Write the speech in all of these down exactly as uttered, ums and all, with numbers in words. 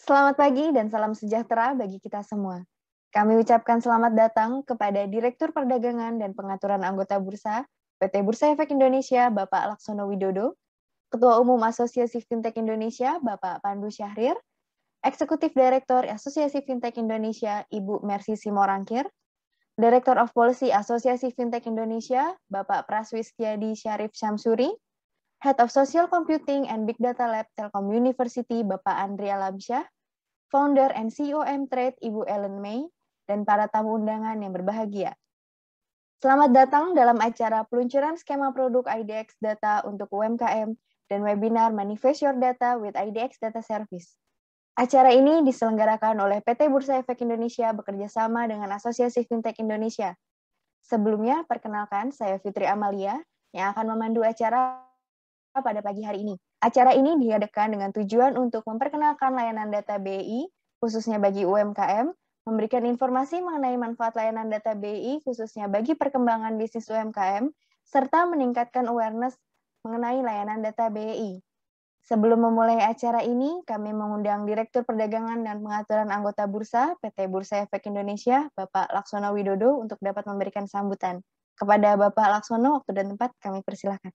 Selamat pagi dan salam sejahtera bagi kita semua. Kami ucapkan selamat datang kepada Direktur Perdagangan dan Pengaturan Anggota Bursa, P T Bursa Efek Indonesia, Bapak Laksono Widodo, Ketua Umum Asosiasi Fintech Indonesia, Bapak Pandu Syahrir, Eksekutif Direktur Asosiasi Fintech Indonesia, Ibu Mercy Simorangkir, Director of Policy Asosiasi Fintech Indonesia, Bapak Praswistiadi Syarif Syamsuri, Head of Social Computing and Big Data Lab Telkom University, Bapak Andrea Lamsyah, Founder and C E O M-Trade, Ibu Ellen May, dan para tamu undangan yang berbahagia. Selamat datang dalam acara peluncuran skema produk I D X Data untuk U M K M dan webinar Manifest Your Data with I D X Data Service. Acara ini diselenggarakan oleh P T Bursa Efek Indonesia bekerjasama dengan Asosiasi Fintech Indonesia. Sebelumnya, perkenalkan saya Fitri Amalia yang akan memandu acara pada pagi hari ini. Acara ini diadakan dengan tujuan untuk memperkenalkan layanan data B I, khususnya bagi U M K M, memberikan informasi mengenai manfaat layanan data B I, khususnya bagi perkembangan bisnis U M K M, serta meningkatkan awareness mengenai layanan data B I. Sebelum memulai acara ini, kami mengundang Direktur Perdagangan dan Pengaturan Anggota Bursa, P T Bursa Efek Indonesia, Bapak Laksono Widodo, untuk dapat memberikan sambutan. Kepada Bapak Laksono, waktu dan tempat kami persilahkan.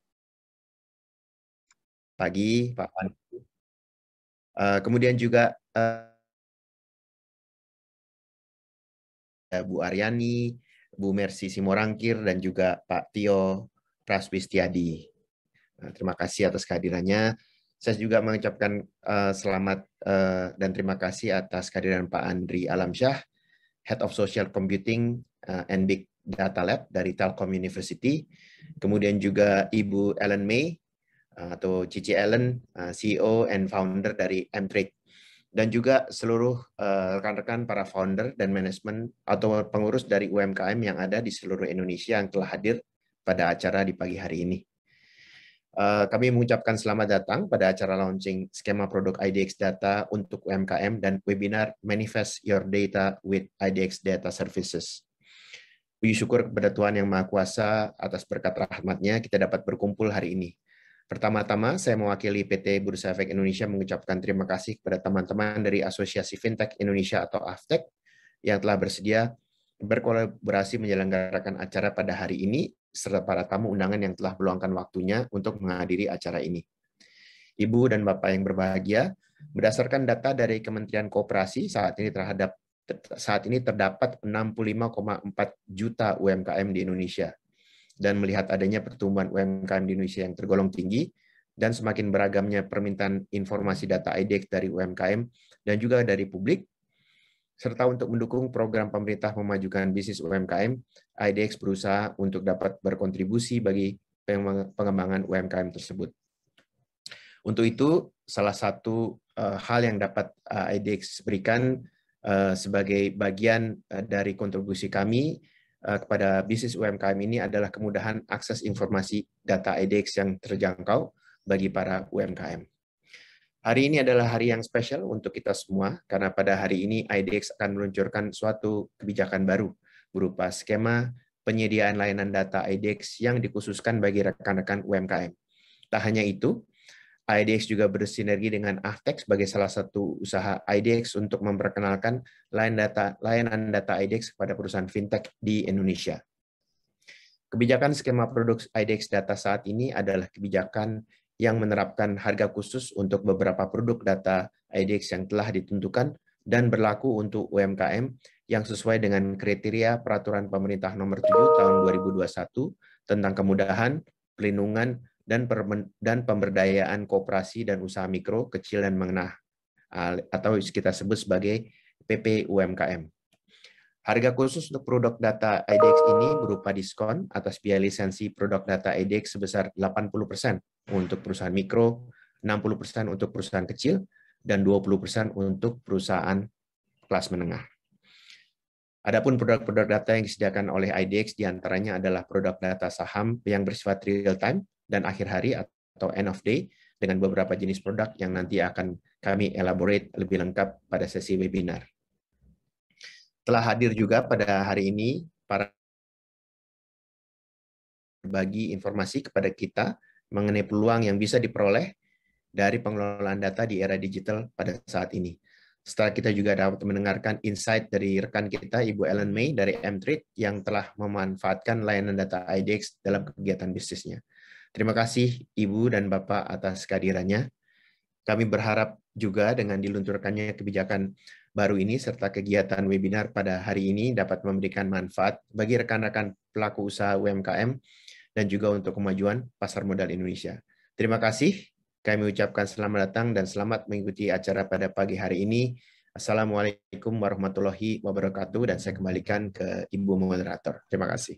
Pagi, Pak Pandu. Uh, kemudian juga uh, Bu Aryani, Bu Mercy Simorangkir, dan juga Pak Tio Praswistiadi. Nah, terima kasih atas kehadirannya. Saya juga mengucapkan uh, selamat uh, dan terima kasih atas kehadiran Pak Andri Alamsyah, Head of Social Computing uh, and Big Data Lab dari Telkom University. Kemudian juga Ibu Ellen May, atau Cici Ellen, C E O and founder dari M-Trade, dan juga seluruh rekan-rekan uh, para founder dan manajemen atau pengurus dari U M K M yang ada di seluruh Indonesia yang telah hadir pada acara di pagi hari ini. Uh, kami mengucapkan selamat datang pada acara launching skema produk I D X Data untuk U M K M dan webinar Manifest Your Data with I D X Data Services. Puji syukur kepada Tuhan Yang Maha Kuasa atas berkat rahmat-Nya kita dapat berkumpul hari ini. Pertama-tama, saya mewakili P T Bursa Efek Indonesia mengucapkan terima kasih kepada teman-teman dari Asosiasi Fintech Indonesia atau A F T E C yang telah bersedia berkolaborasi menyelenggarakan acara pada hari ini, serta para tamu undangan yang telah meluangkan waktunya untuk menghadiri acara ini. Ibu dan Bapak yang berbahagia, berdasarkan data dari Kementerian Koperasi, saat ini terhadap saat ini terdapat enam puluh lima koma empat juta U M K M di Indonesia. Dan melihat adanya pertumbuhan U M K M di Indonesia yang tergolong tinggi dan semakin beragamnya permintaan informasi data I D X dari U M K M dan juga dari publik, serta untuk mendukung program pemerintah memajukan bisnis U M K M, I D X berusaha untuk dapat berkontribusi bagi pengembangan U M K M tersebut. Untuk itu, salah satu uh, hal yang dapat uh, I D X berikan uh, sebagai bagian uh, dari kontribusi kami kepada bisnis U M K M ini adalah kemudahan akses informasi data I D X yang terjangkau bagi para U M K M. Hari ini adalah hari yang spesial untuk kita semua, karena pada hari ini I D X akan meluncurkan suatu kebijakan baru berupa skema penyediaan layanan data I D X yang dikhususkan bagi rekan-rekan U M K M. Tak hanya itu, I D X juga bersinergi dengan A F T E C sebagai salah satu usaha I D X untuk memperkenalkan layanan data, layanan data I D X kepada perusahaan fintech di Indonesia. Kebijakan skema produk I D X data saat ini adalah kebijakan yang menerapkan harga khusus untuk beberapa produk data I D X yang telah ditentukan dan berlaku untuk U M K M yang sesuai dengan kriteria Peraturan Pemerintah Nomor tujuh Tahun dua ribu dua puluh satu tentang kemudahan, pelindungan, dan, dan pemberdayaan koperasi dan usaha mikro, kecil, dan menengah, atau kita sebut sebagai P P U M K M. Harga khusus untuk produk data I D X ini berupa diskon atas biaya lisensi produk data I D X sebesar delapan puluh persen untuk perusahaan mikro, enam puluh persen untuk perusahaan kecil, dan dua puluh persen untuk perusahaan kelas menengah. Adapun produk-produk data yang disediakan oleh I D X diantaranya adalah produk data saham yang bersifat real-time dan akhir hari atau end of day, dengan beberapa jenis produk yang nanti akan kami elaborate lebih lengkap pada sesi webinar. Telah hadir juga pada hari ini para berbagi informasi kepada kita mengenai peluang yang bisa diperoleh dari pengelolaan data di era digital pada saat ini. Setelah kita juga dapat mendengarkan insight dari rekan kita, Ibu Ellen May dari M-Trade yang telah memanfaatkan layanan data I D X dalam kegiatan bisnisnya. Terima kasih Ibu dan Bapak atas kehadirannya. Kami berharap juga dengan diluncurkannya kebijakan baru ini serta kegiatan webinar pada hari ini dapat memberikan manfaat bagi rekan-rekan pelaku usaha U M K M dan juga untuk kemajuan pasar modal Indonesia. Terima kasih. Kami ucapkan selamat datang dan selamat mengikuti acara pada pagi hari ini. Assalamualaikum warahmatullahi wabarakatuh dan saya kembalikan ke Ibu Moderator. Terima kasih.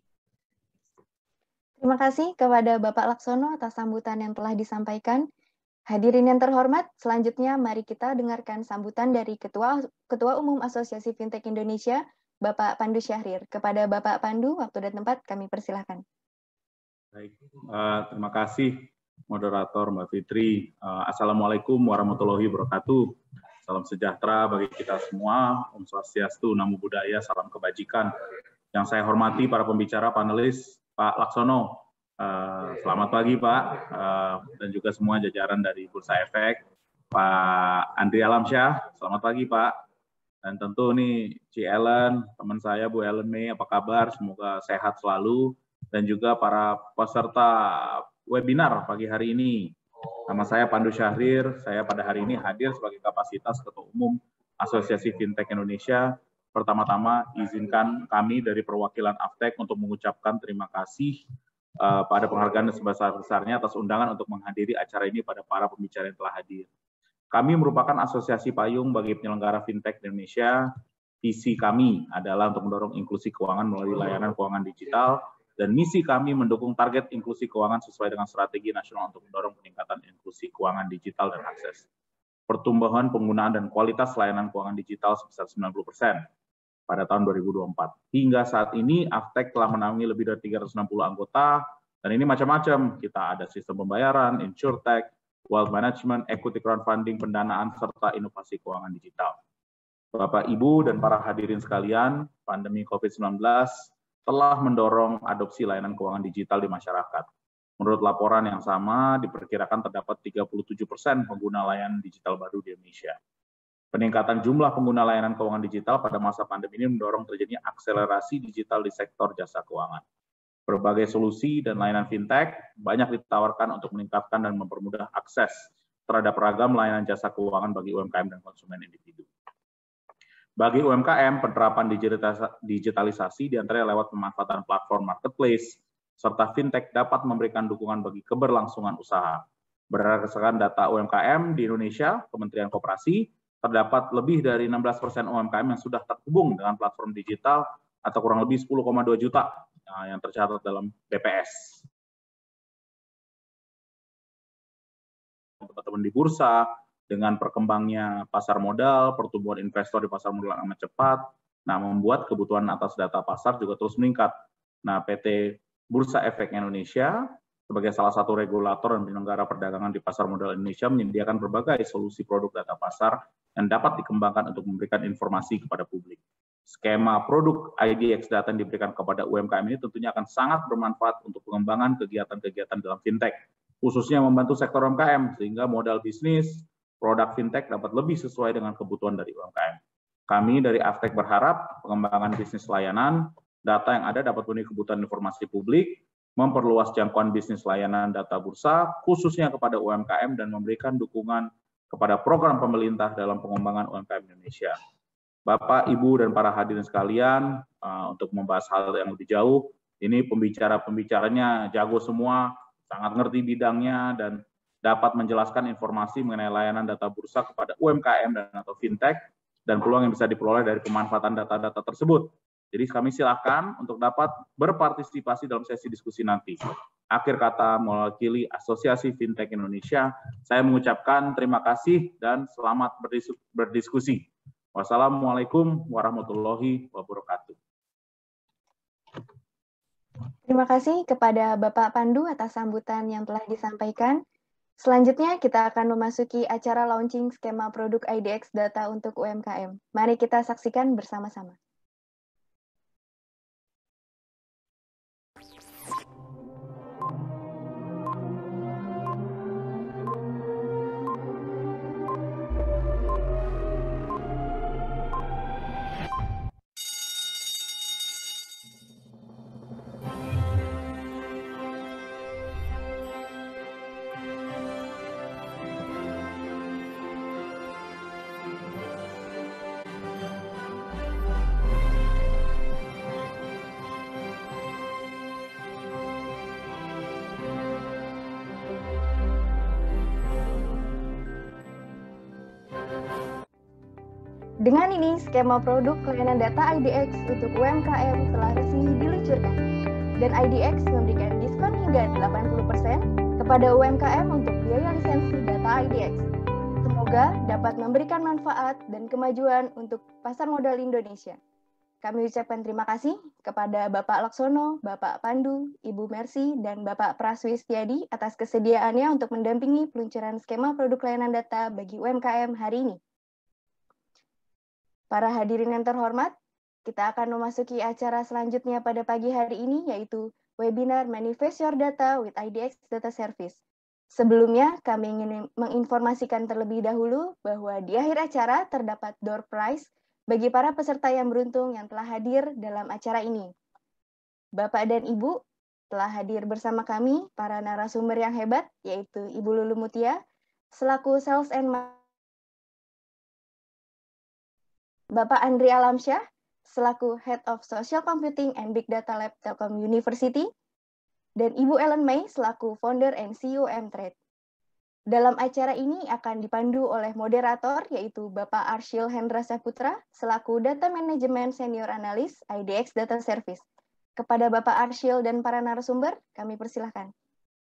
Terima kasih kepada Bapak Laksono atas sambutan yang telah disampaikan. Hadirin yang terhormat, selanjutnya mari kita dengarkan sambutan dari Ketua Ketua Umum Asosiasi Fintech Indonesia, Bapak Pandu Syahrir. Kepada Bapak Pandu, waktu dan tempat kami persilahkan. Baik, uh, terima kasih moderator Mbak Fitri. Uh, Assalamualaikum warahmatullahi wabarakatuh. Salam sejahtera bagi kita semua. Om Swastiastu, Namo Buddhaya, salam kebajikan. Yang saya hormati para pembicara, panelis, Pak Laksono. Uh, selamat pagi Pak, uh, dan juga semua jajaran dari Bursa Efek. Pak Andri Alamsyah, selamat pagi Pak. Dan tentu nih Ci Ellen, teman saya Bu Ellen May, apa kabar? Semoga sehat selalu. Dan juga para peserta webinar pagi hari ini. Nama saya Pandu Syahrir, saya pada hari ini hadir sebagai kapasitas Ketua Umum Asosiasi Fintech Indonesia. Pertama-tama izinkan kami dari perwakilan Aftek untuk mengucapkan terima kasih uh, pada penghargaan sebesar-besarnya atas undangan untuk menghadiri acara ini pada para pembicara yang telah hadir. Kami merupakan asosiasi payung bagi penyelenggara Fintech di Indonesia. Visi kami adalah untuk mendorong inklusi keuangan melalui layanan keuangan digital, dan misi kami mendukung target inklusi keuangan sesuai dengan strategi nasional untuk mendorong peningkatan inklusi keuangan digital dan akses. Pertumbuhan penggunaan dan kualitas layanan keuangan digital sebesar sembilan puluh persen pada tahun dua ribu dua puluh empat. Hingga saat ini, Aftek telah menaungi lebih dari tiga ratus enam puluh anggota, dan ini macam-macam. Kita ada sistem pembayaran, insurtech, wealth management, equity crowdfunding, pendanaan, serta inovasi keuangan digital. Bapak, Ibu, dan para hadirin sekalian, pandemi COVID sembilan belas telah mendorong adopsi layanan keuangan digital di masyarakat. Menurut laporan yang sama, diperkirakan terdapat tiga puluh tujuh persen pengguna layanan digital baru di Indonesia. Peningkatan jumlah pengguna layanan keuangan digital pada masa pandemi ini mendorong terjadinya akselerasi digital di sektor jasa keuangan. Berbagai solusi dan layanan fintech banyak ditawarkan untuk meningkatkan dan mempermudah akses terhadap ragam layanan jasa keuangan bagi U M K M dan konsumen individu. Bagi U M K M, penerapan digitalisasi diantaranya lewat pemanfaatan platform marketplace, serta fintech dapat memberikan dukungan bagi keberlangsungan usaha. Berdasarkan data U M K M di Indonesia, Kementerian Koperasi, terdapat lebih dari enam belas persen U M K M yang sudah terhubung dengan platform digital atau kurang lebih sepuluh koma dua juta yang tercatat dalam B P S. Teman-teman di bursa, dengan perkembangnya pasar modal, pertumbuhan investor di pasar modal yang amat cepat, nah membuat kebutuhan atas data pasar juga terus meningkat. Nah, P T Bursa Efek Indonesia sebagai salah satu regulator dan penyelenggara perdagangan di pasar modal Indonesia menyediakan berbagai solusi produk data pasar yang dapat dikembangkan untuk memberikan informasi kepada publik. Skema produk I D X data yang diberikan kepada U M K M ini tentunya akan sangat bermanfaat untuk pengembangan kegiatan-kegiatan dalam fintech, khususnya membantu sektor U M K M sehingga modal bisnis produk fintech dapat lebih sesuai dengan kebutuhan dari U M K M. Kami dari Aftek berharap pengembangan bisnis layanan, data yang ada dapat memenuhi kebutuhan informasi publik, memperluas jangkauan bisnis layanan data bursa, khususnya kepada U M K M, dan memberikan dukungan kepada program pemerintah dalam pengembangan U M K M Indonesia. Bapak, Ibu, dan para hadirin sekalian, uh, untuk membahas hal yang lebih jauh, ini pembicara-pembicaranya jago semua, sangat ngerti bidangnya, dan dapat menjelaskan informasi mengenai layanan data bursa kepada U M K M dan atau fintech, dan peluang yang bisa diperoleh dari pemanfaatan data-data tersebut. Jadi kami silakan untuk dapat berpartisipasi dalam sesi diskusi nanti. Akhir kata, mewakili Asosiasi Fintech Indonesia, saya mengucapkan terima kasih dan selamat berdiskusi. Wassalamualaikum warahmatullahi wabarakatuh. Terima kasih kepada Bapak Pandu atas sambutan yang telah disampaikan. Selanjutnya, kita akan memasuki acara launching skema produk I D X data untuk U M K M. Mari kita saksikan bersama-sama. Dengan ini, skema produk layanan data I D X untuk U M K M telah resmi diluncurkan. Dan I D X memberikan diskon hingga delapan puluh persen kepada U M K M untuk biaya lisensi data I D X. Semoga dapat memberikan manfaat dan kemajuan untuk pasar modal Indonesia. Kami ucapkan terima kasih kepada Bapak Laksono, Bapak Pandu, Ibu Mercy, dan Bapak Praswistiadi atas kesediaannya untuk mendampingi peluncuran skema produk layanan data bagi U M K M hari ini. Para hadirin yang terhormat, kita akan memasuki acara selanjutnya pada pagi hari ini, yaitu webinar Manifest Your Data with I D X Data Service. Sebelumnya, kami ingin menginformasikan terlebih dahulu bahwa di akhir acara terdapat door prize bagi para peserta yang beruntung yang telah hadir dalam acara ini. Bapak dan Ibu telah hadir bersama kami, para narasumber yang hebat, yaitu Ibu Lulu Mutia, selaku Sales and Marketing, Bapak Andri Alamsyah, selaku Head of Social Computing and Big Data Lab Telkom University, dan Ibu Ellen May, selaku Founder and C E O M-Trade. Dalam acara ini akan dipandu oleh moderator, yaitu Bapak Arsyil Hendra Saputra, selaku Data Management Senior Analyst I D X Data Service. Kepada Bapak Arsyil dan para narasumber, kami persilahkan.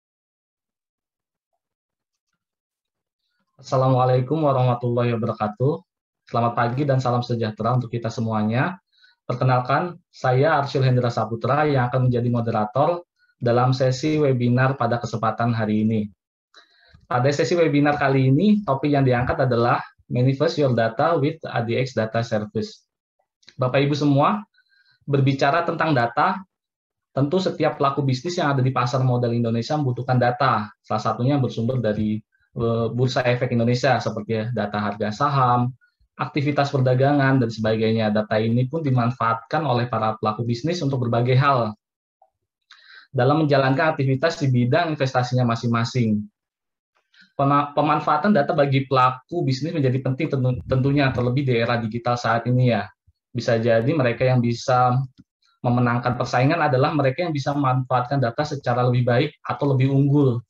Assalamualaikum warahmatullahi wabarakatuh. Selamat pagi dan salam sejahtera untuk kita semuanya. Perkenalkan, saya Arsyil Hendra Saputra yang akan menjadi moderator dalam sesi webinar pada kesempatan hari ini. Pada sesi webinar kali ini, topik yang diangkat adalah Manifest Your Data with I D X Data Service. Bapak Ibu semua, berbicara tentang data, tentu setiap pelaku bisnis yang ada di pasar modal Indonesia membutuhkan data. Salah satunya bersumber dari uh, Bursa Efek Indonesia, seperti data harga saham, aktivitas perdagangan, dan sebagainya. Data ini pun dimanfaatkan oleh para pelaku bisnis untuk berbagai hal dalam menjalankan aktivitas di bidang investasinya masing-masing. Pemanfaatan data bagi pelaku bisnis menjadi penting tentunya, terlebih di era digital saat ini ya. Bisa jadi mereka yang bisa memenangkan persaingan adalah mereka yang bisa memanfaatkan data secara lebih baik atau lebih unggul.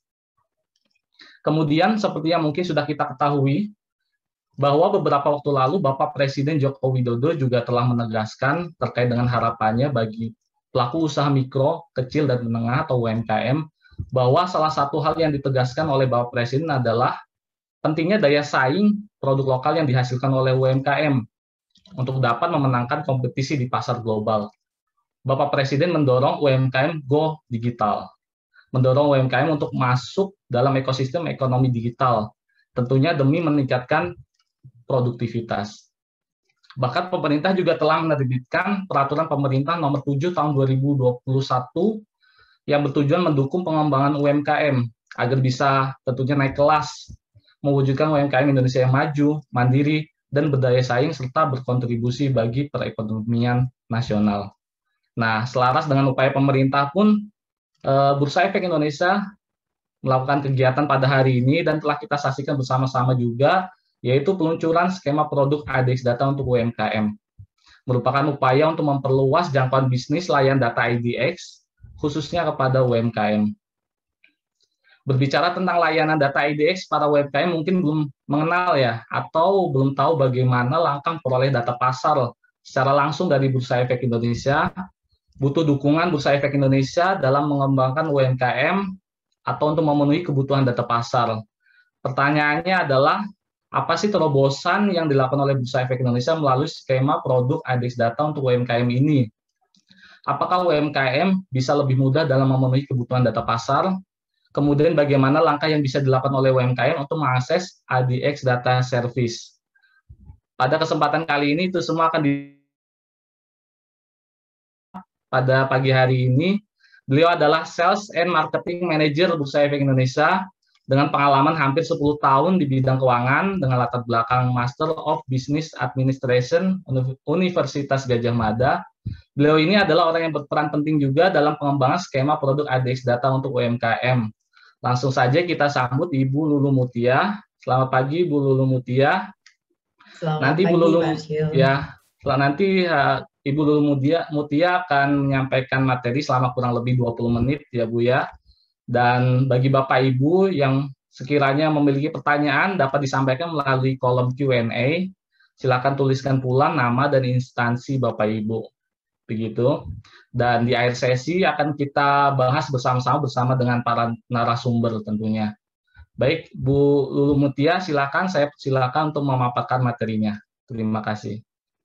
Kemudian, seperti yang mungkin sudah kita ketahui, bahwa beberapa waktu lalu Bapak Presiden Joko Widodo juga telah menegaskan terkait dengan harapannya bagi pelaku usaha mikro, kecil, dan menengah atau U M K M, bahwa salah satu hal yang ditegaskan oleh Bapak Presiden adalah pentingnya daya saing produk lokal yang dihasilkan oleh U M K M untuk dapat memenangkan kompetisi di pasar global. Bapak Presiden mendorong U M K M go digital, mendorong U M K M untuk masuk dalam ekosistem ekonomi digital, tentunya demi meningkatkan produktivitas. Bahkan pemerintah juga telah menerbitkan peraturan pemerintah nomor tujuh tahun dua ribu dua puluh satu yang bertujuan mendukung pengembangan U M K M agar bisa tentunya naik kelas, mewujudkan U M K M Indonesia yang maju, mandiri, dan berdaya saing serta berkontribusi bagi perekonomian nasional. Nah, selaras dengan upaya pemerintah pun, Bursa Efek Indonesia melakukan kegiatan pada hari ini dan telah kita saksikan bersama-sama juga, yaitu peluncuran skema produk I D X Data untuk U M K M. Merupakan upaya untuk memperluas jangkauan bisnis layanan data I D X, khususnya kepada U M K M. Berbicara tentang layanan data I D X, para U M K M mungkin belum mengenal ya, atau belum tahu bagaimana langkah memperoleh data pasar secara langsung dari Bursa Efek Indonesia. Butuh dukungan Bursa Efek Indonesia dalam mengembangkan U M K M atau untuk memenuhi kebutuhan data pasar. Pertanyaannya adalah, apa sih terobosan yang dilakukan oleh Bursa Efek Indonesia melalui skema produk I D X Data untuk U M K M ini? Apakah U M K M bisa lebih mudah dalam memenuhi kebutuhan data pasar? Kemudian bagaimana langkah yang bisa dilakukan oleh U M K M untuk mengakses I D X Data Service? Pada kesempatan kali ini itu semua akan di pada pagi hari ini. Beliau adalah Sales and Marketing Manager Bursa Efek Indonesia dengan pengalaman hampir sepuluh tahun di bidang keuangan dengan latar belakang Master of Business Administration Universitas Gadjah Mada. Beliau ini adalah orang yang berperan penting juga dalam pengembangan skema produk I D X Data untuk U M K M. Langsung saja kita sambut Ibu Lulu Mutia. Selamat pagi Bu Lulu Mutia. Selamat nanti pagi, Bu Lulu ya, setelah nanti uh, Ibu Lulu Mutia, Mutia akan menyampaikan materi selama kurang lebih dua puluh menit ya Bu ya. Dan bagi Bapak Ibu yang sekiranya memiliki pertanyaan dapat disampaikan melalui kolom Q and A. silakan tuliskan pula nama dan instansi Bapak Ibu. Begitu. Dan di akhir sesi akan kita bahas bersama-sama bersama dengan para narasumber tentunya. Baik, Bu Lulu Mutia, silakan saya silakan untuk memaparkan materinya. Terima kasih.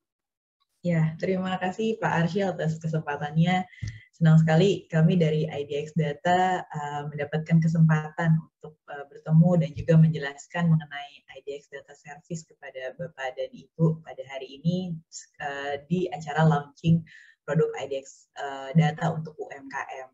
Ya, terima kasih Pak Arsyil atas kesempatannya. Senang sekali kami dari I D X Data uh, mendapatkan kesempatan untuk uh, bertemu dan juga menjelaskan mengenai I D X Data Service kepada Bapak dan Ibu pada hari ini uh, di acara launching produk I D X uh, Data untuk U M K M.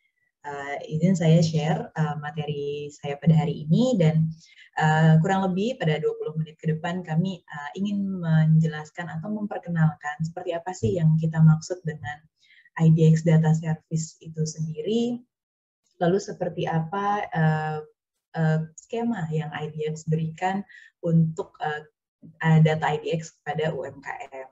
Uh, izin saya share uh, materi saya pada hari ini dan uh, kurang lebih pada dua puluh menit ke depan kami uh, ingin menjelaskan atau memperkenalkan seperti apa sih yang kita maksud dengan I D X Data Service itu sendiri, lalu seperti apa uh, uh, skema yang I D X berikan untuk uh, data I D X kepada U M K M.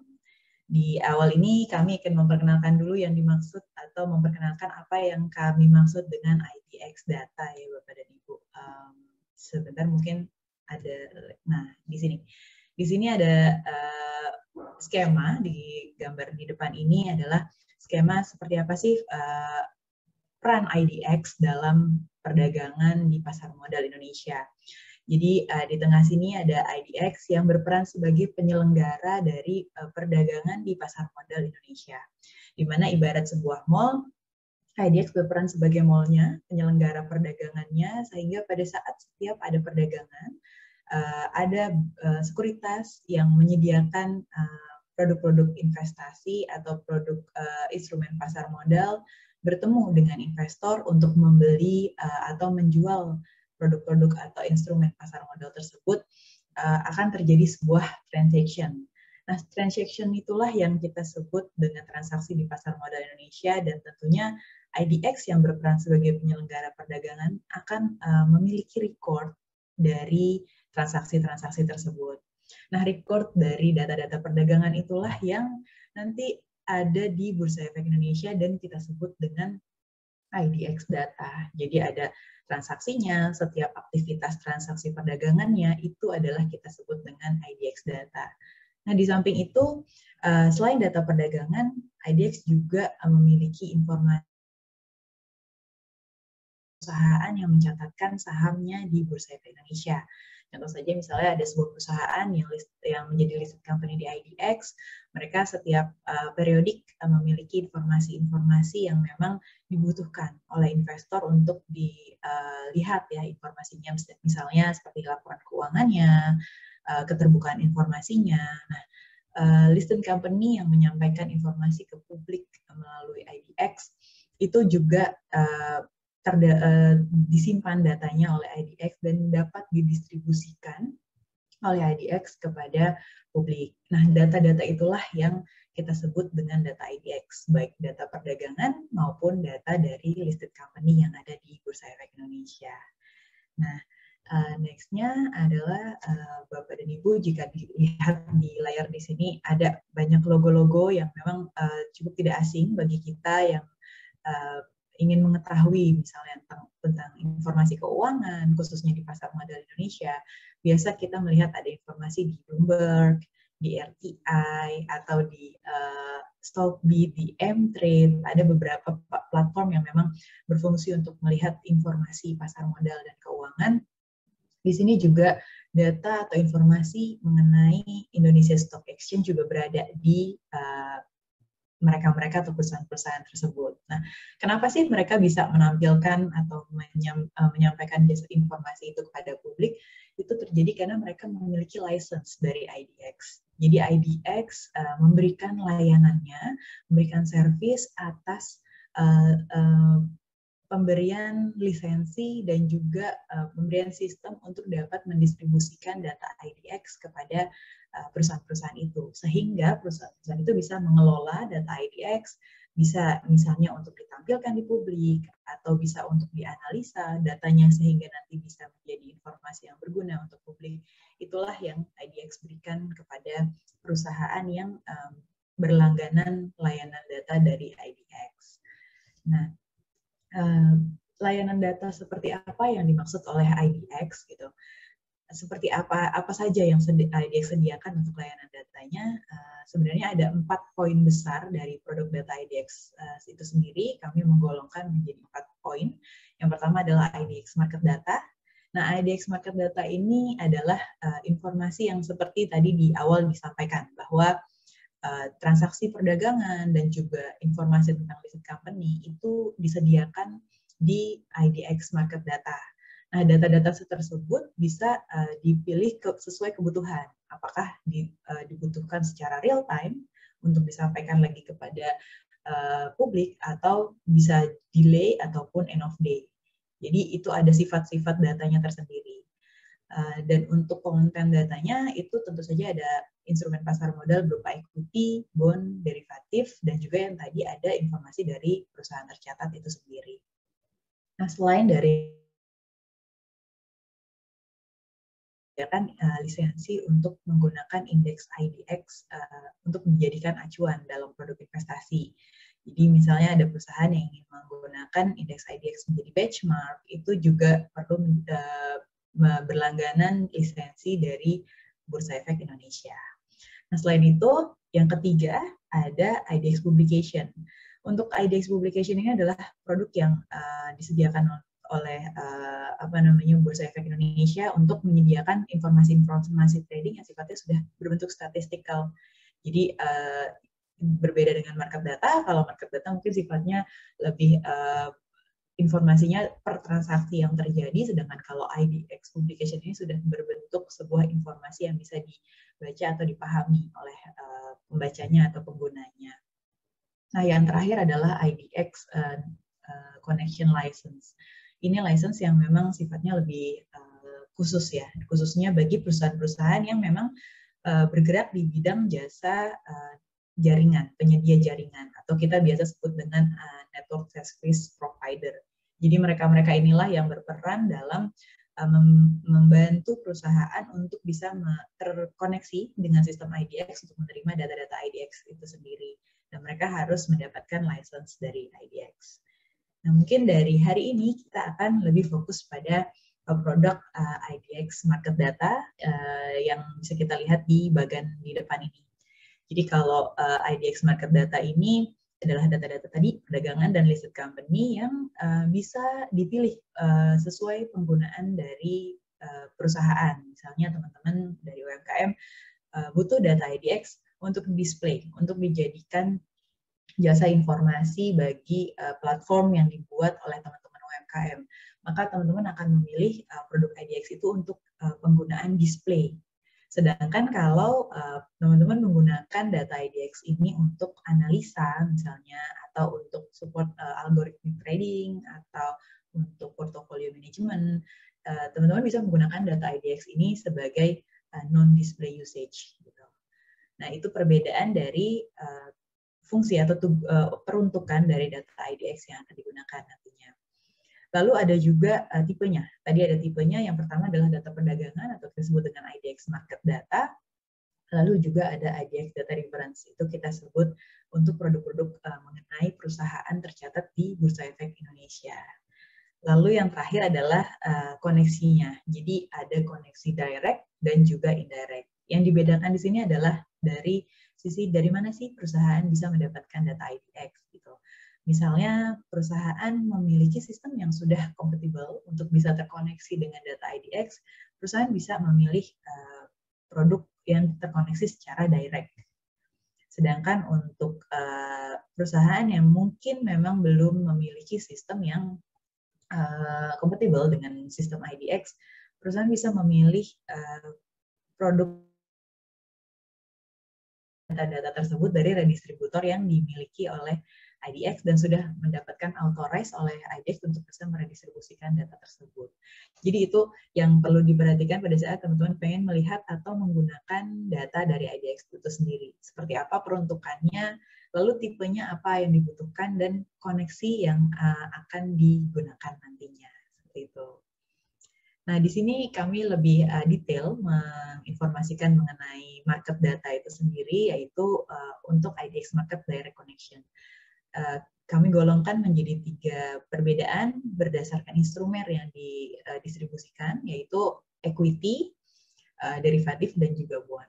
Di awal ini kami akan memperkenalkan dulu yang dimaksud atau memperkenalkan apa yang kami maksud dengan I D X data ya Bapak dan Ibu. Um, sebentar mungkin ada, nah di sini, di sini ada uh, skema di gambar di depan ini adalah skema seperti apa sih uh, peran I D X dalam perdagangan di pasar modal Indonesia. Jadi uh, di tengah sini ada I D X yang berperan sebagai penyelenggara dari uh, perdagangan di pasar modal Indonesia. Di mana ibarat sebuah mall, I D X berperan sebagai mallnya, penyelenggara perdagangannya, sehingga pada saat setiap ada perdagangan, uh, ada uh, sekuritas yang menyediakan uh, produk-produk investasi atau produk uh, instrumen pasar modal bertemu dengan investor untuk membeli uh, atau menjual produk-produk atau instrumen pasar modal tersebut, uh, akan terjadi sebuah transaction. Nah, transaction itulah yang kita sebut dengan transaksi di pasar modal Indonesia, dan tentunya I D X yang berperan sebagai penyelenggara perdagangan akan uh, memiliki record dari transaksi-transaksi tersebut. Nah, record dari data-data perdagangan itulah yang nanti ada di Bursa Efek Indonesia dan kita sebut dengan I D X data. Jadi ada transaksinya, setiap aktivitas transaksi perdagangannya itu adalah kita sebut dengan I D X data. Nah, di samping itu, selain data perdagangan, I D X juga memiliki informasi perusahaan yang mencatatkan sahamnya di Bursa Efek Indonesia. Contoh saja misalnya ada sebuah perusahaan yang list, yang menjadi listed company di I D X, mereka setiap uh, periodik uh, memiliki informasi-informasi yang memang dibutuhkan oleh investor untuk dilihat uh, ya informasinya, misalnya seperti laporan keuangannya, uh, keterbukaan informasinya. Nah, uh, listed company yang menyampaikan informasi ke publik uh, melalui I D X itu juga uh, Terda, uh, disimpan datanya oleh I D X dan dapat didistribusikan oleh I D X kepada publik. Nah, data-data itulah yang kita sebut dengan data I D X, baik data perdagangan maupun data dari listed company yang ada di Bursa Efek Indonesia. Nah, uh, next-nya adalah uh, Bapak dan Ibu, jika dilihat di layar di sini ada banyak logo-logo yang memang uh, cukup tidak asing bagi kita yang uh, ingin mengetahui misalnya tentang, tentang informasi keuangan, khususnya di pasar modal Indonesia. Biasa kita melihat ada informasi di Bloomberg, di R T I, atau di uh, Stockbit, di M-Trade. Ada beberapa platform yang memang berfungsi untuk melihat informasi pasar modal dan keuangan. Di sini juga data atau informasi mengenai Indonesia Stock Exchange juga berada di uh, mereka-mereka atau perusahaan-perusahaan tersebut. Nah, kenapa sih mereka bisa menampilkan atau menyampaikan informasi itu kepada publik? Itu terjadi karena mereka memiliki license dari I D X. Jadi I D X uh, memberikan layanannya, memberikan servis atas uh, uh, pemberian lisensi dan juga uh, pemberian sistem untuk dapat mendistribusikan data I D X kepada perusahaan-perusahaan itu, sehingga perusahaan-perusahaan itu bisa mengelola data I D X, bisa misalnya untuk ditampilkan di publik, atau bisa untuk dianalisa datanya sehingga nanti bisa menjadi informasi yang berguna untuk publik. Itulah yang I D X berikan kepada perusahaan yang um, berlangganan layanan data dari I D X. Nah, um, layanan data seperti apa yang dimaksud oleh I D X gitu? Seperti apa apa saja yang I D X sediakan untuk layanan data datanya, uh, sebenarnya ada empat poin besar dari produk data I D X uh, itu sendiri. Kami menggolongkan menjadi empat poin. Yang pertama adalah I D X market data. Nah, I D X market data ini adalah uh, informasi yang seperti tadi di awal disampaikan, bahwa uh, transaksi perdagangan dan juga informasi tentang listed company itu disediakan di I D X market data. Nah, data-data tersebut bisa uh, dipilih ke, sesuai kebutuhan. Apakah di, uh, dibutuhkan secara real time untuk disampaikan lagi kepada uh, publik, atau bisa delay ataupun end of day. Jadi itu ada sifat-sifat datanya tersendiri. Uh, dan untuk konten datanya itu tentu saja ada instrumen pasar modal berupa equity, bond, derivatif, dan juga yang tadi ada informasi dari perusahaan tercatat itu sendiri. Nah, selain dari kan uh, lisensi untuk menggunakan indeks I D X uh, untuk dijadikan acuan dalam produk investasi. Jadi misalnya ada perusahaan yang ingin menggunakan indeks I D X menjadi benchmark, itu juga perlu uh, berlangganan lisensi dari Bursa Efek Indonesia. Nah, selain itu, yang ketiga ada I D X publication. Untuk I D X publication ini adalah produk yang uh, disediakan oleh uh, apa namanya Bursa Efek Indonesia untuk menyediakan informasi-informasi trading yang sifatnya sudah berbentuk statistikal. Jadi uh, berbeda dengan market data. Kalau market data mungkin sifatnya lebih uh, informasinya per transaksi yang terjadi, sedangkan kalau I D X publication ini sudah berbentuk sebuah informasi yang bisa dibaca atau dipahami oleh uh, pembacanya atau penggunanya. Nah, yang terakhir adalah I D X uh, uh, connection license. Ini license yang memang sifatnya lebih uh, khusus ya, khususnya bagi perusahaan-perusahaan yang memang uh, bergerak di bidang jasa uh, jaringan, penyedia jaringan, atau kita biasa sebut dengan uh, network service provider. Jadi mereka-mereka inilah yang berperan dalam uh, mem membantu perusahaan untuk bisa terkoneksi dengan sistem I D X untuk menerima data-data I D X itu sendiri. Dan mereka harus mendapatkan license dari I D X. Nah, mungkin dari hari ini kita akan lebih fokus pada uh, produk uh, I D X market data uh, yang bisa kita lihat di bagian di depan ini. Jadi kalau uh, I D X market data ini adalah data-data tadi perdagangan dan listed company yang uh, bisa dipilih uh, sesuai penggunaan dari uh, perusahaan. Misalnya teman-teman dari U M K M uh, butuh data I D X untuk display, untuk dijadikan jasa informasi bagi uh, platform yang dibuat oleh teman-teman U M K M. Maka teman-teman akan memilih uh, produk I D X itu untuk uh, penggunaan display. Sedangkan kalau teman-teman uh, menggunakan data I D X ini untuk analisa misalnya, atau untuk support uh, algoritmic trading, atau untuk portfolio management, teman-teman uh, bisa menggunakan data I D X ini sebagai uh, non-display usage. Gitu. Nah, itu perbedaan dari uh, fungsi atau uh, peruntukan dari data I D X yang akan digunakan nantinya. Lalu ada juga uh, tipenya. Tadi ada tipenya, yang pertama adalah data perdagangan atau disebut dengan I D X market data. Lalu juga ada I D X data reference. Itu kita sebut untuk produk-produk uh, mengenai perusahaan tercatat di Bursa Efek Indonesia. Lalu yang terakhir adalah uh, koneksinya. Jadi ada koneksi direct dan juga indirect. Yang dibedakan di sini adalah dari sisi dari mana sih perusahaan bisa mendapatkan data I D X gitu. Misalnya perusahaan memiliki sistem yang sudah kompatibel untuk bisa terkoneksi dengan data I D X, perusahaan bisa memilih uh, produk yang terkoneksi secara direct. Sedangkan untuk uh, perusahaan yang mungkin memang belum memiliki sistem yang uh, kompatibel dengan sistem I D X, perusahaan bisa memilih uh, produk data-data tersebut dari redistributor yang dimiliki oleh I D X dan sudah mendapatkan authorized oleh I D X untuk bisa meredistribusikan data tersebut. Jadi itu yang perlu diperhatikan pada saat teman-teman pengen melihat atau menggunakan data dari I D X itu sendiri. Seperti apa peruntukannya, lalu tipenya apa yang dibutuhkan, dan koneksi yang uh, akan digunakan nantinya. Seperti itu. Nah, di sini kami lebih uh, detail menginformasikan mengenai market data itu sendiri, yaitu uh, untuk I D X Market Direct Connection. Uh, kami golongkan menjadi tiga perbedaan berdasarkan instrumen yang didistribusikan, yaitu equity, uh, derivatif, dan juga bond.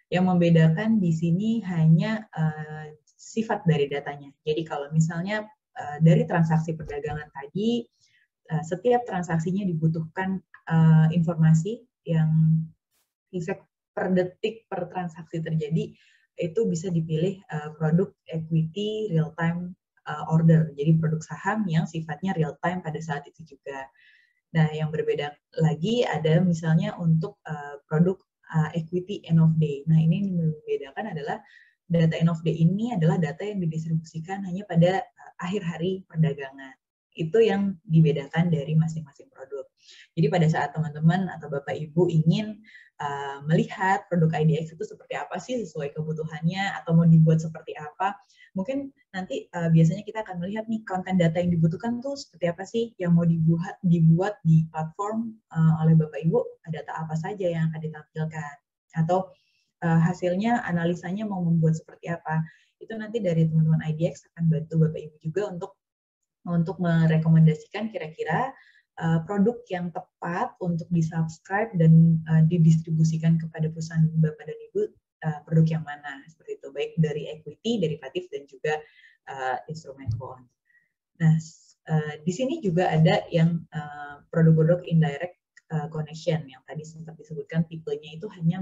Yang membedakan di sini hanya uh, sifat dari datanya. Jadi kalau misalnya uh, dari transaksi perdagangan tadi, uh, setiap transaksinya dibutuhkan uh, informasi yang efek per detik per transaksi terjadi, itu bisa dipilih uh, produk equity real time uh, order. Jadi produk saham yang sifatnya real time pada saat itu juga. Nah, yang berbeda lagi ada misalnya untuk uh, produk uh, equity end of day. Nah, ini yang membedakan adalah data end of day ini adalah data yang didistribusikan hanya pada uh, akhir hari perdagangan. Itu yang dibedakan dari masing-masing produk. Jadi pada saat teman-teman atau Bapak Ibu ingin uh, melihat produk I D X itu seperti apa sih sesuai kebutuhannya atau mau dibuat seperti apa, mungkin nanti uh, biasanya kita akan melihat nih konten data yang dibutuhkan tuh seperti apa sih yang mau dibuat dibuat di platform uh, oleh Bapak Ibu, data apa saja yang akan ditampilkan atau uh, hasilnya analisanya mau membuat seperti apa. Itu nanti dari teman-teman I D X akan bantu Bapak Ibu juga untuk untuk merekomendasikan kira-kira uh, produk yang tepat untuk di-subscribe dan uh, didistribusikan kepada perusahaan Bapak dan Ibu, uh, produk yang mana, seperti itu, baik dari equity, derivatif, dan juga uh, instrumen bond. Nah, uh, di sini juga ada yang uh, produk-produk indirect uh, connection, yang tadi sempat disebutkan tipenya itu hanya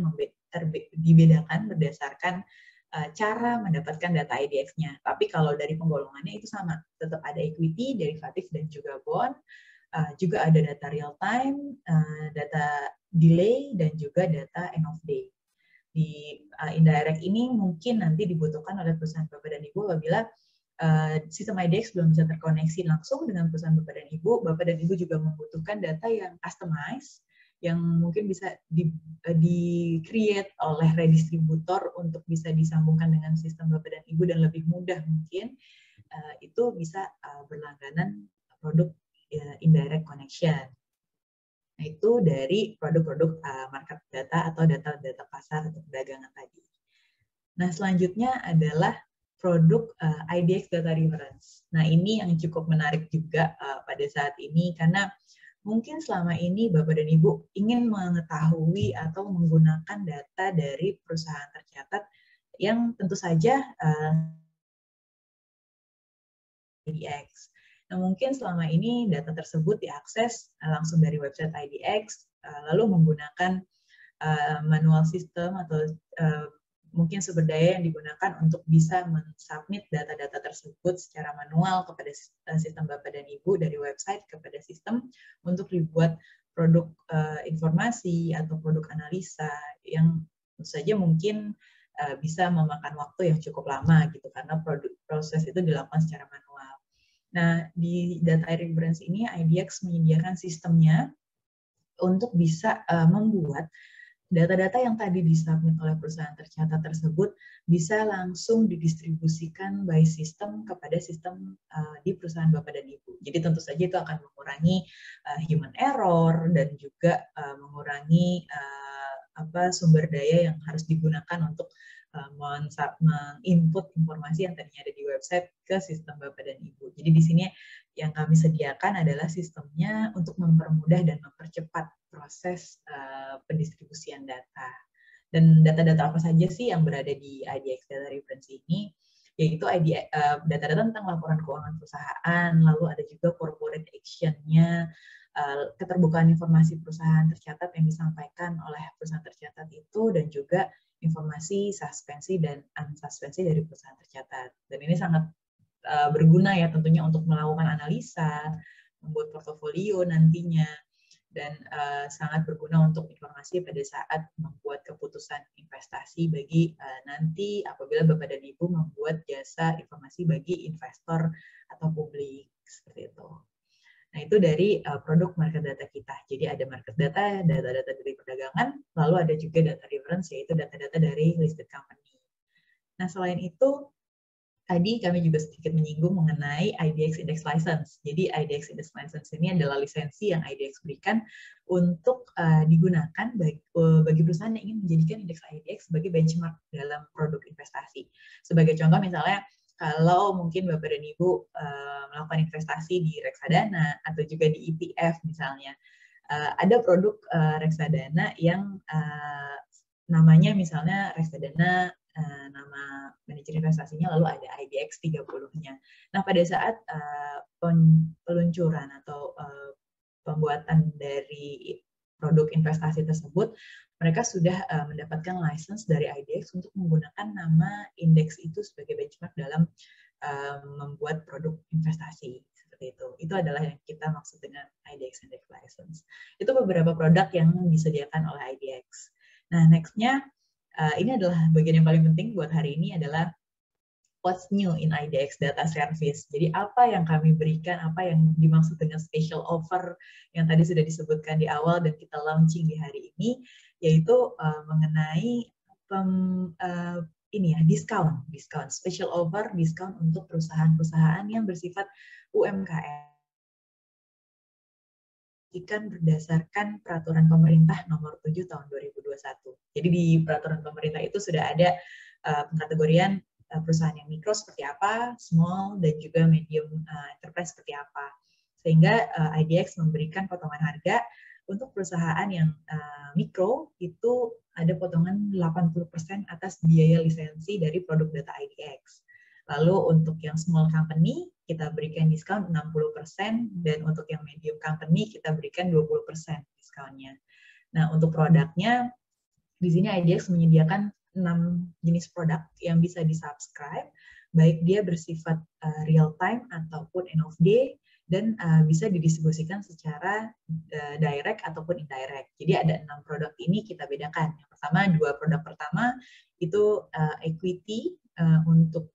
dibedakan berdasarkan cara mendapatkan data I D X-nya. Tapi kalau dari penggolongannya itu sama, tetap ada equity, derivatif, dan juga bond. Uh, juga ada data real time, uh, data delay, dan juga data end of day. Di uh, indirect ini mungkin nanti dibutuhkan oleh perusahaan Bapak dan Ibu apabila uh, sistem I D X belum bisa terkoneksi langsung dengan perusahaan Bapak dan Ibu. Bapak dan Ibu juga membutuhkan data yang customized, yang mungkin bisa di, di create oleh redistributor untuk bisa disambungkan dengan sistem Bapak dan Ibu dan lebih mudah mungkin, uh, itu bisa uh, berlangganan produk uh, indirect connection. Nah, itu dari produk-produk uh, market data atau data-data pasar atau perdagangan tadi. Nah, selanjutnya adalah produk uh, I D X data reference. Nah, ini yang cukup menarik juga uh, pada saat ini karena mungkin selama ini Bapak dan Ibu ingin mengetahui atau menggunakan data dari perusahaan tercatat yang tentu saja uh, I D X. Nah, mungkin selama ini data tersebut diakses uh, langsung dari website I D X, uh, lalu menggunakan uh, manual system atau uh, mungkin sumber daya yang digunakan untuk bisa mensubmit data-data tersebut secara manual kepada sistem Bapak dan Ibu dari website kepada sistem untuk dibuat produk uh, informasi atau produk analisa yang tentu saja mungkin uh, bisa memakan waktu yang cukup lama gitu karena produk, proses itu dilakukan secara manual. Nah, di data reference ini I D X menyediakan sistemnya untuk bisa uh, membuat data-data yang tadi disubmit oleh perusahaan tercatat tersebut bisa langsung didistribusikan by system kepada sistem uh, di perusahaan Bapak dan Ibu. Jadi tentu saja itu akan mengurangi uh, human error dan juga uh, mengurangi uh, apa sumber daya yang harus digunakan untuk uh, menginput informasi yang tadinya ada di website ke sistem Bapak dan Ibu. Jadi di sini yang kami sediakan adalah sistemnya untuk mempermudah dan mempercepat proses uh, pendistribusian data. Dan data-data apa saja sih yang berada di I D X data reference ini? Yaitu data-data uh, tentang laporan keuangan perusahaan, lalu ada juga corporate action-nya, uh, keterbukaan informasi perusahaan tercatat yang disampaikan oleh perusahaan tercatat itu, dan juga informasi suspensi dan unsuspensi dari perusahaan tercatat. Dan ini sangat uh, berguna ya tentunya untuk melakukan analisa, membuat portofolio nantinya, dan uh, sangat berguna untuk informasi pada saat membuat keputusan investasi bagi uh, nanti apabila Bapak dan Ibu membuat jasa informasi bagi investor atau publik, seperti itu. Nah, itu dari uh, produk market data kita. Jadi ada market data, data-data dari perdagangan, lalu ada juga data reference, yaitu data-data dari listed company. Nah, selain itu, tadi kami juga sedikit menyinggung mengenai I D X Index License. Jadi I D X Index License ini adalah lisensi yang I D X berikan untuk uh, digunakan bagi, uh, bagi perusahaan yang ingin menjadikan indeks I D X sebagai benchmark dalam produk investasi. Sebagai contoh misalnya, kalau mungkin Bapak dan Ibu uh, melakukan investasi di reksadana atau juga di E T F misalnya, uh, ada produk uh, reksadana yang uh, namanya misalnya reksadana, uh, nama manajer investasinya, lalu ada I D X tiga puluh-nya. Nah, pada saat uh, peluncuran atau uh, pembuatan dari produk investasi tersebut, mereka sudah uh, mendapatkan license dari I D X untuk menggunakan nama indeks itu sebagai benchmark dalam uh, membuat produk investasi. Itu. Itu adalah yang kita maksud dengan I D X Index License. Itu beberapa produk yang disediakan oleh I D X. Nah, next-nya, uh, ini adalah bagian yang paling penting buat hari ini adalah what's new in I D X Data Service. Jadi apa yang kami berikan, apa yang dimaksud dengan special offer yang tadi sudah disebutkan di awal dan kita launching di hari ini, yaitu uh, mengenai pem, uh, ini ya, diskon, diskon, special offer, diskon untuk perusahaan-perusahaan yang bersifat U M K M. Ikan berdasarkan peraturan pemerintah nomor tujuh tahun dua ribu dua puluh satu. Jadi di peraturan pemerintah itu sudah ada uh, pengkategorian uh, perusahaan yang mikro seperti apa, small, dan juga medium uh, enterprise seperti apa. Sehingga uh, I D X memberikan potongan harga untuk perusahaan yang uh, mikro itu ada potongan delapan puluh persen atas biaya lisensi dari produk data I D X. Lalu untuk yang small company kita berikan diskon enam puluh persen dan untuk yang medium company kita berikan dua puluh persen diskonnya. Nah, untuk produknya di sini I D X menyediakan enam jenis produk yang bisa di-subscribe, baik dia bersifat uh, real time ataupun end of day, dan uh, bisa didistribusikan secara uh, direct ataupun indirect. Jadi ada enam produk ini kita bedakan. Yang pertama, dua produk pertama itu uh, equity uh, untuk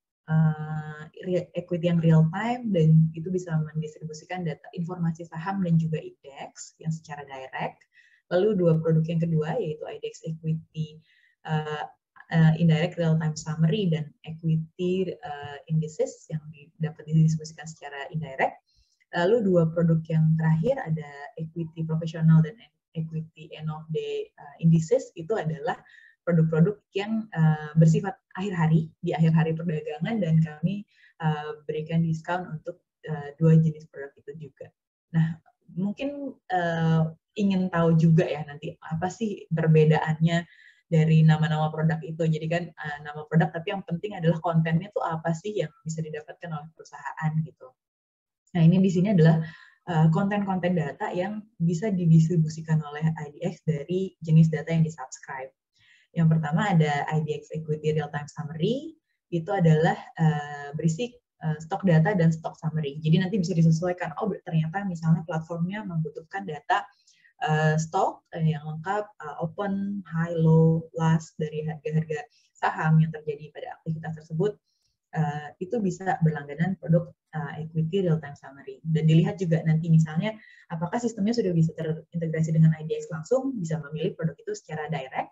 uh, equity yang real time, dan itu bisa mendistribusikan data informasi saham dan juga indeks yang secara direct. Lalu dua produk yang kedua yaitu I D X equity uh, uh, indirect real time summary dan equity uh, indices yang dapat didistribusikan secara indirect. Lalu dua produk yang terakhir ada equity profesional dan equity end of day uh, indices, itu adalah produk-produk yang uh, bersifat akhir hari, di akhir hari perdagangan, dan kami uh, berikan diskon untuk uh, dua jenis produk itu juga. Nah, mungkin uh, ingin tahu juga ya nanti apa sih perbedaannya dari nama-nama produk itu. Jadi kan uh, nama produk, tapi yang penting adalah kontennya tuh apa sih yang bisa didapatkan oleh perusahaan gitu. Nah, ini di sini adalah konten-konten uh, data yang bisa didistribusikan oleh I D X dari jenis data yang di-subscribe. Yang pertama ada I D X Equity Real Time Summary, itu adalah uh, berisi uh, stok data dan stok summary. Jadi nanti bisa disesuaikan, oh ternyata misalnya platformnya membutuhkan data uh, stok uh, yang lengkap, uh, open, high, low, last dari harga-harga saham yang terjadi pada aktivitas tersebut. Uh, itu bisa berlangganan produk uh, equity real time summary, dan dilihat juga nanti misalnya apakah sistemnya sudah bisa terintegrasi dengan I D X langsung, bisa memilih produk itu secara direct,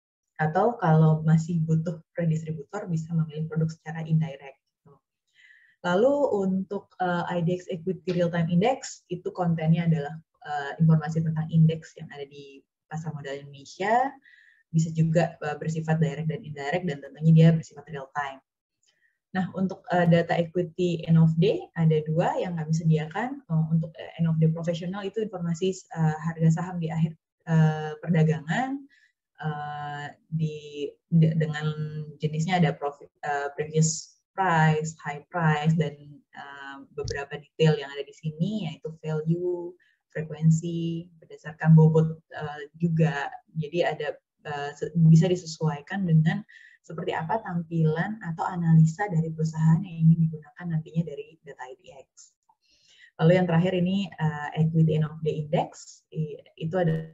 atau kalau masih butuh predistributor bisa memilih produk secara indirect. Lalu untuk uh, I D X equity real time index itu kontennya adalah uh, informasi tentang indeks yang ada di pasar modal Indonesia, bisa juga uh, bersifat direct dan indirect, dan tentunya dia bersifat real time. Nah, untuk uh, data equity end of day ada dua yang kami sediakan. Uh, untuk uh, end of day profesional itu informasi uh, harga saham di akhir uh, perdagangan, uh, di de, dengan jenisnya ada profit, uh, previous price, high price, dan uh, beberapa detail yang ada di sini yaitu value, frekuensi, berdasarkan bobot uh, juga. Jadi ada uh, bisa disesuaikan dengan seperti apa tampilan atau analisa dari perusahaan yang ingin digunakan nantinya dari data I D X. Lalu yang terakhir ini uh, equity end of day index, itu ada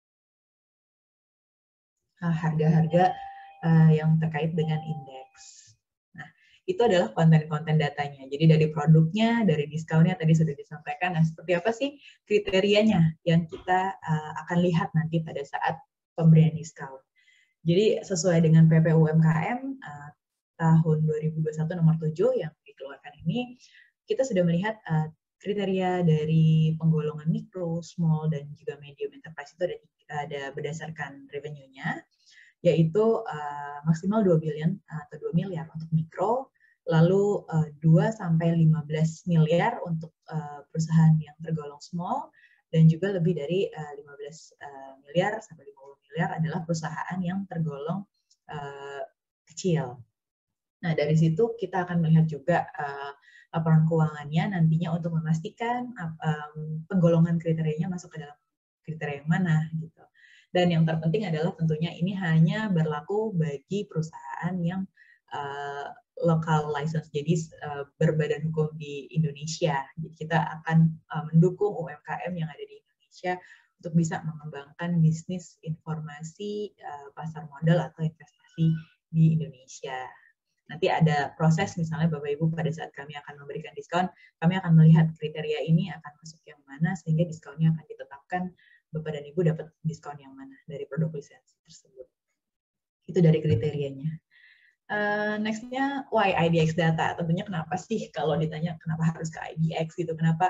harga-harga uh, yang terkait dengan indeks. Nah, itu adalah konten-konten datanya. Jadi dari produknya, dari diskonnya tadi sudah disampaikan. Nah, seperti apa sih kriterianya yang kita uh, akan lihat nanti pada saat pemberian diskon. Jadi sesuai dengan P P U M K M uh, tahun dua ribu dua puluh satu nomor tujuh yang dikeluarkan ini, kita sudah melihat uh, kriteria dari penggolongan mikro, small, dan juga medium enterprise itu ada, ada berdasarkan revenue-nya, yaitu uh, maksimal dua billion atau dua miliar untuk mikro, lalu uh, dua sampai lima belas miliar untuk uh, perusahaan yang tergolong small, dan juga lebih dari uh, lima belas uh, miliar sampai lima puluh miliar adalah perusahaan yang tergolong uh, kecil. Nah, dari situ kita akan melihat juga uh, laporan keuangannya nantinya untuk memastikan um, penggolongan kriterianya masuk ke dalam kriteria yang mana gitu. Dan yang terpenting adalah tentunya ini hanya berlaku bagi perusahaan yang uh, local license, jadi uh, berbadan hukum di Indonesia. Jadi kita akan uh, mendukung U M K M yang ada di Indonesia untuk bisa mengembangkan bisnis informasi uh, pasar modal atau investasi di Indonesia. Nanti ada proses, misalnya Bapak Ibu pada saat kami akan memberikan diskon, kami akan melihat kriteria ini akan masuk yang mana sehingga diskonnya akan ditetapkan Bapak dan Ibu dapat diskon yang mana dari produk lisensi tersebut. Itu dari kriterianya. Uh, Next-nya, why I D X data? Tentunya kenapa sih kalau ditanya kenapa harus ke I D X gitu, kenapa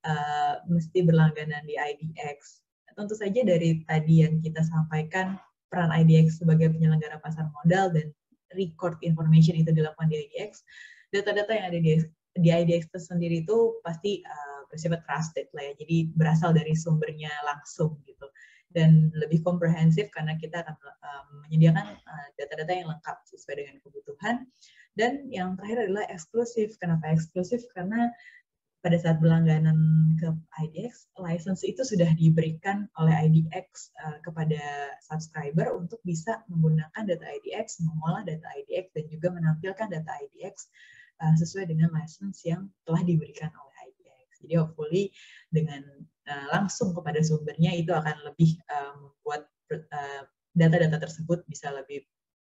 uh, mesti berlangganan di I D X? Tentu saja dari tadi yang kita sampaikan, peran I D X sebagai penyelenggara pasar modal dan record information itu dilakukan di I D X, data-data yang ada di, di I D X itu sendiri itu pasti uh, bersifat trusted lah ya, jadi berasal dari sumbernya langsung gitu. Dan lebih komprehensif karena kita akan uh, menyediakan data-data uh, yang lengkap sesuai dengan kebutuhan. Dan yang terakhir adalah eksklusif. Kenapa eksklusif? Karena pada saat berlangganan ke I D X, license itu sudah diberikan oleh I D X uh, kepada subscriber untuk bisa menggunakan data I D X, mengolah data I D X, dan juga menampilkan data I D X uh, sesuai dengan license yang telah diberikan oleh I D X. Jadi hopefully dengan uh, langsung kepada sumbernya itu akan lebih uh, membuat data-data uh, tersebut bisa lebih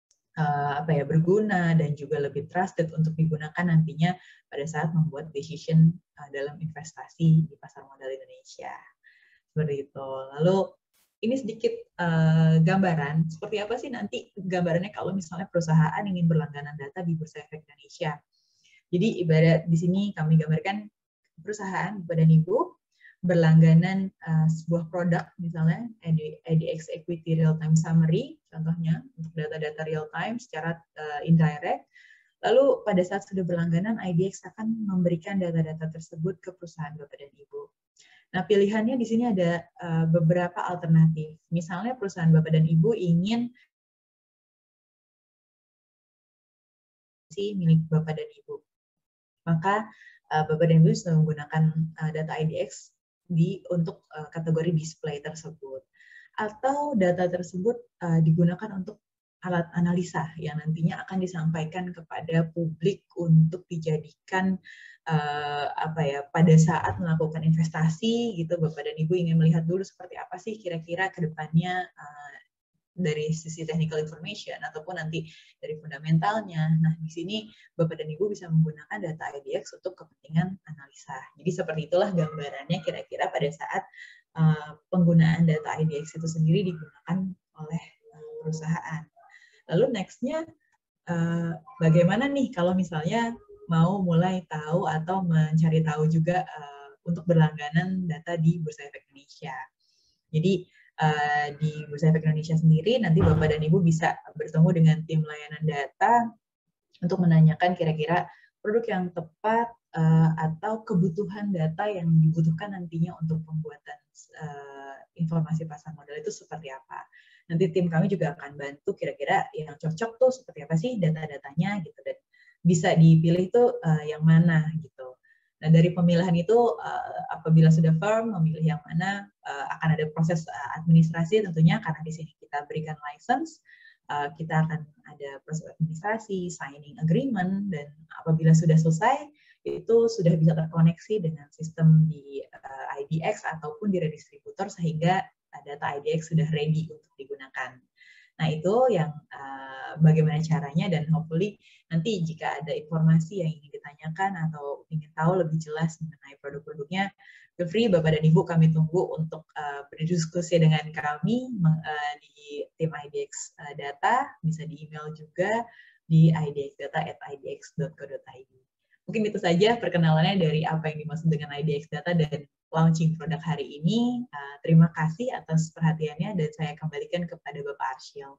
uh, apa ya berguna dan juga lebih trusted untuk digunakan nantinya pada saat membuat decision uh, dalam investasi di pasar modal Indonesia. Seperti itu. Lalu ini sedikit uh, gambaran seperti apa sih nanti gambarannya kalau misalnya perusahaan ingin berlangganan data di Bursa Efek Indonesia. Jadi ibarat di sini kami gambarkan perusahaan Bapak dan Ibu berlangganan uh, sebuah produk misalnya I D X Equity Real Time Summary contohnya untuk data-data real time secara uh, indirect. Lalu pada saat sudah berlangganan I D X akan memberikan data-data tersebut ke perusahaan Bapak dan Ibu. Nah, pilihannya di sini ada uh, beberapa alternatif. Misalnya perusahaan Bapak dan Ibu ingin si milik Bapak dan Ibu. Maka uh, Bapak dan Ibu bisa menggunakan uh, data I D X di untuk uh, kategori display tersebut. Atau data tersebut uh, digunakan untuk alat analisa yang nantinya akan disampaikan kepada publik untuk dijadikan uh, apa ya pada saat melakukan investasi gitu. Bapak dan Ibu ingin melihat dulu seperti apa sih kira-kira ke depannya uh, dari sisi technical information ataupun nanti dari fundamentalnya. Nah, di sini Bapak dan Ibu bisa menggunakan data I D X untuk kepentingan analisa. Jadi seperti itulah gambarannya kira-kira pada saat uh, penggunaan data I D X itu sendiri digunakan oleh uh, perusahaan. Lalu next-nya uh, bagaimana nih kalau misalnya mau mulai tahu atau mencari tahu juga uh, untuk berlangganan data di Bursa Efek Indonesia. Jadi Uh, di Bursa Efek Indonesia sendiri, nanti Bapak dan Ibu bisa bertemu dengan tim layanan data untuk menanyakan kira-kira produk yang tepat uh, atau kebutuhan data yang dibutuhkan nantinya untuk pembuatan uh, informasi pasar modal itu seperti apa. Nanti tim kami juga akan bantu kira-kira yang cocok tuh seperti apa sih data-datanya gitu, dan bisa dipilih tuh uh, yang mana gitu. Nah, dari pemilihan itu, uh, apabila sudah firm, memilih yang mana, uh, akan ada proses uh, administrasi tentunya, karena di sini kita berikan license, uh, kita akan ada proses administrasi, signing agreement, dan apabila sudah selesai, itu sudah bisa terkoneksi dengan sistem di uh, I D X ataupun di redistributor, sehingga data I D X sudah ready untuk digunakan. Nah, itu yang uh, bagaimana caranya, dan hopefully nanti jika ada informasi yang ingin ditanyakan atau ingin tahu lebih jelas mengenai produk-produknya, feel free Bapak dan Ibu, kami tunggu untuk uh, berdiskusi dengan kami uh, di tim I D X uh, Data, bisa di email juga di i d x data at i d x dot co dot i d. Mungkin itu saja perkenalannya dari apa yang dimaksud dengan I D X Data dan launching produk hari ini. Uh, terima kasih atas perhatiannya dan saya kembalikan kepada Bapak Arsyil.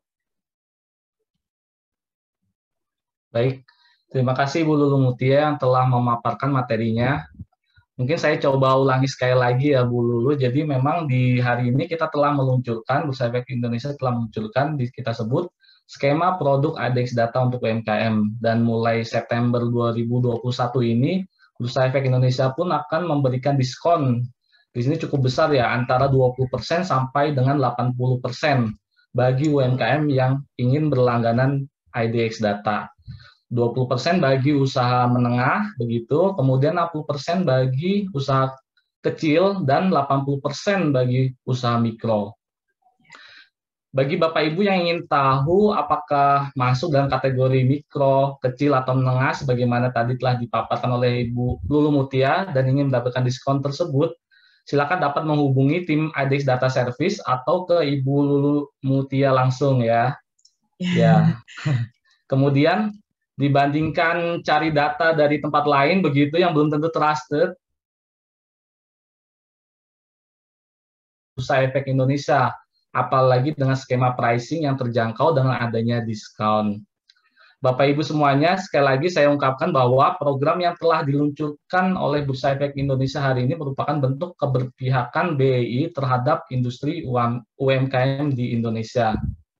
Baik, terima kasih Bu Lulu Mutia yang telah memaparkan materinya. Mungkin saya coba ulangi sekali lagi ya Bu Lulu. Jadi memang di hari ini kita telah meluncurkan, Bursa Efek Indonesia telah meluncurkan, kita sebut skema produk A D X Data untuk U M K M. Dan mulai September dua ribu dua puluh satu ini, Bursa Efek Indonesia pun akan memberikan diskon. Di sini cukup besar ya, antara dua puluh persen sampai dengan delapan puluh persen bagi U M K M yang ingin berlangganan A D X Data. dua puluh persen bagi usaha menengah, begitu, kemudian enam puluh persen bagi usaha kecil, dan delapan puluh persen bagi usaha mikro. Bagi Bapak Ibu yang ingin tahu apakah masuk dalam kategori mikro, kecil, atau menengah, sebagaimana tadi telah dipaparkan oleh Ibu Lulu Mutia, dan ingin mendapatkan diskon tersebut, silakan dapat menghubungi tim A D X Data Service atau ke Ibu Lulu Mutia langsung ya. Ya. Kemudian, dibandingkan cari data dari tempat lain begitu yang belum tentu trusted, Bursa Efek Indonesia, apalagi dengan skema pricing yang terjangkau dengan adanya diskon. Bapak Ibu semuanya, sekali lagi saya ungkapkan bahwa program yang telah diluncurkan oleh Bursa Efek Indonesia hari ini merupakan bentuk keberpihakan B E I terhadap industri U M K M di Indonesia.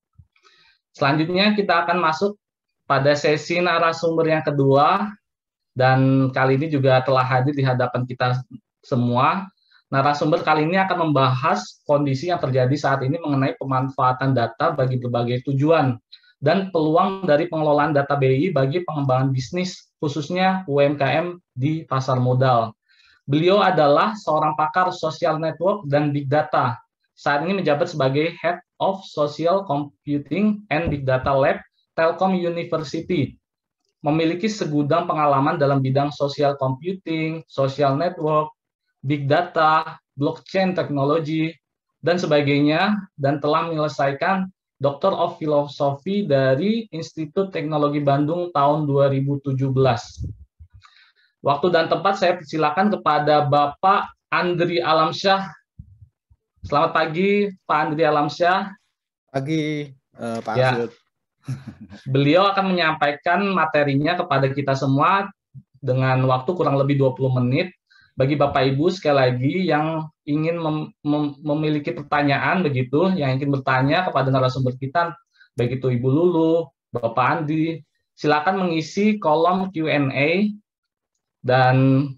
Selanjutnya kita akan masuk pada sesi narasumber yang kedua, dan kali ini juga telah hadir di hadapan kita semua. Narasumber kali ini akan membahas kondisi yang terjadi saat ini mengenai pemanfaatan data bagi berbagai tujuan dan peluang dari pengelolaan data B I bagi pengembangan bisnis, khususnya U M K M di pasar modal. Beliau adalah seorang pakar social network dan big data. Saat ini menjabat sebagai Head of Social Computing and Big Data Lab Telkom University, memiliki segudang pengalaman dalam bidang social computing, social network, big data, blockchain technology, dan sebagainya, dan telah menyelesaikan Doctor of Philosophy dari Institut Teknologi Bandung tahun dua ribu tujuh belas. Waktu dan tempat saya persilakan kepada Bapak Andri Alamsyah. Selamat pagi, Pak Andri Alamsyah. Pagi, uh, Pak ya. Arsil. Beliau akan menyampaikan materinya kepada kita semua dengan waktu kurang lebih dua puluh menit. Bagi Bapak Ibu sekali lagi yang ingin mem mem memiliki pertanyaan begitu, yang ingin bertanya kepada narasumber kita, baik itu Ibu Lulu, Bapak Andi, silakan mengisi kolom Q and A, dan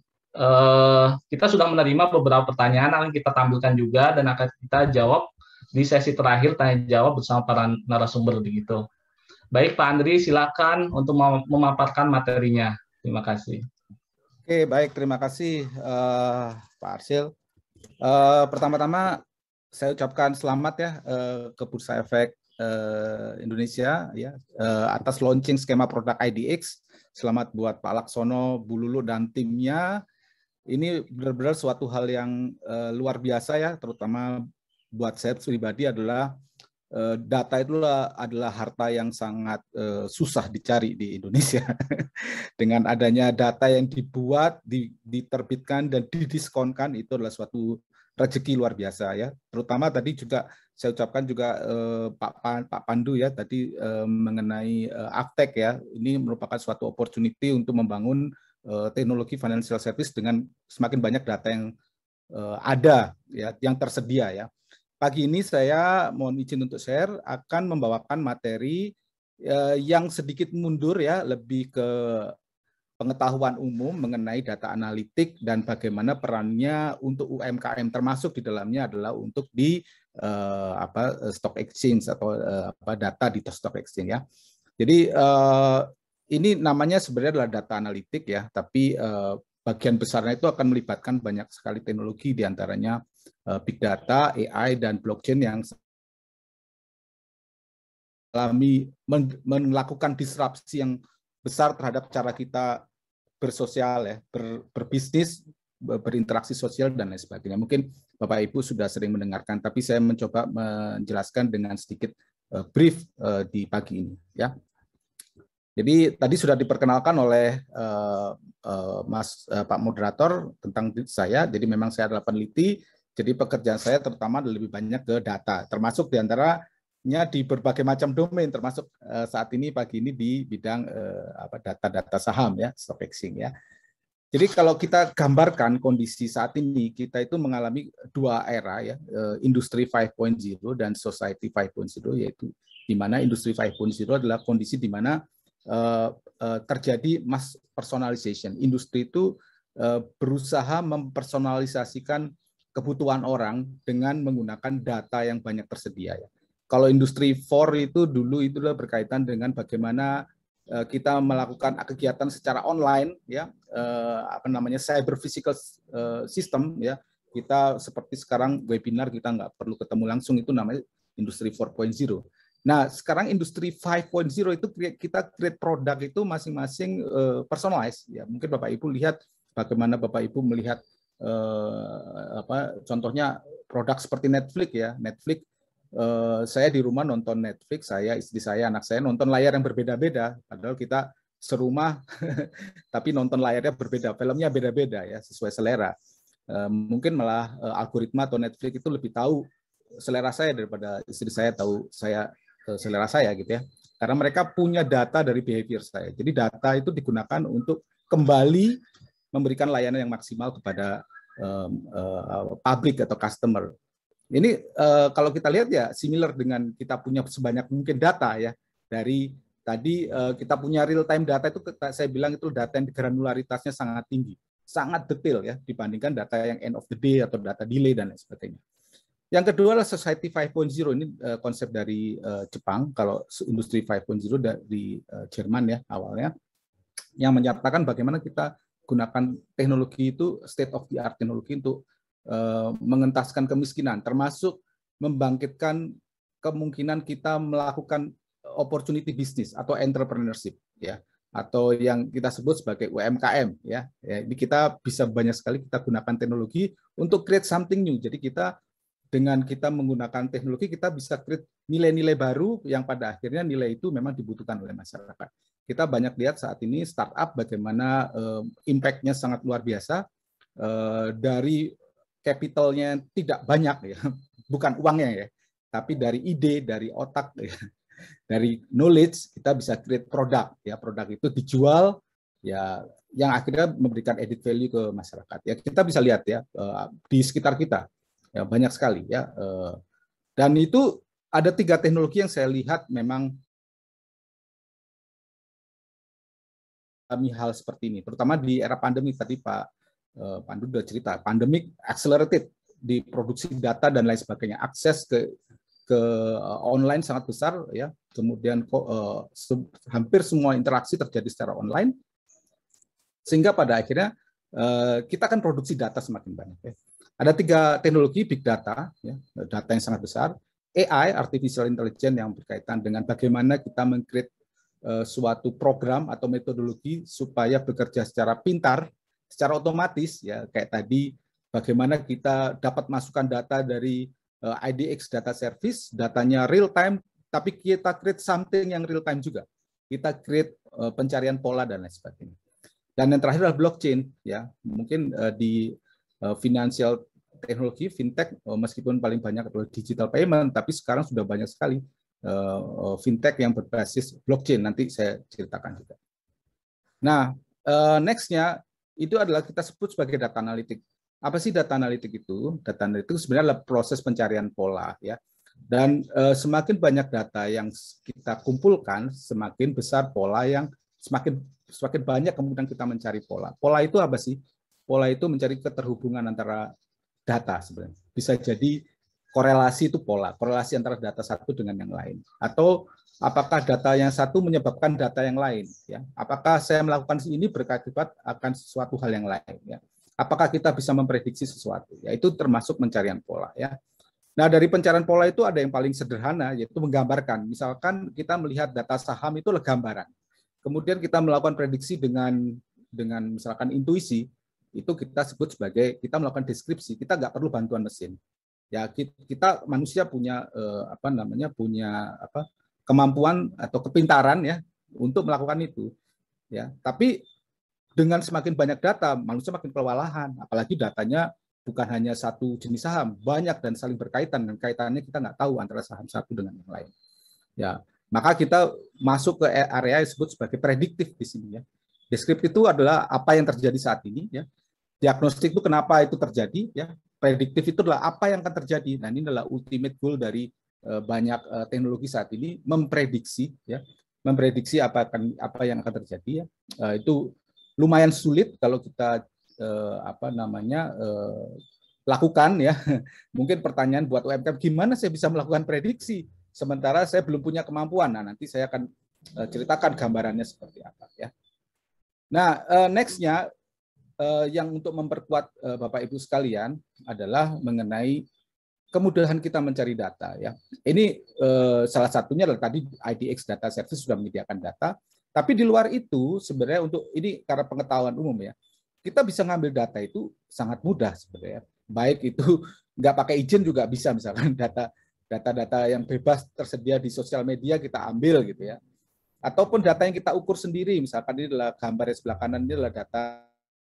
eh, kita sudah menerima beberapa pertanyaan akan kita tampilkan juga dan akan kita jawab di sesi terakhir tanya jawab bersama para narasumber begitu. Baik Pak Andri, silakan untuk mem memaparkan materinya. Terima kasih. Oke, baik, terima kasih uh, Pak Arsil. Uh, Pertama-tama saya ucapkan selamat ya uh, ke Bursa Efek uh, Indonesia ya uh, atas launching skema produk I D X. Selamat buat Pak Laksono, Bu Lulu dan timnya. Ini benar-benar suatu hal yang uh, luar biasa ya, terutama buat saya pribadi adalah uh, data itu adalah harta yang sangat uh, susah dicari di Indonesia. Dengan adanya data yang dibuat, diterbitkan dan didiskonkan, itu adalah suatu rezeki luar biasa ya. Terutama tadi juga saya ucapkan juga eh, Pak Pan, Pak Pandu ya tadi eh, mengenai eh, Aftek ya. Ini merupakan suatu opportunity untuk membangun eh, teknologi financial service dengan semakin banyak data yang eh, ada ya, yang tersedia ya. Pagi ini saya mohon izin untuk share akan membawakan materi eh, yang sedikit mundur ya, lebih ke pengetahuan umum mengenai data analitik dan bagaimana perannya untuk U M K M, termasuk di dalamnya adalah untuk di uh, apa stock exchange atau uh, apa data di stock exchange ya. Jadi uh, ini namanya sebenarnya adalah data analitik ya, tapi uh, bagian besarnya itu akan melibatkan banyak sekali teknologi, diantaranya uh, big data, A I dan blockchain yang alami melakukan disrupsi yang besar terhadap cara kita bersosial ya, ber, berbisnis, berinteraksi sosial dan lain sebagainya. Mungkin Bapak Ibu sudah sering mendengarkan, tapi saya mencoba menjelaskan dengan sedikit uh, brief uh, di pagi ini ya. Jadi tadi sudah diperkenalkan oleh uh, uh, Mas uh, Pak Moderator tentang saya. Jadi memang saya adalah peneliti. Jadi pekerjaan saya terutama lebih banyak ke data, termasuk diantara di berbagai macam domain, termasuk uh, saat ini pagi ini di bidang uh, apa data-data saham ya, stock exchange ya. Jadi kalau kita gambarkan kondisi saat ini, kita itu mengalami dua era ya, industri lima titik nol dan society lima titik nol, yaitu di mana industri lima titik nol adalah kondisi di mana uh, uh, terjadi mass personalization. Industri itu uh, berusaha mempersonalisasikan kebutuhan orang dengan menggunakan data yang banyak tersedia. Ya. Kalau industri empat itu dulu itu berkaitan dengan bagaimana kita melakukan kegiatan secara online, ya, eh, apa namanya cyber physical system, ya. Kita seperti sekarang webinar kita nggak perlu ketemu langsung, itu namanya industri empat titik nol. Nah, sekarang industri lima titik nol itu kita create produk itu masing-masing eh, personalized, ya. Mungkin Bapak Ibu lihat bagaimana Bapak Ibu melihat eh, apa contohnya produk seperti Netflix, ya. Netflix, Uh, saya di rumah nonton Netflix, saya, istri saya, anak saya nonton layar yang berbeda-beda, padahal kita serumah, tapi nonton layarnya berbeda, filmnya beda-beda ya, sesuai selera. Uh, mungkin malah uh, algoritma atau Netflix itu lebih tahu selera saya daripada istri saya tahu saya uh, selera saya gitu ya, karena mereka punya data dari behavior saya. Jadi data itu digunakan untuk kembali memberikan layanan yang maksimal kepada um, uh, public atau customer. Ini uh, kalau kita lihat ya similar dengan kita punya sebanyak mungkin data ya, dari tadi uh, kita punya real time data itu saya bilang itu data yang granularitasnya sangat tinggi, sangat detail ya dibandingkan data yang end of the day atau data delay dan lain sebagainya. Yang kedua adalah society lima titik nol, ini uh, konsep dari uh, Jepang, kalau industri lima titik nol dari uh, Jerman ya awalnya, yang menyatakan bagaimana kita gunakan teknologi itu state of the art teknologi untuk mengentaskan kemiskinan, termasuk membangkitkan kemungkinan kita melakukan opportunity business atau entrepreneurship, ya, atau yang kita sebut sebagai U M K M, ya. Ya, ini kita bisa banyak sekali kita gunakan teknologi untuk create something new. Jadi kita dengan kita menggunakan teknologi kita bisa create nilai-nilai baru yang pada akhirnya nilai itu memang dibutuhkan oleh masyarakat. Kita banyak lihat saat ini startup bagaimana uh, impact-nya sangat luar biasa uh, dari capitalnya tidak banyak ya, bukan uangnya ya, tapi dari ide, dari otak, ya, dari knowledge kita bisa create produk ya, produk itu dijual ya, yang akhirnya memberikan added value ke masyarakat. Ya kita bisa lihat ya di sekitar kita ya banyak sekali ya, dan itu ada tiga teknologi yang saya lihat memang kami hal seperti ini, terutama di era pandemi tadi Pak Pandu sudah cerita, pandemic accelerated di produksi data dan lain sebagainya, akses ke ke online sangat besar ya, kemudian uh, se hampir semua interaksi terjadi secara online, sehingga pada akhirnya uh, kita akan produksi data semakin banyak. Ya. Ada tiga teknologi big data, ya, data yang sangat besar, A I artificial intelligence yang berkaitan dengan bagaimana kita meng-create uh, suatu program atau metodologi supaya bekerja secara pintar, secara otomatis ya, kayak tadi bagaimana kita dapat masukkan data dari uh, I D X data service, datanya real time, tapi kita create something yang real time juga. Kita create uh, pencarian pola dan lain sebagainya. Dan yang terakhir adalah blockchain ya, mungkin uh, di uh, financial teknologi fintech uh, meskipun paling banyak adalah digital payment, tapi sekarang sudah banyak sekali uh, uh, fintech yang berbasis blockchain. Nanti saya ceritakan juga. Nah, uh, next-nya itu adalah kita sebut sebagai data analitik. Apa sih data analitik itu? Data analitik sebenarnya adalah proses pencarian pola ya. Dan e, semakin banyak data yang kita kumpulkan, semakin besar pola yang semakin semakin banyak kemudian kita mencari pola. Pola itu apa sih? Pola itu mencari keterhubungan antara data sebenarnya. Bisa jadi korelasi itu pola, korelasi antara data satu dengan yang lain. Atau apakah data yang satu menyebabkan data yang lain? Ya, apakah saya melakukan ini berakibat akan sesuatu hal yang lain? Ya, apakah kita bisa memprediksi sesuatu? Ya, itu termasuk pencarian pola. Ya, nah dari pencarian pola itu ada yang paling sederhana, yaitu menggambarkan. Misalkan kita melihat data saham itu adalah gambaran. Kemudian kita melakukan prediksi dengan dengan misalkan intuisi, itu kita sebut sebagai kita melakukan deskripsi. Kita nggak perlu bantuan mesin. Ya, kita manusia punya eh, apa namanya punya apa kemampuan atau kepintaran ya untuk melakukan itu ya, tapi dengan semakin banyak data manusia makin kewalahan, apalagi datanya bukan hanya satu jenis saham, banyak dan saling berkaitan, dan kaitannya kita nggak tahu antara saham satu dengan yang lain ya, maka kita masuk ke area yang disebut sebagai prediktif di sini ya. Deskriptif itu adalah apa yang terjadi saat ini, ya. Diagnostik itu kenapa itu terjadi, ya. Prediktif itu adalah apa yang akan terjadi. Nah, ini adalah ultimate goal dari uh, banyak uh, teknologi saat ini, memprediksi, ya, memprediksi apa akan apa yang akan terjadi, ya. Uh, itu lumayan sulit kalau kita uh, apa namanya uh, lakukan, ya. Mungkin pertanyaan buat U M K M, gimana saya bisa melakukan prediksi sementara saya belum punya kemampuan. Nah, nanti saya akan uh, ceritakan gambarannya seperti apa, ya. Nah, uh, next-nya uh, yang untuk memperkuat uh, Bapak Ibu sekalian adalah mengenai kemudahan kita mencari data, ya. Ini uh, salah satunya adalah tadi I D X Data Service sudah menyediakan data, tapi di luar itu sebenarnya untuk ini karena pengetahuan umum, ya, kita bisa ngambil data itu sangat mudah sebenarnya. Baik itu nggak pakai izin juga bisa, misalkan data data-data yang bebas tersedia di sosial media kita ambil gitu, ya. Ataupun data yang kita ukur sendiri, misalkan ini adalah gambar di sebelah kanan, ini adalah data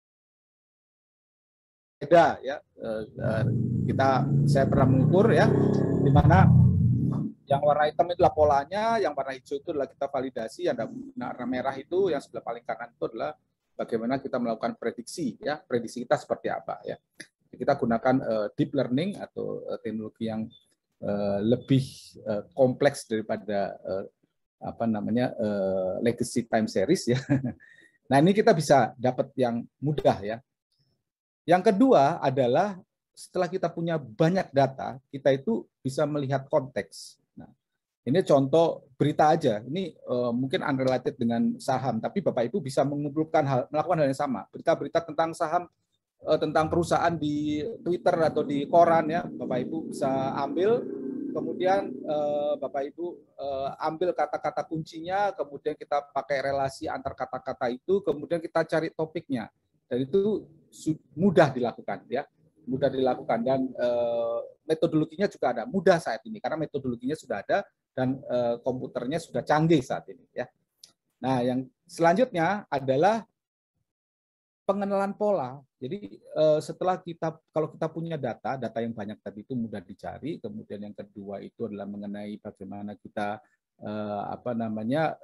beda, ya. Kita saya pernah mengukur, ya, di mana yang warna hitam itu adalah polanya, yang warna hijau itu adalah kita validasi, ada warna merah itu yang sebelah paling kanan itu adalah bagaimana kita melakukan prediksi, ya, prediksi kita seperti apa, ya. Kita gunakan uh, deep learning atau uh, teknologi yang uh, lebih uh, kompleks daripada uh, apa namanya uh, legacy time series, ya. Nah, ini kita bisa dapat yang mudah, ya. Yang kedua adalah setelah kita punya banyak data, kita itu bisa melihat konteks. Nah, ini contoh berita aja. Ini uh, mungkin unrelated dengan saham, tapi Bapak Ibu bisa mengumpulkan hal, melakukan hal yang sama. Berita-berita tentang saham, uh, tentang perusahaan di Twitter atau di koran, ya, Bapak Ibu bisa ambil. Kemudian eh, Bapak Ibu eh, ambil kata-kata kuncinya, kemudian kita pakai relasi antar kata-kata itu, kemudian kita cari topiknya, dan itu mudah dilakukan, ya, mudah dilakukan, dan eh, metodologinya juga ada, mudah saat ini karena metodologinya sudah ada dan eh, komputernya sudah canggih saat ini, ya. Nah, yang selanjutnya adalah pengenalan pola. Jadi setelah kita, kalau kita punya data, data yang banyak tadi itu mudah dicari. Kemudian yang kedua itu adalah mengenai bagaimana kita apa namanya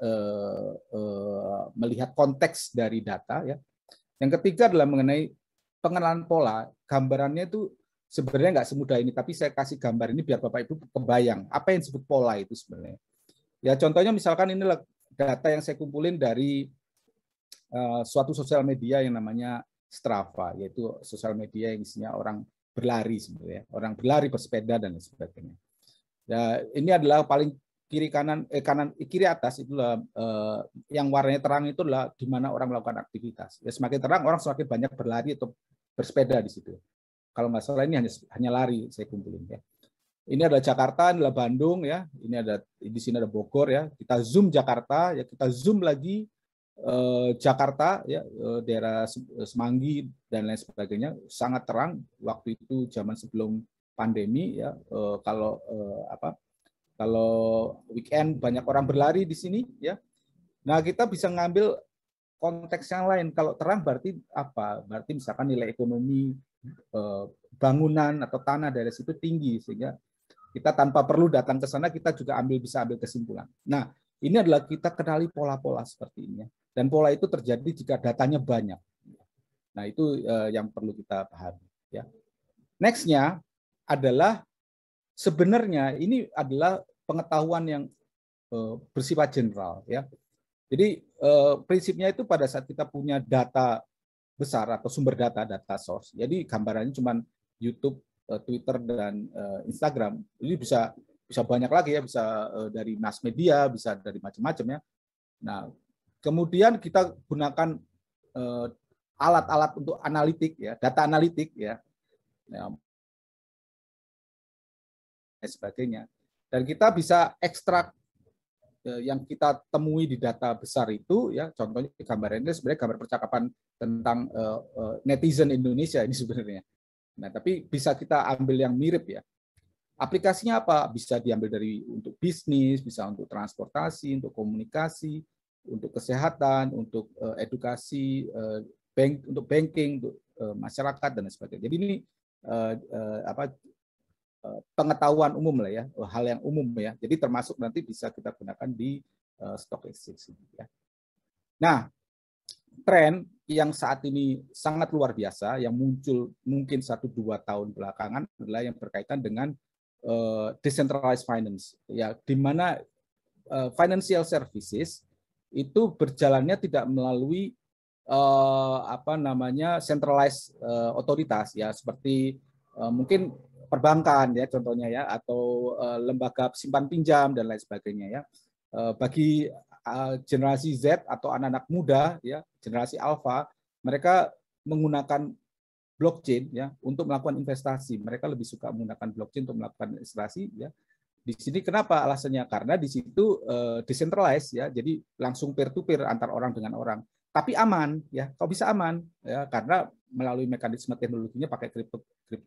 melihat konteks dari data, ya. Yang ketiga adalah mengenai pengenalan pola. Gambarannya itu sebenarnya nggak semudah ini, tapi saya kasih gambar ini biar Bapak Ibu kebayang apa yang disebut pola itu sebenarnya. Ya, contohnya misalkan inilah data yang saya kumpulin dari Uh, suatu sosial media yang namanya Strava, yaitu sosial media yang isinya orang berlari sebenarnya, orang berlari, bersepeda dan lain sebagainya. Ya, ini adalah paling kiri kanan, eh, kanan kiri atas itulah uh, yang warnanya terang itu adalah di mana orang melakukan aktivitas. Ya, semakin terang orang semakin banyak berlari atau bersepeda di situ. Kalau nggak salah ini hanya hanya lari saya kumpulin, ya. Ini adalah Jakarta, ini adalah Bandung, ya. Ini ada di sini ada Bogor, ya. Kita zoom Jakarta, ya, kita zoom lagi Eh, Jakarta, ya, eh, daerah Semanggi dan lain sebagainya, sangat terang waktu itu zaman sebelum pandemi, ya. Eh, kalau eh, apa kalau weekend banyak orang berlari di sini, ya. Nah, kita bisa ngambil konteks yang lain. Kalau terang berarti apa? Berarti misalkan nilai ekonomi eh, bangunan atau tanah dari situ tinggi, sehingga kita tanpa perlu datang ke sana kita juga ambil bisa ambil kesimpulan. Nah, ini adalah kita kenali pola-pola seperti ini, ya. Dan pola itu terjadi jika datanya banyak. Nah, itu uh, yang perlu kita pahami, ya. Next-nya adalah sebenarnya ini adalah pengetahuan yang uh, bersifat general, ya. Jadi uh, prinsipnya itu pada saat kita punya data besar atau sumber data, data source. Jadi gambarannya cuma YouTube, uh, Twitter dan uh, Instagram. Ini bisa bisa banyak lagi, ya, bisa uh, dari mass media, bisa dari macam-macam, ya. Nah, kemudian kita gunakan alat-alat uh, untuk analitik, ya, data analitik, ya, ya, dan sebagainya. Dan kita bisa ekstrak uh, yang kita temui di data besar itu, ya, contohnya gambar ini sebenarnya gambar percakapan tentang uh, uh, netizen Indonesia ini sebenarnya. Nah, tapi bisa kita ambil yang mirip, ya. Aplikasinya apa? Bisa diambil dari untuk bisnis, bisa untuk transportasi, untuk komunikasi, untuk kesehatan, untuk uh, edukasi, uh, bank, untuk banking, untuk uh, masyarakat dan sebagainya. Jadi ini uh, uh, apa uh, pengetahuan umum lah, ya, hal yang umum, ya. Jadi termasuk nanti bisa kita gunakan di uh, stock exchange, ya. Nah, tren yang saat ini sangat luar biasa, yang muncul mungkin satu dua tahun belakangan adalah yang berkaitan dengan uh, decentralized finance, ya, di mana uh, financial services itu berjalannya tidak melalui uh, apa namanya centralized uh, otoritas, ya, seperti uh, mungkin perbankan, ya, contohnya, ya, atau uh, lembaga simpan pinjam dan lain sebagainya, ya. Uh, bagi uh, generasi Z atau anak-anak muda, ya, generasi alpha, mereka menggunakan blockchain, ya, untuk melakukan investasi. Mereka lebih suka menggunakan blockchain untuk melakukan investasi, ya. Di sini kenapa alasannya? Karena di situ uh, decentralized, ya, jadi langsung peer to peer antar orang dengan orang. Tapi aman, ya. Kok bisa aman? Ya, karena melalui mekanisme teknologinya pakai kripto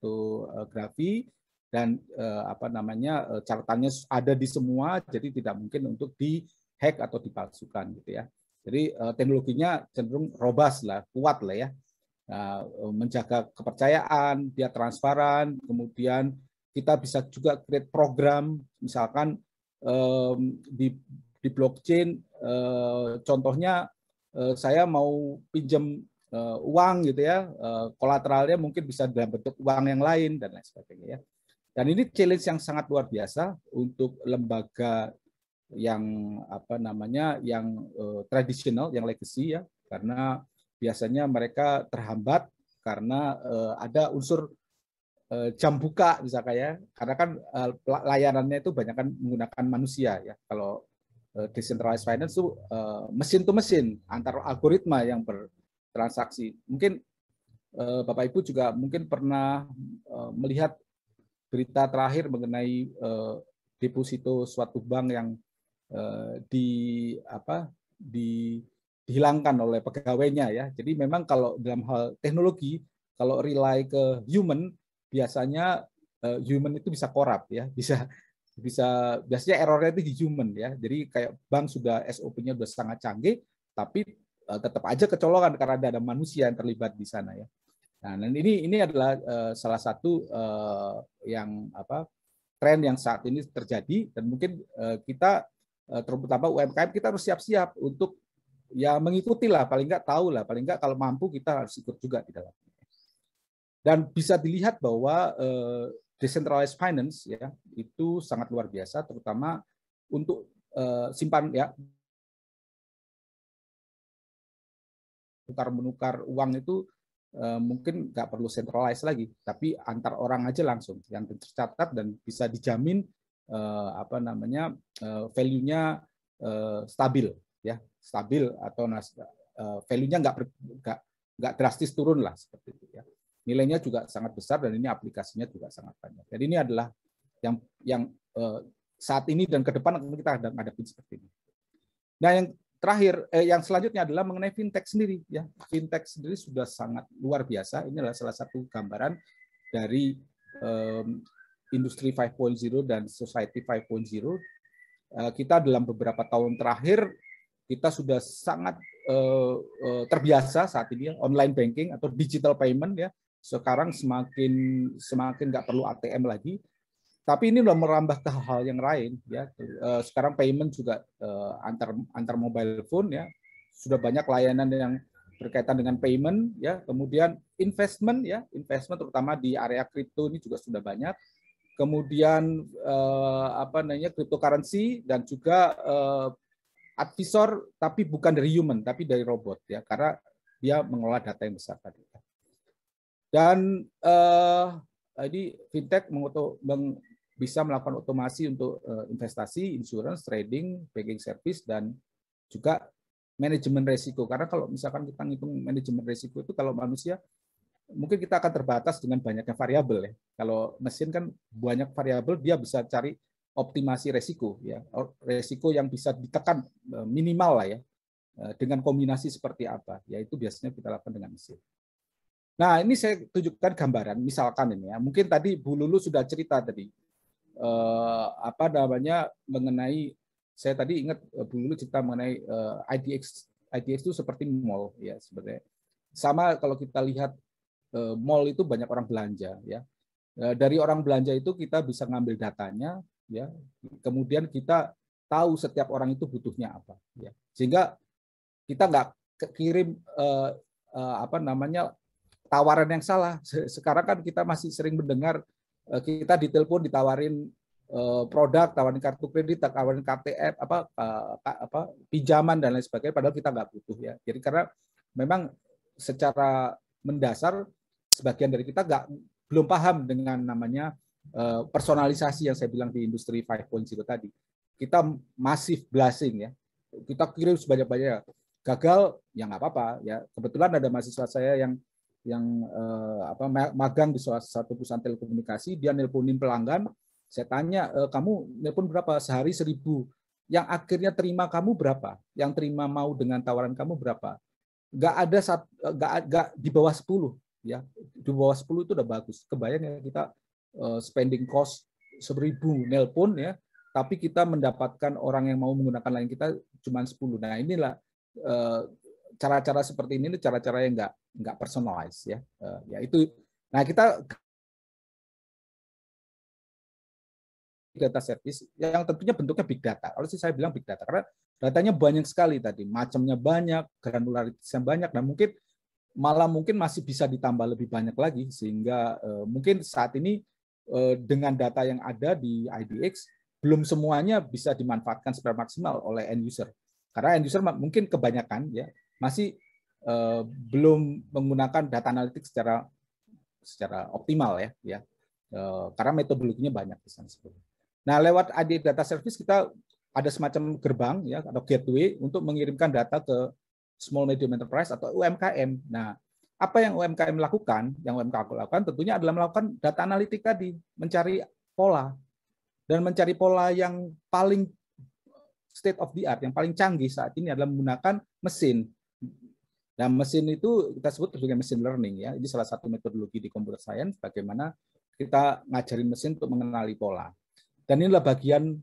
kriptografi dan uh, apa namanya uh, catatannya ada di semua, jadi tidak mungkin untuk dihack atau dipalsukan, gitu ya. Jadi uh, teknologinya cenderung robust lah, kuat lah, ya. Uh, menjaga kepercayaan, dia transparan, kemudian kita bisa juga create program, misalkan um, di, di blockchain, uh, contohnya uh, saya mau pinjam uh, uang, gitu ya, uh, kolateralnya mungkin bisa dalam bentuk uang yang lain dan lain sebagainya, ya. Dan ini challenge yang sangat luar biasa untuk lembaga yang apa namanya yang uh, tradisional, yang legacy, ya, karena biasanya mereka terhambat karena uh, ada unsur uh, jam buka, misalkan, ya, karena kan uh, layanannya itu banyak kan menggunakan manusia, ya. Kalau uh, decentralized finance itu uh, mesin to mesin antar algoritma yang bertransaksi. Mungkin uh, Bapak Ibu juga mungkin pernah uh, melihat berita terakhir mengenai uh, deposito suatu bank yang uh, di apa di dihilangkan oleh pegawainya, ya. Jadi memang kalau dalam hal teknologi, kalau rely ke human, biasanya uh, human itu bisa korup, ya, bisa bisa biasanya errornya itu di human, ya. Jadi kayak bank sudah S O P-nya sudah sangat canggih, tapi uh, tetap aja kecolongan karena ada manusia yang terlibat di sana, ya. Nah, dan ini ini adalah uh, salah satu uh, yang apa tren yang saat ini terjadi, dan mungkin uh, kita uh, terutama U M K M kita harus siap-siap untuk, ya, mengikuti lah, paling nggak tahu lah, paling nggak kalau mampu kita harus ikut juga di dalamnya. Dan bisa dilihat bahwa uh, decentralized finance, ya, itu sangat luar biasa, terutama untuk uh, simpan, ya, tukar menukar uang itu mungkin nggak perlu centralized lagi, tapi antar orang aja langsung yang tercatat dan bisa dijamin eh, apa namanya eh, value-nya eh, stabil, ya, stabil atau eh, value-nya nggak nggak nggak drastis turun lah, seperti itu, ya. Nilainya juga sangat besar dan ini aplikasinya juga sangat banyak. Jadi ini adalah yang yang eh, saat ini dan ke depan kita ada ngadepin seperti ini. Nah, yang terakhir, eh, yang selanjutnya adalah mengenai fintech sendiri, ya. Fintech sendiri sudah sangat luar biasa. Ini adalah salah satu gambaran dari um, industri lima titik nol dan society lima titik nol. Uh, kita dalam beberapa tahun terakhir kita sudah sangat uh, uh, terbiasa saat ini, ya, online banking atau digital payment, ya. Sekarang semakin semakin nggak perlu A T M lagi. Tapi ini sudah merambah ke hal yang lain, ya. Sekarang payment juga antar antar mobile phone, ya. Sudah banyak layanan yang berkaitan dengan payment, ya. Kemudian investment, ya, investment terutama di area kripto ini juga sudah banyak. Kemudian eh, apa namanya cryptocurrency dan juga eh, advisor, tapi bukan dari human, tapi dari robot, ya, karena dia mengelola data yang besar tadi. Dan eh, ini fintech mengoto, meng, bisa melakukan otomasi untuk uh, investasi, insurance, trading, banking service, dan juga manajemen risiko. Karena kalau misalkan kita ngitung manajemen risiko itu, kalau manusia mungkin kita akan terbatas dengan banyaknya variabel, ya. Kalau mesin kan banyak variabel, dia bisa cari optimasi risiko, ya, risiko yang bisa ditekan minimal lah, ya, dengan kombinasi seperti apa. Ya, itu biasanya kita lakukan dengan mesin. Nah, ini saya tunjukkan gambaran, misalkan ini, ya, mungkin tadi Bu Lulu sudah cerita tadi. Uh, apa namanya mengenai, saya tadi ingat uh, Bu Lulu cerita mengenai uh, I D X. I D X itu seperti mall, ya, sebenarnya. Sama kalau kita lihat uh, mall itu banyak orang belanja, ya. Uh, dari orang belanja itu kita bisa ngambil datanya, ya. Kemudian kita tahu setiap orang itu butuhnya apa, ya. Sehingga kita nggak kirim uh, uh, apa namanya tawaran yang salah. Sekarang kan kita masih sering mendengar uh, kita ditelepon ditawarin uh, produk, tawarin kartu kredit, tawarin K T M, apa uh, apa pinjaman dan lain sebagainya, padahal kita nggak butuh ya. Jadi karena memang secara mendasar sebagian dari kita nggak belum paham dengan namanya uh, personalisasi yang saya bilang di industri lima titik nol tadi. Kita masif blasting ya, kita kirim sebanyak-banyaknya. Gagal ya nggak apa-apa ya. Kebetulan ada mahasiswa saya yang yang uh, apa magang di salah satu perusahaan telekomunikasi, dia nelponin pelanggan. Saya tanya, e, kamu nelpon berapa? Sehari seribu. Yang akhirnya terima kamu berapa? Yang terima mau dengan tawaran kamu berapa? Nggak ada satu, nggak, nggak di bawah sepuluh ya. Di bawah sepuluh itu udah bagus. Kebayang ya kita uh, spending cost seribu nelpon ya, tapi kita mendapatkan orang yang mau menggunakan lain kita cuma sepuluh. Nah inilah uh, cara-cara seperti ini, cara-cara yang nggak nggak personalized ya. Uh, ya itu. Nah kita data service yang tentunya bentuknya big data. Kalau sih saya bilang big data karena datanya banyak sekali tadi, macamnya banyak, granularitasnya banyak, dan mungkin malah mungkin masih bisa ditambah lebih banyak lagi sehingga uh, mungkin saat ini uh, dengan data yang ada di I D X belum semuanya bisa dimanfaatkan secara maksimal oleh end user. Karena end user mungkin kebanyakan ya masih uh, belum menggunakan data analitik secara secara optimal ya, ya. Uh, karena metodologinya banyak di sana sebetulnya. Nah, lewat I D X Data Service kita ada semacam gerbang ya atau gateway untuk mengirimkan data ke small medium enterprise atau U M K M. Nah, apa yang U M K M lakukan? Yang U M K M lakukan tentunya adalah melakukan data analitik tadi, mencari pola dan mencari pola yang paling state of the art, yang paling canggih saat ini adalah menggunakan mesin. Nah, mesin itu kita sebut sebagai machine learning ya. Ini salah satu metodologi di computer science bagaimana kita ngajarin mesin untuk mengenali pola. Dan inilah bagian,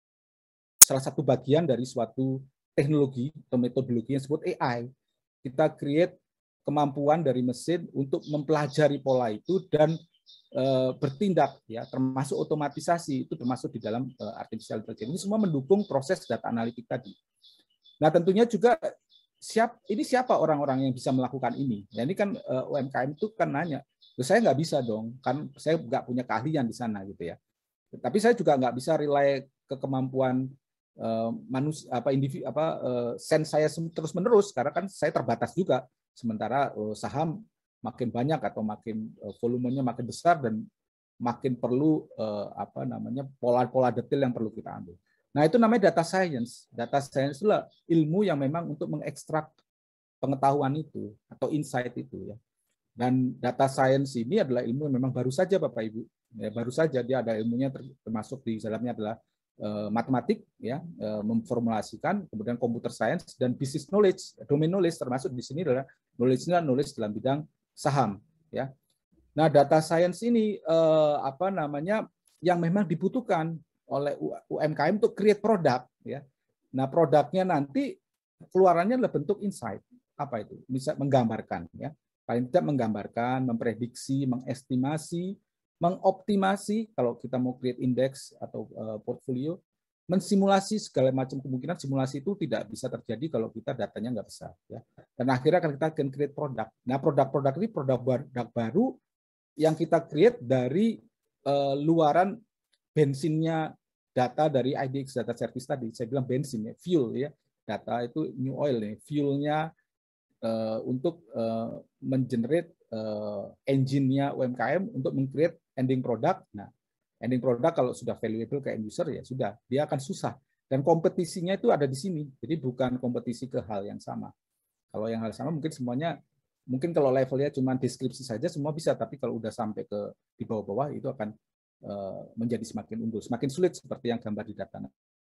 salah satu bagian dari suatu teknologi atau metodologi yang disebut A I. Kita create kemampuan dari mesin untuk mempelajari pola itu dan e, bertindak, ya, termasuk otomatisasi, itu termasuk di dalam e, artificial intelligence. Ini semua mendukung proses data analitik tadi. Nah tentunya juga siap, ini siapa orang-orang yang bisa melakukan ini? Ya, ini kan e, U M K M itu kan nanya, saya nggak bisa dong, kan saya nggak punya keahlian di sana gitu ya. Tapi saya juga nggak bisa rely ke kemampuan uh, manusia apa individu apa uh, sense saya terus menerus karena kan saya terbatas juga. Sementara uh, saham makin banyak atau makin uh, volumenya makin besar dan makin perlu uh, apa namanya pola-pola detail yang perlu kita ambil. Nah itu namanya data science. Data science itulah ilmu yang memang untuk mengekstrak pengetahuan itu atau insight itu ya. Dan data science ini adalah ilmu yang memang baru saja Bapak Ibu. Ya, baru saja dia ada ilmunya termasuk di dalamnya adalah uh, matematik ya uh, memformulasikan, kemudian computer science dan business knowledge, domain knowledge termasuk di sini adalah knowledge-nya knowledge dalam bidang saham ya. Nah, data science ini uh, apa namanya yang memang dibutuhkan oleh U M K M untuk create produk ya. Nah, produknya nanti keluarannya adalah bentuk insight. Apa itu? Bisa menggambarkan ya. Paling tidak menggambarkan, memprediksi, mengestimasi, mengoptimasi kalau kita mau create index atau uh, portfolio, mensimulasi segala macam kemungkinan. Simulasi itu tidak bisa terjadi kalau kita datanya nggak besar. Ya. Dan akhirnya akan kita akan create produk. Nah, produk-produk ini produk baru yang kita create dari uh, luaran bensinnya data dari I D X Data Service tadi. Saya bilang bensin ya, fuel ya. Data itu new oil nih, fuelnya uh, untuk uh, mengenerate uh, engine-nya U M K M untuk meng-create ending product. Nah, ending product kalau sudah valuable ke end user ya sudah, dia akan susah. Dan kompetisinya itu ada di sini. Jadi bukan kompetisi ke hal yang sama. Kalau yang hal sama mungkin semuanya, mungkin kalau levelnya cuma deskripsi saja semua bisa, tapi kalau udah sampai ke di bawah-bawah itu akan uh, menjadi semakin unggul, semakin sulit seperti yang gambar di data.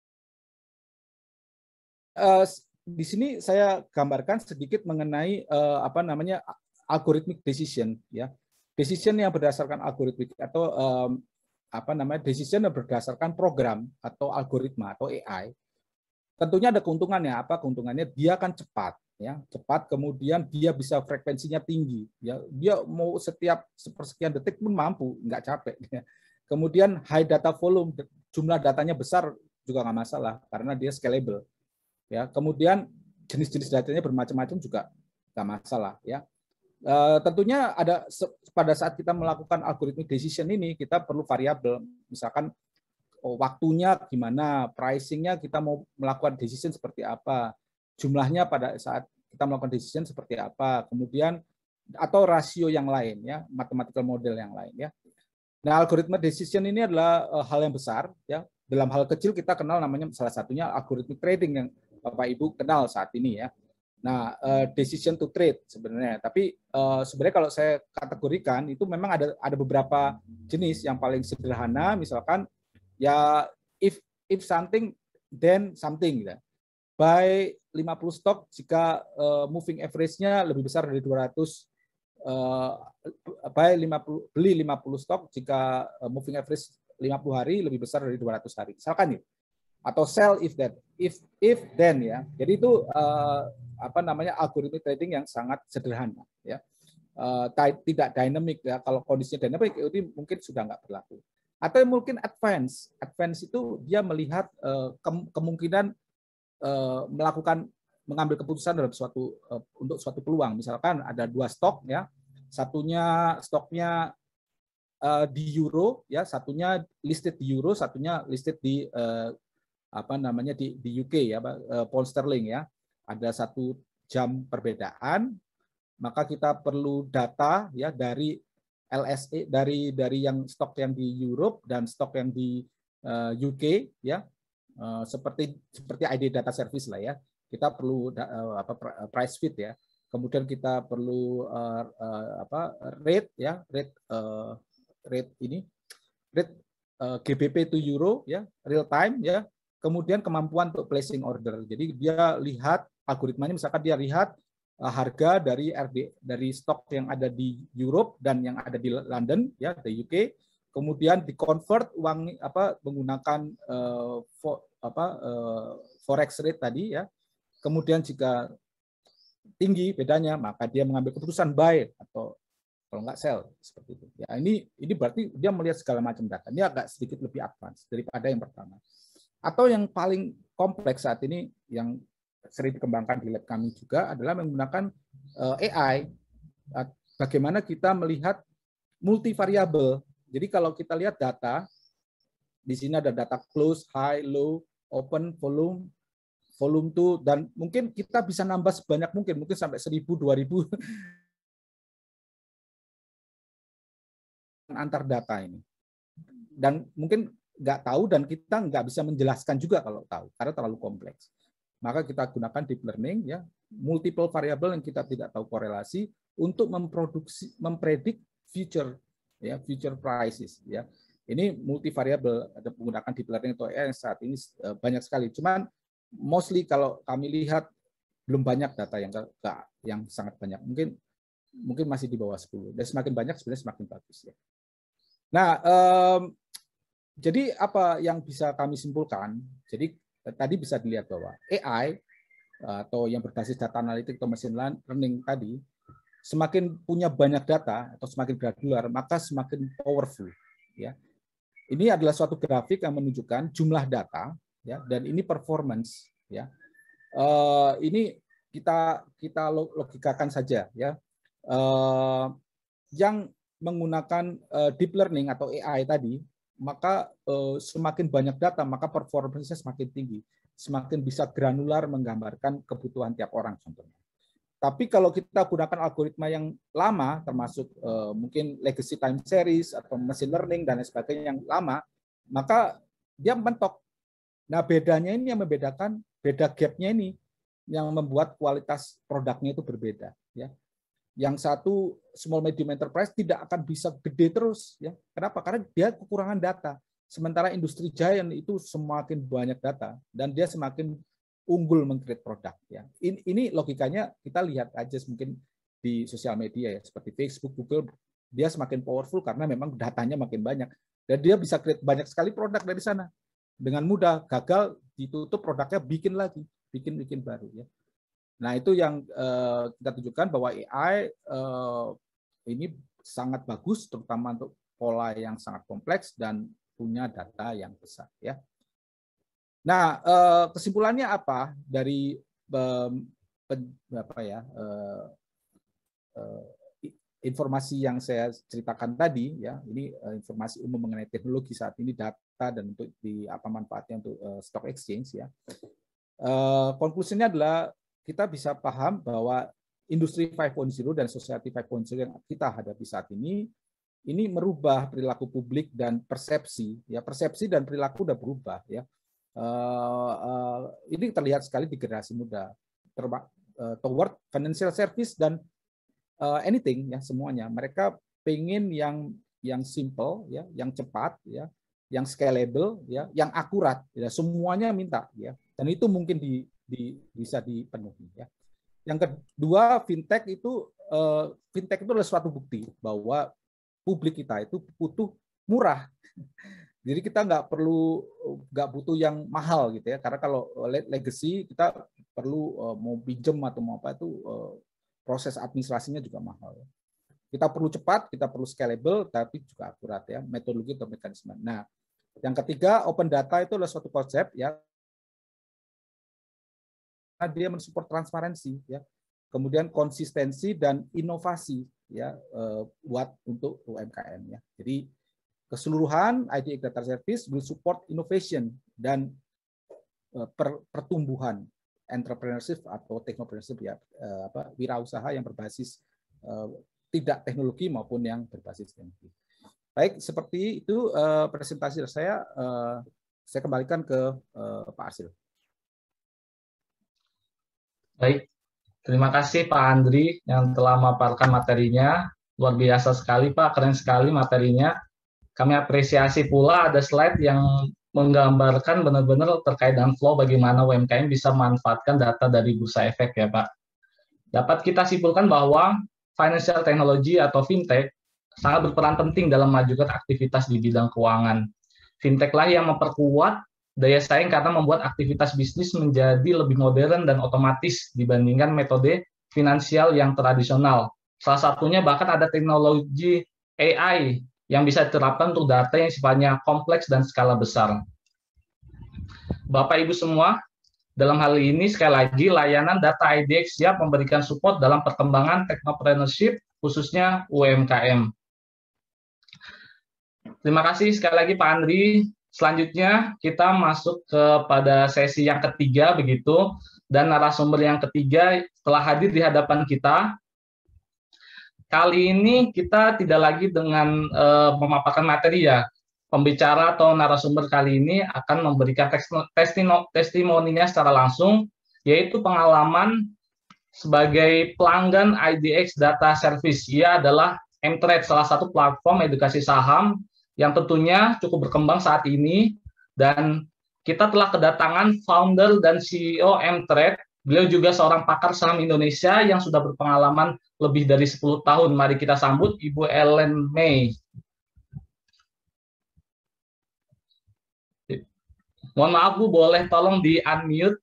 Uh, di sini saya gambarkan sedikit mengenai uh, apa namanya algorithmic decision ya. Decision yang berdasarkan algoritmik atau um, apa namanya decision yang berdasarkan program atau algoritma atau A I. Tentunya ada keuntungannya. Apa keuntungannya? Dia akan cepat ya, cepat, kemudian dia bisa frekuensinya tinggi ya. Dia mau setiap sepersekian detik pun mampu, nggak capek ya. Kemudian high data volume, jumlah datanya besar juga nggak masalah karena dia scalable ya. Kemudian jenis-jenis datanya bermacam-macam juga nggak masalah ya. Uh, tentunya ada pada saat kita melakukan algoritmic decision ini kita perlu variabel, misalkan oh, waktunya gimana, pricingnya kita mau melakukan decision seperti apa, jumlahnya pada saat kita melakukan decision seperti apa, kemudian atau rasio yang lain ya, mathematical model yang lain ya. Nah, algoritma decision ini adalah uh, hal yang besar ya. Dalam hal kecil kita kenal namanya salah satunya algorithmic trading yang Bapak Ibu kenal saat ini ya. Nah, uh, decision to trade sebenarnya. Tapi uh, sebenarnya kalau saya kategorikan itu memang ada ada beberapa jenis yang paling sederhana, misalkan ya if if something then something gitu. Buy lima puluh stok jika uh, moving average-nya lebih besar dari dua ratus, uh, buy lima puluh beli lima puluh stok jika uh, moving average lima puluh hari lebih besar dari dua ratus hari. Misalkan ya. Atau sell if that, if if then ya. Jadi itu uh, apa namanya algoritmic trading yang sangat sederhana ya. Uh, tidak dynamic ya. Kalau kondisinya dynamic itu mungkin sudah nggak berlaku. Atau mungkin advance. Advance itu dia melihat uh, ke kemungkinan uh, melakukan mengambil keputusan dalam suatu uh, untuk suatu peluang. Misalkan ada dua stok ya. Satunya stoknya uh, di euro ya, satunya listed di euro, satunya listed di uh, apa namanya di di U K ya, uh, pound sterling ya. Ada satu jam perbedaan, maka kita perlu data ya dari L S E, dari dari yang stok yang di Europe dan stok yang di uh, U K ya, uh, seperti seperti I D data service lah ya. Kita perlu uh, apa price fit ya. Kemudian kita perlu uh, uh, apa rate ya, rate uh, rate ini rate uh, G B P to euro ya, real time ya. Kemudian kemampuan untuk placing order. Jadi dia lihat algoritmanya, misalkan dia lihat uh, harga dari R D dari stok yang ada di Europe dan yang ada di London ya, di U K, kemudian di-convert uang apa menggunakan uh, for, apa uh, forex rate tadi ya. Kemudian jika tinggi bedanya, maka dia mengambil keputusan buy atau kalau nggak sell seperti itu. Ya, ini ini berarti dia melihat segala macam data. Ini agak sedikit lebih advance daripada yang pertama. Atau yang paling kompleks saat ini yang sering dikembangkan di lab kami juga adalah menggunakan A I. Bagaimana kita melihat multivariabel. Jadi kalau kita lihat data, di sini ada data close, high, low, open, volume, volume two, dan mungkin kita bisa nambah sebanyak mungkin, mungkin sampai seribu, dua ribu antar data ini. Dan mungkin nggak tahu dan kita nggak bisa menjelaskan juga kalau tahu karena terlalu kompleks. Maka kita gunakan deep learning ya, multiple variable yang kita tidak tahu korelasi untuk memproduksi mempredik future ya, future prices ya. Ini multivariable, ada menggunakan deep learning atau A I yang saat ini banyak sekali. Cuman mostly kalau kami lihat belum banyak data yang yang sangat banyak. Mungkin mungkin masih di bawah sepuluh. Dan semakin banyak sebenarnya semakin bagus ya. Nah, um, jadi apa yang bisa kami simpulkan? Jadi tadi bisa dilihat bahwa A I atau yang berbasis data analitik atau machine learning tadi semakin punya banyak data atau semakin granular maka semakin powerful. Ya, ini adalah suatu grafik yang menunjukkan jumlah data ya dan ini performance ya. Uh, ini kita kita logikakan saja ya. Uh, yang menggunakan uh, deep learning atau A I tadi maka eh, semakin banyak data, maka performance-nya semakin tinggi. Semakin bisa granular menggambarkan kebutuhan tiap orang contohnya. Tapi kalau kita gunakan algoritma yang lama, termasuk eh, mungkin legacy time series atau machine learning dan lain sebagainya yang lama, maka dia mentok. Nah bedanya ini yang membedakan, beda gap-nya ini yang membuat kualitas produknya itu berbeda. Ya. Yang satu small medium enterprise tidak akan bisa gede terus ya. Kenapa? Karena dia kekurangan data. Sementara industri giant itu semakin banyak data dan dia semakin unggul meng-create produk ya. Ini, ini logikanya kita lihat aja mungkin di sosial media ya seperti Facebook, Google, dia semakin powerful karena memang datanya makin banyak dan dia bisa create banyak sekali produk dari sana. Dengan mudah gagal ditutup produknya bikin lagi, bikin-bikin baru ya. Nah, itu yang uh, kita tunjukkan bahwa A I uh, ini sangat bagus, terutama untuk pola yang sangat kompleks dan punya data yang besar. Ya. Nah, uh, kesimpulannya apa dari um, pen, apa ya uh, uh, informasi yang saya ceritakan tadi, ya ini uh, informasi umum mengenai teknologi saat ini, data dan untuk di apa manfaatnya untuk uh, stock exchange, ya. Uh, konklusinya adalah kita bisa paham bahwa industri lima titik nol dan society lima titik nol yang kita hadapi saat ini ini merubah perilaku publik dan persepsi, ya persepsi dan perilaku udah berubah, ya. Uh, uh, ini terlihat sekali di generasi muda, terba, uh, toward financial service dan Uh, anything, ya semuanya. Mereka pengen yang yang simple, ya, yang cepat, ya, yang scalable, ya, yang akurat, ya, semuanya minta, ya. Dan itu mungkin di, di, bisa dipenuhi, ya. Yang kedua, fintech itu uh, fintech itu adalah suatu bukti bahwa publik kita itu butuh murah. Jadi kita nggak perlu nggak butuh yang mahal gitu, ya. Karena kalau legacy kita perlu uh, mau pinjam atau mau apa itu uh, proses administrasinya juga mahal. Kita perlu cepat, kita perlu scalable, tapi juga akurat, ya, metodologi atau mekanisme. Nah, yang ketiga, open data itu adalah suatu konsep, ya, dia mensupport transparansi, ya, kemudian konsistensi dan inovasi, ya, buat untuk U M K M, ya. Jadi keseluruhan I D X Data Service will support innovation dan per, pertumbuhan entrepreneurship atau technopreneurship, ya, eh, apa wirausaha yang berbasis eh, tidak teknologi maupun yang berbasis teknologi. Baik, seperti itu eh, presentasi saya. Eh, saya kembalikan ke eh, Pak Arsil. Baik, terima kasih Pak Andri yang telah memaparkan materinya. Luar biasa sekali Pak, keren sekali materinya. Kami apresiasi pula ada slide yang menggambarkan benar-benar terkait dengan flow bagaimana U M K M bisa memanfaatkan data dari Bursa Efek, ya Pak. Dapat kita simpulkan bahwa financial technology atau fintech sangat berperan penting dalam memajukan aktivitas di bidang keuangan. Fintech lah yang memperkuat daya saing karena membuat aktivitas bisnis menjadi lebih modern dan otomatis dibandingkan metode finansial yang tradisional. Salah satunya bahkan ada teknologi A I yang bisa diterapkan untuk data yang sifatnya kompleks dan skala besar. Bapak Ibu semua, dalam hal ini sekali lagi layanan data I D X siap memberikan support dalam perkembangan technopreneurship khususnya U M K M. Terima kasih sekali lagi Pak Andri. Selanjutnya kita masuk kepada sesi yang ketiga begitu, dan narasumber yang ketiga telah hadir di hadapan kita. Kali ini kita tidak lagi dengan uh, memaparkan materi, ya. Pembicara atau narasumber kali ini akan memberikan testimoninya secara langsung, yaitu pengalaman sebagai pelanggan I D X Data Service. Ia adalah M-Trade, salah satu platform edukasi saham yang tentunya cukup berkembang saat ini, dan kita telah kedatangan founder dan C E O M-Trade. Beliau juga seorang pakar saham Indonesia yang sudah berpengalaman lebih dari sepuluh tahun. Mari kita sambut Ibu Ellen May. Mohon maaf Bu, boleh tolong di-unmute.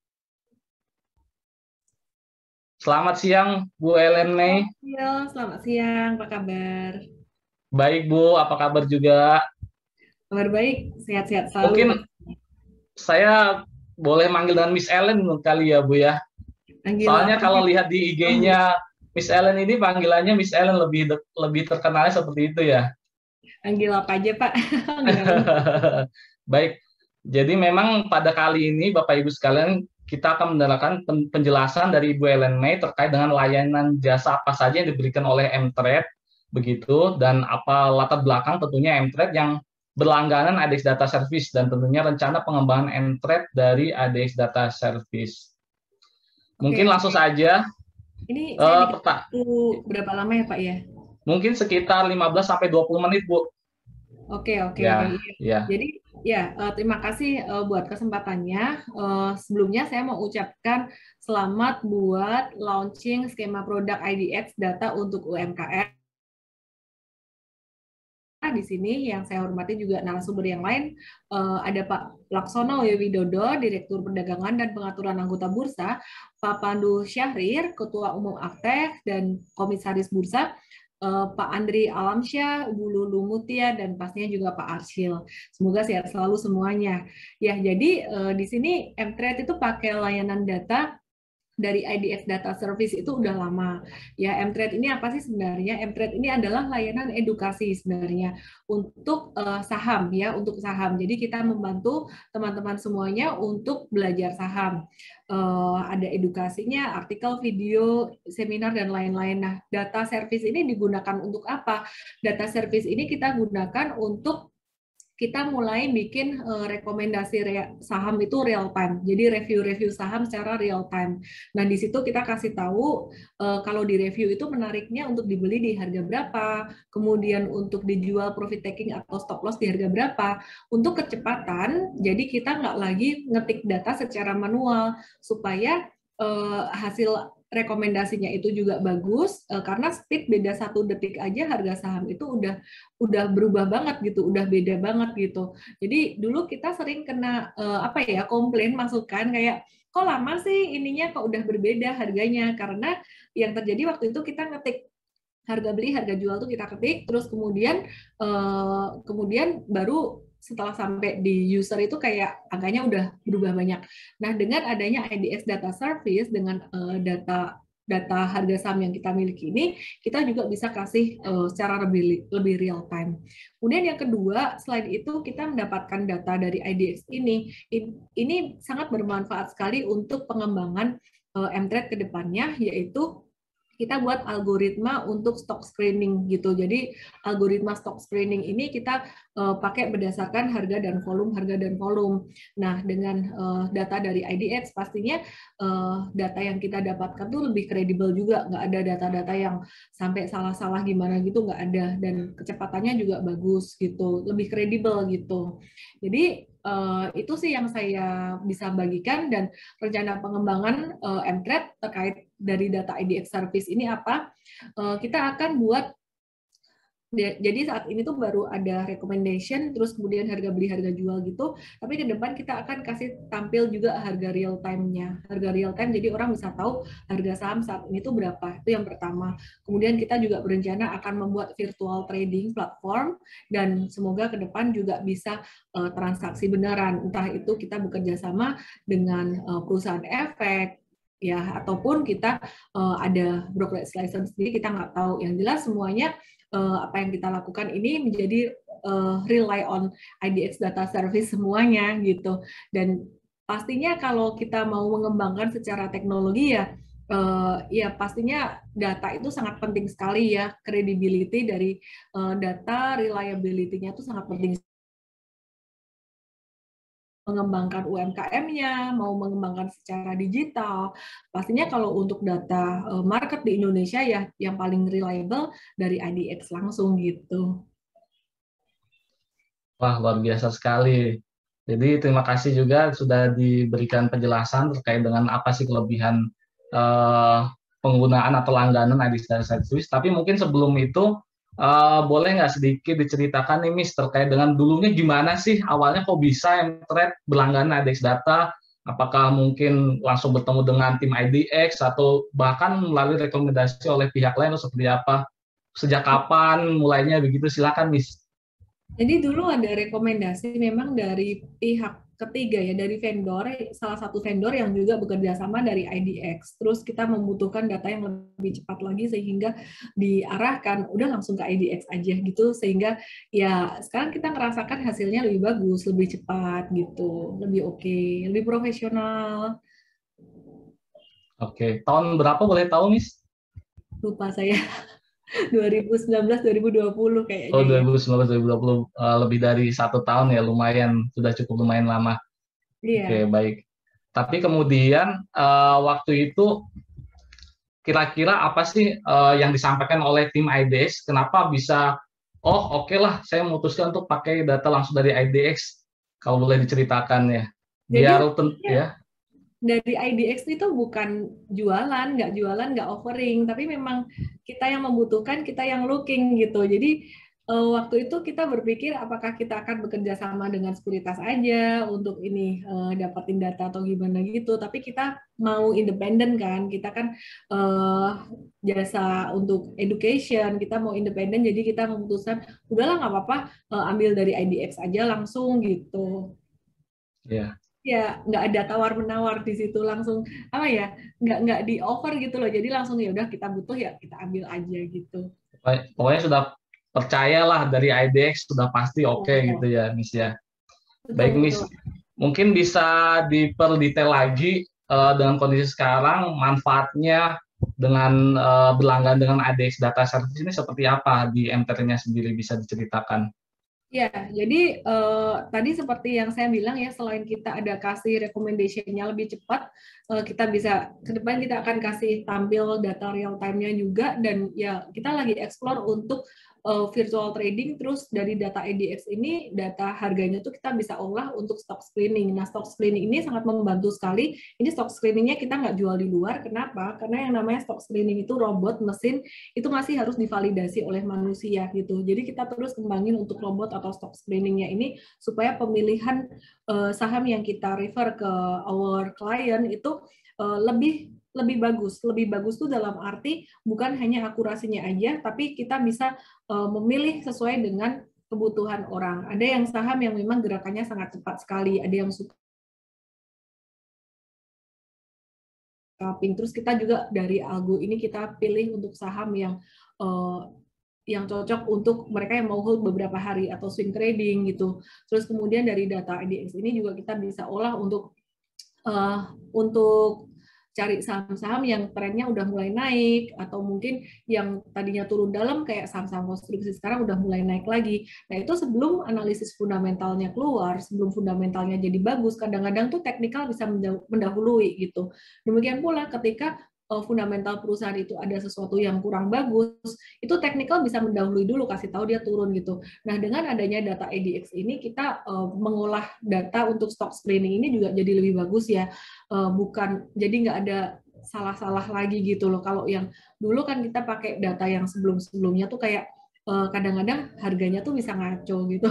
Selamat siang Bu Ellen May. Halo, selamat siang, apa kabar? Baik Bu, apa kabar juga? Kabar baik, sehat-sehat selalu. Mungkin saya boleh manggil dengan Miss Ellen kali ya Bu ya. Panggil Soalnya kalau ya? Lihat di I G-nya Miss Ellen ini panggilannya Miss Ellen lebih lebih terkenalnya seperti itu ya. Panggil apa aja Pak? Baik, jadi memang pada kali ini Bapak Ibu sekalian kita akan mendengarkan penjelasan dari Ibu Ellen May terkait dengan layanan jasa apa saja yang diberikan oleh M-Trade begitu, dan apa latar belakang tentunya M-Trade yang berlangganan I D X Data Service, dan tentunya rencana pengembangan M-Trade dari I D X Data Service. Mungkin oke, langsung oke. saja. Ini saya uh, waktu berapa lama ya Pak ya? Mungkin sekitar lima belas sampai dua puluh menit Bu. Oke, oke. Ya, ya. Jadi ya uh, terima kasih uh, buat kesempatannya. Uh, sebelumnya saya mau ucapkan selamat buat launching skema produk I D X Data untuk U M K M. Di sini yang saya hormati juga narasumber yang lain, uh, ada Pak Laksono Widodo, Direktur Perdagangan dan Pengaturan Anggota Bursa, Pak Pandu Syahrir, Ketua Umum Aktek dan Komisaris Bursa, uh, Pak Andri Alamsyah, Bu Lulu Mutia, dan pastinya juga Pak Arsil. Semoga sehat selalu semuanya. Ya, jadi uh, di sini M-Trade itu pakai layanan data dari I D X Data Service itu udah lama. Ya, M-Trade ini apa sih sebenarnya? M-Trade ini adalah layanan edukasi sebenarnya untuk uh, saham ya, untuk saham. Jadi kita membantu teman-teman semuanya untuk belajar saham. Uh, ada edukasinya, artikel, video, seminar dan lain-lain. Nah, data service ini digunakan untuk apa? Data service ini kita gunakan untuk kita mulai bikin uh, rekomendasi saham itu real time. Jadi review-review saham secara real time. Nah, di situ kita kasih tahu uh, kalau di review itu menariknya untuk dibeli di harga berapa, kemudian untuk dijual profit taking atau stop loss di harga berapa. Untuk kecepatan, jadi kita nggak lagi ngetik data secara manual supaya uh, hasil rekomendasinya itu juga bagus, karena speed beda satu detik aja harga saham itu udah udah berubah banget gitu, udah beda banget gitu. Jadi dulu kita sering kena apa ya, komplain masukan kayak kok lama sih ininya, kok udah berbeda harganya, karena yang terjadi waktu itu kita ngetik harga beli, harga jual tuh kita ketik, terus kemudian kemudian baru setelah sampai di user itu kayak angkanya udah berubah banyak. Nah, dengan adanya I D X Data Service, dengan uh, data data harga saham yang kita miliki ini, kita juga bisa kasih uh, secara lebih lebih real time. Kemudian yang kedua, selain itu kita mendapatkan data dari I D X ini, ini sangat bermanfaat sekali untuk pengembangan uh, M-Trade ke depannya, yaitu kita buat algoritma untuk stock screening gitu. Jadi algoritma stock screening ini kita uh, pakai berdasarkan harga dan volume, harga dan volume. Nah, dengan uh, data dari I D X pastinya uh, data yang kita dapatkan tuh lebih kredibel juga, nggak ada data-data yang sampai salah-salah gimana gitu, nggak ada, dan kecepatannya juga bagus gitu, lebih kredibel gitu. Jadi uh, itu sih yang saya bisa bagikan, dan rencana pengembangan uh, M-Trade terkait dari data I D X service ini apa? Uh, kita akan buat, jadi saat ini tuh baru ada recommendation, terus kemudian harga beli, harga jual gitu, tapi ke depan kita akan kasih tampil juga harga real time-nya, harga real time, jadi orang bisa tahu harga saham saat ini tuh berapa, itu yang pertama. Kemudian kita juga berencana akan membuat virtual trading platform, dan semoga ke depan juga bisa uh, transaksi beneran, entah itu kita bekerja sama dengan uh, perusahaan efek, ya, ataupun kita uh, ada brokerage license sendiri, kita nggak tahu. Yang jelas semuanya uh, apa yang kita lakukan ini menjadi uh, rely on I D X data service semuanya gitu. Dan pastinya kalau kita mau mengembangkan secara teknologi ya, uh, ya pastinya data itu sangat penting sekali ya, credibility dari uh, data, reliability-nya itu sangat penting. Mengembangkan U M K M-nya, mau mengembangkan secara digital, pastinya kalau untuk data market di Indonesia ya yang paling reliable dari I D X langsung gitu. Wah, luar biasa sekali. Jadi terima kasih juga sudah diberikan penjelasan terkait dengan apa sih kelebihan eh, penggunaan atau langganan I D X Data Service. Tapi mungkin sebelum itu, Uh, boleh nggak sedikit diceritakan nih, Miss, terkait dengan dulunya gimana sih awalnya kok bisa M-Trade berlangganan I D X Data? Apakah mungkin langsung bertemu dengan tim I D X atau bahkan melalui rekomendasi oleh pihak lain atau seperti apa? Sejak kapan mulainya begitu? Silakan, Miss. Jadi dulu ada rekomendasi memang dari pihak ketiga ya, dari vendor, salah satu vendor yang juga bekerja sama dari I D X. Terus kita membutuhkan data yang lebih cepat lagi sehingga diarahkan udah langsung ke I D X aja gitu, sehingga ya sekarang kita ngerasakan hasilnya lebih bagus, lebih cepat gitu, lebih oke, okay, lebih profesional. Oke, tahun berapa boleh tahu, Miss? Lupa saya. dua ribu sembilan belas dua ribu dua puluh kayaknya. Oh, dua ribu sembilan belas dua ribu dua puluh, uh, lebih dari satu tahun ya, lumayan, sudah cukup lumayan lama. Iya. Oke, baik. Tapi kemudian uh, waktu itu kira-kira apa sih uh, yang disampaikan oleh tim I D X? Kenapa bisa, oh oke okay lah, saya memutuskan untuk pakai data langsung dari I D X. Kalau boleh diceritakan ya. Biar Jadi, ya. Dari I D X itu bukan jualan, nggak jualan, nggak offering, tapi memang kita yang membutuhkan, kita yang looking gitu. Jadi uh, waktu itu kita berpikir apakah kita akan bekerja sama dengan sekuritas aja untuk ini uh, dapatin data atau gimana gitu. Tapi kita mau independen kan, kita kan uh, jasa untuk education, kita mau independen, jadi kita memutuskan udahlah nggak apa-apa, uh, ambil dari I D X aja langsung gitu. Ya. ya nggak ada tawar menawar di situ, langsung apa ya, nggak nggak di offer gitu loh, jadi langsung ya udah kita butuh ya kita ambil aja gitu. Pokoknya sudah percayalah dari I D X sudah pasti oke okay, gitu ya Miss ya. Betul, Baik Miss, betul. Mungkin bisa diperdetail lagi uh, dengan kondisi sekarang manfaatnya dengan uh, berlangganan dengan I D X Data Service ini seperti apa di M T R-nya sendiri, bisa diceritakan? Ya, jadi uh, tadi seperti yang saya bilang ya, selain kita ada kasih recommendation-nya lebih cepat, uh, kita bisa ke depan kita akan kasih tampil data real time-nya juga, dan ya kita lagi explore untuk uh, virtual trading. Terus dari data I D X ini, data harganya tuh kita bisa olah untuk stock screening. Nah, stock screening ini sangat membantu sekali. Ini stock screening-nya kita nggak jual di luar. Kenapa? Karena yang namanya stock screening itu robot, mesin, itu masih harus divalidasi oleh manusia gitu. Jadi kita terus kembangin untuk robot atau stock screening-nya ini supaya pemilihan uh, saham yang kita refer ke our client itu uh, lebih lebih bagus. Lebih bagus tuh dalam arti bukan hanya akurasinya aja, tapi kita bisa uh, memilih sesuai dengan kebutuhan orang. Ada yang saham yang memang gerakannya sangat cepat sekali, ada yang suka scalping. Terus kita juga dari algo ini kita pilih untuk saham yang uh, yang cocok untuk mereka yang mau hold beberapa hari atau swing trading gitu. Terus kemudian dari data I D X ini juga kita bisa olah untuk uh, untuk cari saham-saham yang trennya udah mulai naik, atau mungkin yang tadinya turun dalam kayak saham-saham konstruksi sekarang udah mulai naik lagi. Nah itu sebelum analisis fundamentalnya keluar, sebelum fundamentalnya jadi bagus, kadang-kadang tuh teknikal bisa mendahului gitu. Demikian pula ketika fundamental perusahaan itu ada sesuatu yang kurang bagus, itu teknikal bisa mendahului dulu, kasih tahu dia turun gitu. Nah, dengan adanya data I D X ini, kita uh, mengolah data untuk stock screening ini juga jadi lebih bagus ya, uh, bukan jadi nggak ada salah-salah lagi gitu loh. Kalau yang dulu kan kita pakai data yang sebelum-sebelumnya tuh kayak uh, kadang-kadang harganya tuh bisa ngaco gitu.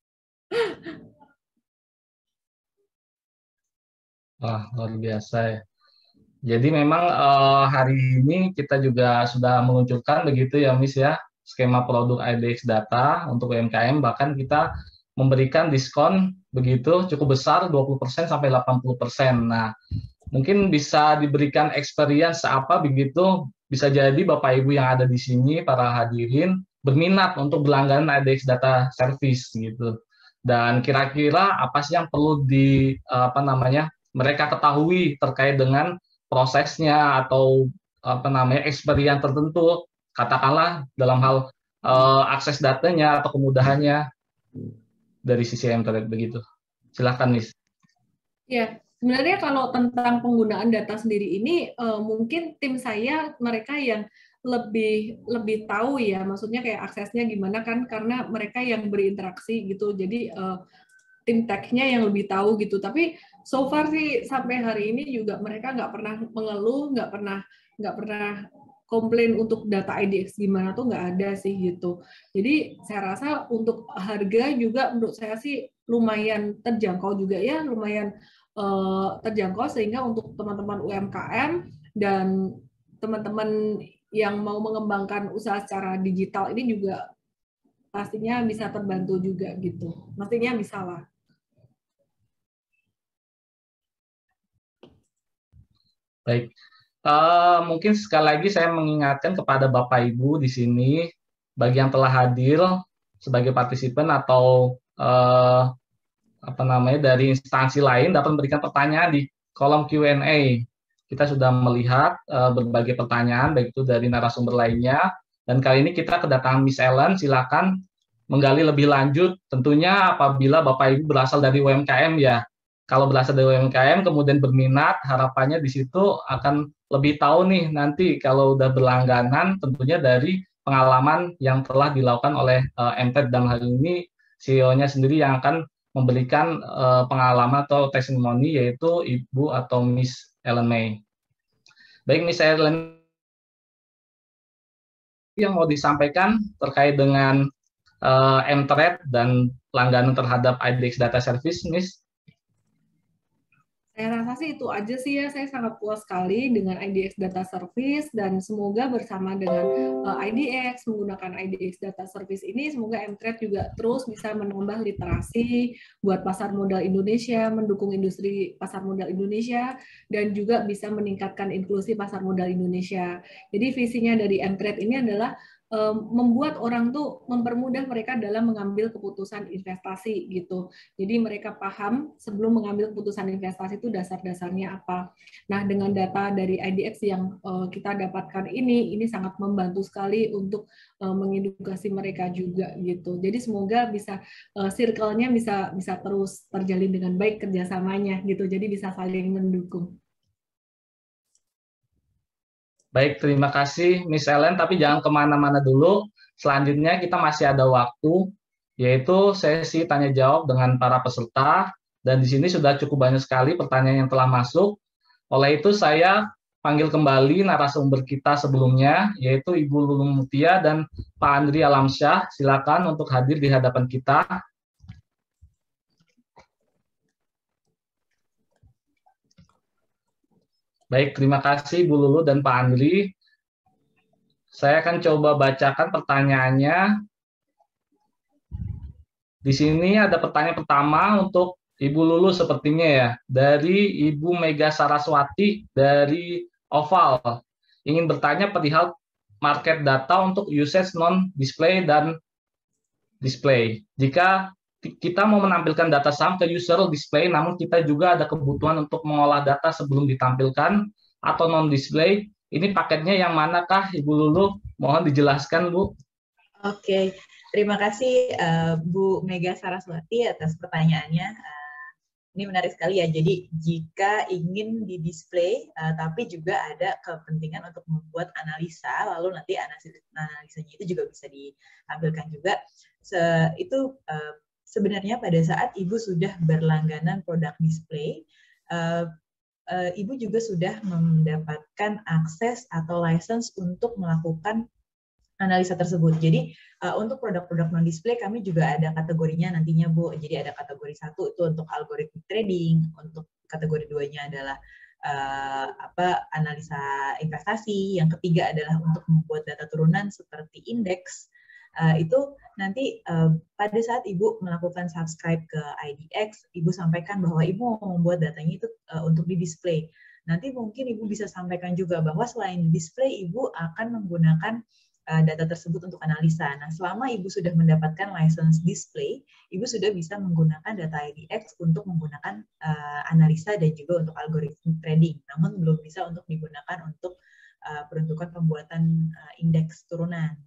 Wah, luar biasa ya. Jadi memang uh, hari ini kita juga sudah meluncurkan begitu ya Miss ya, skema produk I D X Data untuk U M K M, bahkan kita memberikan diskon begitu cukup besar dua puluh persen sampai delapan puluh persen. Nah, mungkin bisa diberikan experience apa begitu, bisa jadi Bapak Ibu yang ada di sini, para hadirin, berminat untuk berlangganan I D X Data Service gitu. Dan kira-kira apa sih yang perlu di apa namanya mereka ketahui terkait dengan prosesnya atau apa namanya experience tertentu, katakanlah dalam hal uh, akses datanya atau kemudahannya dari sisi M T R begitu. Silahkan Nis. Ya, sebenarnya kalau tentang penggunaan data sendiri ini uh, mungkin tim saya mereka yang lebih lebih tahu ya, maksudnya kayak aksesnya gimana kan, karena mereka yang berinteraksi gitu, jadi uh, tim tech-nya yang lebih tahu gitu. Tapi so far sih sampai hari ini juga mereka nggak pernah mengeluh, nggak pernah nggak pernah komplain untuk data I D X gimana tuh nggak ada sih gitu. Jadi saya rasa untuk harga juga menurut saya sih lumayan terjangkau juga ya, lumayan uh, terjangkau, sehingga untuk teman-teman U M K M dan teman-teman yang mau mengembangkan usaha secara digital ini juga pastinya bisa terbantu juga gitu. Pastinya bisa lah. Baik, uh, mungkin sekali lagi saya mengingatkan kepada Bapak Ibu di sini, bagi yang telah hadir sebagai partisipan atau uh, apa namanya dari instansi lain dapat memberikan pertanyaan di kolom Q and A. Kita sudah melihat uh, berbagai pertanyaan, baik itu dari narasumber lainnya, dan kali ini kita kedatangan Miss Ellen. Silakan menggali lebih lanjut, tentunya apabila Bapak Ibu berasal dari U M K M ya. Kalau berasal dari U M K M kemudian berminat, harapannya di situ akan lebih tahu nih nanti kalau udah berlangganan, tentunya dari pengalaman yang telah dilakukan oleh uh, M T E D, dan hal ini C E O-nya sendiri yang akan memberikan uh, pengalaman atau testimoni, yaitu Ibu atau Miss Ellen May. Baik, Miss Ellen, yang mau disampaikan terkait dengan uh, M T R dan langganan terhadap I D X Data Service, Miss? Saya rasa sih itu aja sih ya, saya sangat puas sekali dengan I D X Data Service dan semoga bersama dengan uh, I D X, menggunakan I D X Data Service ini, semoga M-Trade juga terus bisa menambah literasi buat pasar modal Indonesia, mendukung industri pasar modal Indonesia, dan juga bisa meningkatkan inklusi pasar modal Indonesia. Jadi visinya dari M-Trade ini adalah membuat orang tuh mempermudah mereka dalam mengambil keputusan investasi gitu. Jadi mereka paham sebelum mengambil keputusan investasi itu dasar-dasarnya apa. Nah, dengan data dari I D X yang uh, kita dapatkan ini, ini sangat membantu sekali untuk uh, mengedukasi mereka juga gitu. Jadi semoga bisa uh, circle-nya bisa bisa terus terjalin dengan baik kerjasamanya gitu. Jadi bisa saling mendukung. Baik, terima kasih Miss Ellen, tapi jangan kemana-mana dulu. Selanjutnya kita masih ada waktu, yaitu sesi tanya jawab dengan para peserta, dan di sini sudah cukup banyak sekali pertanyaan yang telah masuk. Oleh itu saya panggil kembali narasumber kita sebelumnya, yaitu Ibu Lulung Mutia dan Pak Andri Alamsyah. Silakan untuk hadir di hadapan kita. Baik, terima kasih Bu Lulu dan Pak Andri. Saya akan coba bacakan pertanyaannya. Di sini ada pertanyaan pertama untuk Ibu Lulu sepertinya ya, dari Ibu Mega Saraswati dari Oval. Ingin bertanya perihal market data untuk usage non-display dan display. Jika kita mau menampilkan data saham ke user display, namun kita juga ada kebutuhan untuk mengolah data sebelum ditampilkan atau non-display. Ini paketnya yang manakah, Ibu Lulu? Mohon dijelaskan, Bu. Oke, terima kasih uh, Bu Mega Saraswati atas pertanyaannya. Uh, ini menarik sekali ya. Jadi jika ingin di display, uh, tapi juga ada kepentingan untuk membuat analisa, lalu nanti analisis analisanya itu juga bisa ditampilkan juga. Se itu uh, sebenarnya pada saat Ibu sudah berlangganan produk display, uh, uh, Ibu juga sudah mendapatkan akses atau license untuk melakukan analisa tersebut. Jadi uh, untuk produk-produk non-display kami juga ada kategorinya nantinya, Bu. Jadi ada kategori satu itu untuk algoritma trading, untuk kategori duanya adalah uh, apa analisa investasi, yang ketiga adalah untuk membuat data turunan seperti indeks. Uh, itu nanti uh, pada saat Ibu melakukan subscribe ke I D X, Ibu sampaikan bahwa Ibu mau membuat datanya itu uh, untuk di display. Nanti mungkin Ibu bisa sampaikan juga bahwa selain display, Ibu akan menggunakan uh, data tersebut untuk analisa. Nah, selama Ibu sudah mendapatkan license display, Ibu sudah bisa menggunakan data I D X untuk menggunakan uh, analisa dan juga untuk algoritma trading. Namun belum bisa untuk digunakan untuk uh, peruntukan pembuatan uh, indeks turunan.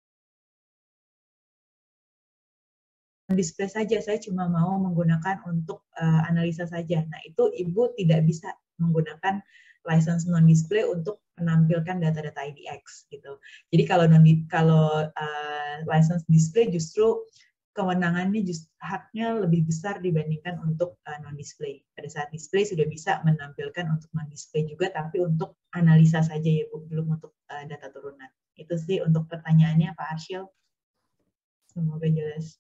Display saja, saya cuma mau menggunakan untuk uh, analisa saja. Nah, itu Ibu tidak bisa menggunakan license non-display untuk menampilkan data-data I D X gitu. Jadi kalau non kalau uh, license display justru kewenangannya just, haknya lebih besar dibandingkan untuk uh, non-display. Pada saat display sudah bisa menampilkan untuk non-display juga, tapi untuk analisa saja ya Bu, belum untuk uh, data turunan. Itu sih untuk pertanyaannya Pak Arsyil. Semoga jelas.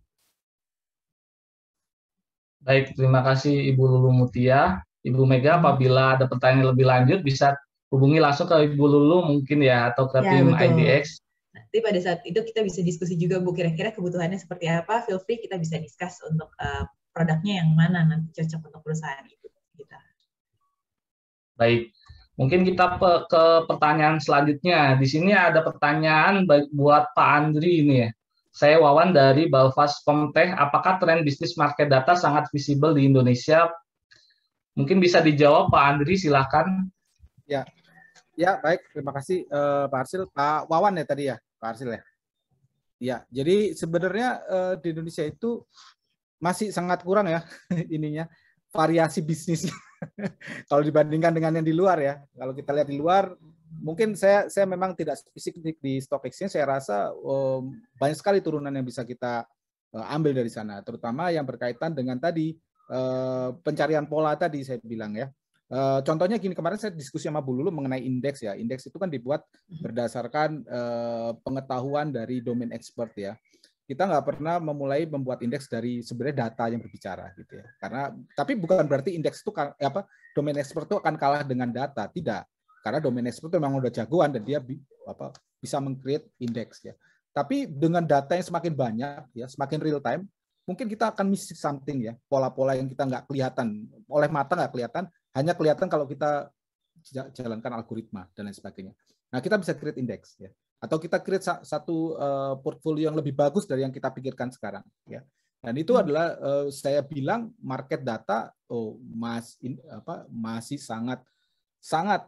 Baik, terima kasih Ibu Lulu Mutia. Ibu Mega, apabila ada pertanyaan lebih lanjut, bisa hubungi langsung ke Ibu Lulu mungkin ya, atau ke ya, tim betul. I D X. Nanti pada saat itu kita bisa diskusi juga, Bu, kira-kira kebutuhannya seperti apa, feel free kita bisa discuss untuk uh, produknya yang mana nanti cocok untuk perusahaan itu. Kita. Baik, mungkin kita pe ke pertanyaan selanjutnya. Di sini ada pertanyaan buat Pak Andri ini ya. Saya Wawan dari Balfas Komtech. Apakah tren bisnis market data sangat visible di Indonesia? Mungkin bisa dijawab Pak Andri, silakan. Ya, ya baik. Terima kasih uh, Pak Arsyil. Pak Wawan ya tadi ya, Pak Arsyil ya. Ya, jadi sebenarnya uh, di Indonesia itu masih sangat kurang ya ininya variasi bisnisnya. Kalau dibandingkan dengan yang di luar ya. Kalau kita lihat di luar, mungkin saya saya memang tidak spesifik di stock exchange. Saya rasa um, banyak sekali turunan yang bisa kita uh, ambil dari sana, terutama yang berkaitan dengan tadi uh, pencarian pola tadi saya bilang ya. Uh, contohnya gini, kemarin saya diskusi sama Bu Lulu mengenai indeks ya. Indeks itu kan dibuat berdasarkan uh, pengetahuan dari domain expert ya. kita nggak pernah memulai membuat indeks dari sebenarnya data yang berbicara gitu ya. Karena tapi bukan berarti indeks itu kan, apa domain expert itu akan kalah dengan data, tidak. Karena domain expert itu memang udah jagoan dan dia apa bisa meng-create indeks ya. Tapi dengan data yang semakin banyak ya, semakin real time, mungkin kita akan miss something ya, pola-pola yang kita nggak kelihatan oleh mata, nggak kelihatan, hanya kelihatan kalau kita jalankan algoritma dan lain sebagainya. Nah, kita bisa create indeks ya. Atau kita create satu uh, portfolio yang lebih bagus dari yang kita pikirkan sekarang ya. Dan itu adalah uh, saya bilang market data oh mas in, apa masih sangat sangat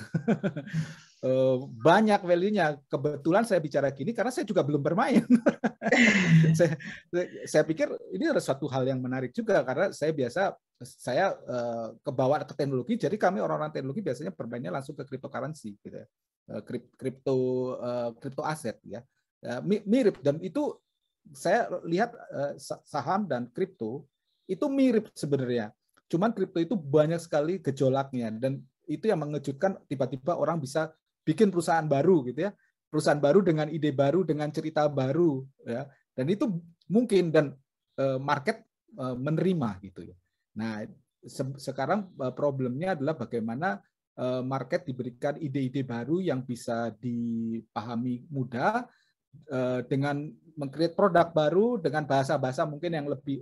uh, banyak value-nya. Kebetulan saya bicara gini karena saya juga belum bermain. saya, saya pikir ini adalah suatu hal yang menarik juga karena saya biasa saya uh, kebawa ke teknologi. Jadi kami orang-orang teknologi biasanya bermainnya langsung ke cryptocurrency gitu ya. kripto kripto aset ya mirip, dan itu saya lihat saham dan kripto itu mirip sebenarnya, cuman kripto itu banyak sekali gejolaknya dan itu yang mengejutkan, tiba-tiba orang bisa bikin perusahaan baru gitu ya, perusahaan baru dengan ide baru, dengan cerita baru ya, dan itu mungkin dan market menerima gitu ya. Nah sekarang problemnya adalah bagaimana market diberikan ide-ide baru yang bisa dipahami mudah dengan meng-create produk baru dengan bahasa-bahasa mungkin yang lebih,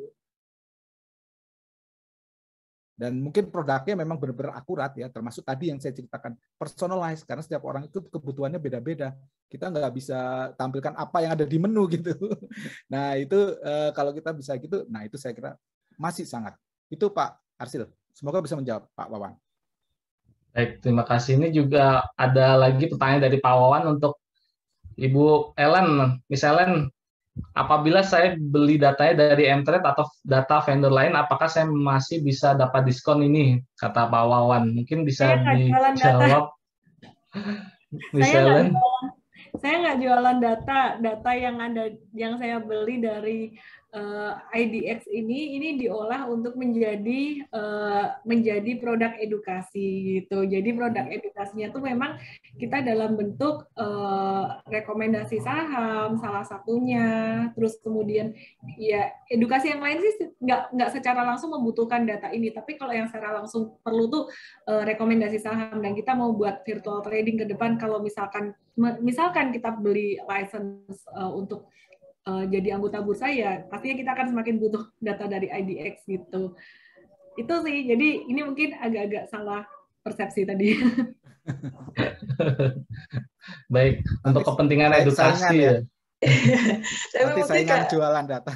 dan mungkin produknya memang benar-benar akurat ya, termasuk tadi yang saya ceritakan personalized, karena setiap orang itu kebutuhannya beda-beda, kita nggak bisa tampilkan apa yang ada di menu gitu. Nah itu kalau kita bisa gitu, nah itu saya kira masih sangat. Itu Pak Arsil, semoga bisa menjawab Pak Wawan. Baik, terima kasih. Ini juga ada lagi pertanyaan dari Pak Wawan untuk Ibu Ellen. Misalnya, apabila saya beli datanya dari M-Trade atau data vendor lain, apakah saya masih bisa dapat diskon ini? Kata Pak Wawan. Mungkin bisa dijawab. Misalnya, saya nggak jualan data, data yang ada yang saya beli dari uh, I D X ini, ini diolah untuk menjadi uh, menjadi produk edukasi gitu. Jadi produk edukasinya tuh memang kita dalam bentuk uh, rekomendasi saham salah satunya, terus kemudian ya edukasi yang lain sih nggak nggak secara langsung membutuhkan data ini, tapi kalau yang secara langsung perlu tuh uh, rekomendasi saham, dan kita mau buat virtual trading ke depan kalau misalkan misalkan kita beli license uh, untuk uh, jadi anggota bursa, ya pastinya kita akan semakin butuh data dari I D X gitu. Itu sih, jadi ini mungkin agak-agak salah persepsi tadi. Baik, untuk kepentingan edukasi ya. Saya nanti saingan jualan data.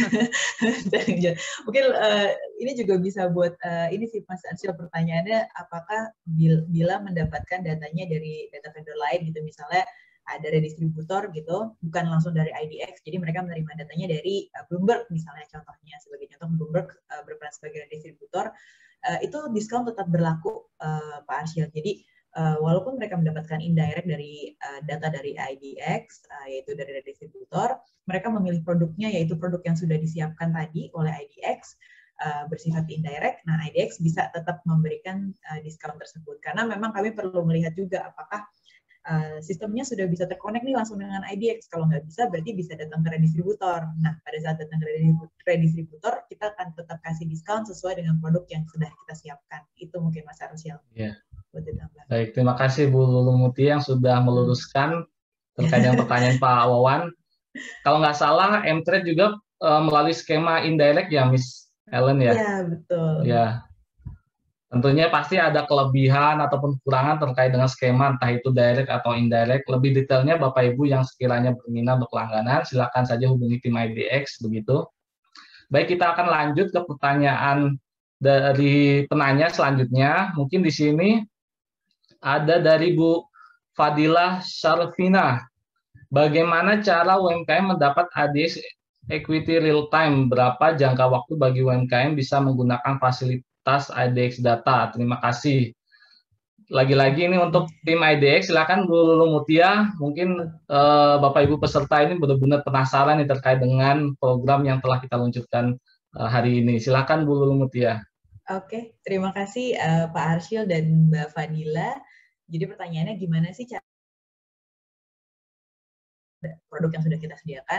Mungkin uh, ini juga bisa buat uh, ini sih Mas Arsyil, pertanyaannya apakah bila mendapatkan datanya dari data vendor lain gitu, misalnya ada redistributor gitu, bukan langsung dari I D X, jadi mereka menerima datanya dari uh, Bloomberg misalnya, contohnya sebagai contoh Bloomberg uh, berperan sebagai redistributor, uh, itu diskon tetap berlaku uh, Pak Arsyil. Jadi Uh, walaupun mereka mendapatkan indirect dari uh, data dari I D X, uh, yaitu dari distributor, mereka memilih produknya, yaitu produk yang sudah disiapkan tadi oleh I D X, uh, bersifat indirect. Nah, I D X bisa tetap memberikan uh, diskon tersebut, karena memang kami perlu melihat juga apakah uh, sistemnya sudah bisa terkonek nih langsung dengan I D X. Kalau nggak bisa, berarti bisa datang ke redistributor. Nah, pada saat datang ke redistributor, kita akan tetap kasih diskon sesuai dengan produk yang sudah kita siapkan. Itu mungkin Mas Arsyil. Yeah. Baik, terima kasih Bu Lulu Mutia yang sudah meluruskan terkait dengan pertanyaan Pak Wawan. Kalau nggak salah, M-Trade juga uh, melalui skema indirect ya, Miss Ellen ya? Iya, betul. Ya, tentunya pasti ada kelebihan ataupun kekurangan terkait dengan skema, entah itu direct atau indirect. Lebih detailnya Bapak Ibu yang sekiranya berminat untuk langganan, silakan saja hubungi tim I D X, begitu. Baik, kita akan lanjut ke pertanyaan dari penanya selanjutnya. Mungkin di sini ada dari Bu Fadilah Syarfina. Bagaimana cara U M K M mendapat A D X Equity Real Time? Berapa jangka waktu bagi U M K M bisa menggunakan fasilitas A D X Data? Terima kasih. Lagi-lagi ini untuk tim I D X, silakan Bu Lulu Mutia. Mungkin eh, Bapak Ibu peserta ini benar-benar penasaran nih terkait dengan program yang telah kita luncurkan eh, hari ini. Silakan Bu Lulu Mutia. Oke, terima kasih uh, Pak Arsyil dan Mbak Fadila. Jadi pertanyaannya gimana sih cara produk yang sudah kita sediakan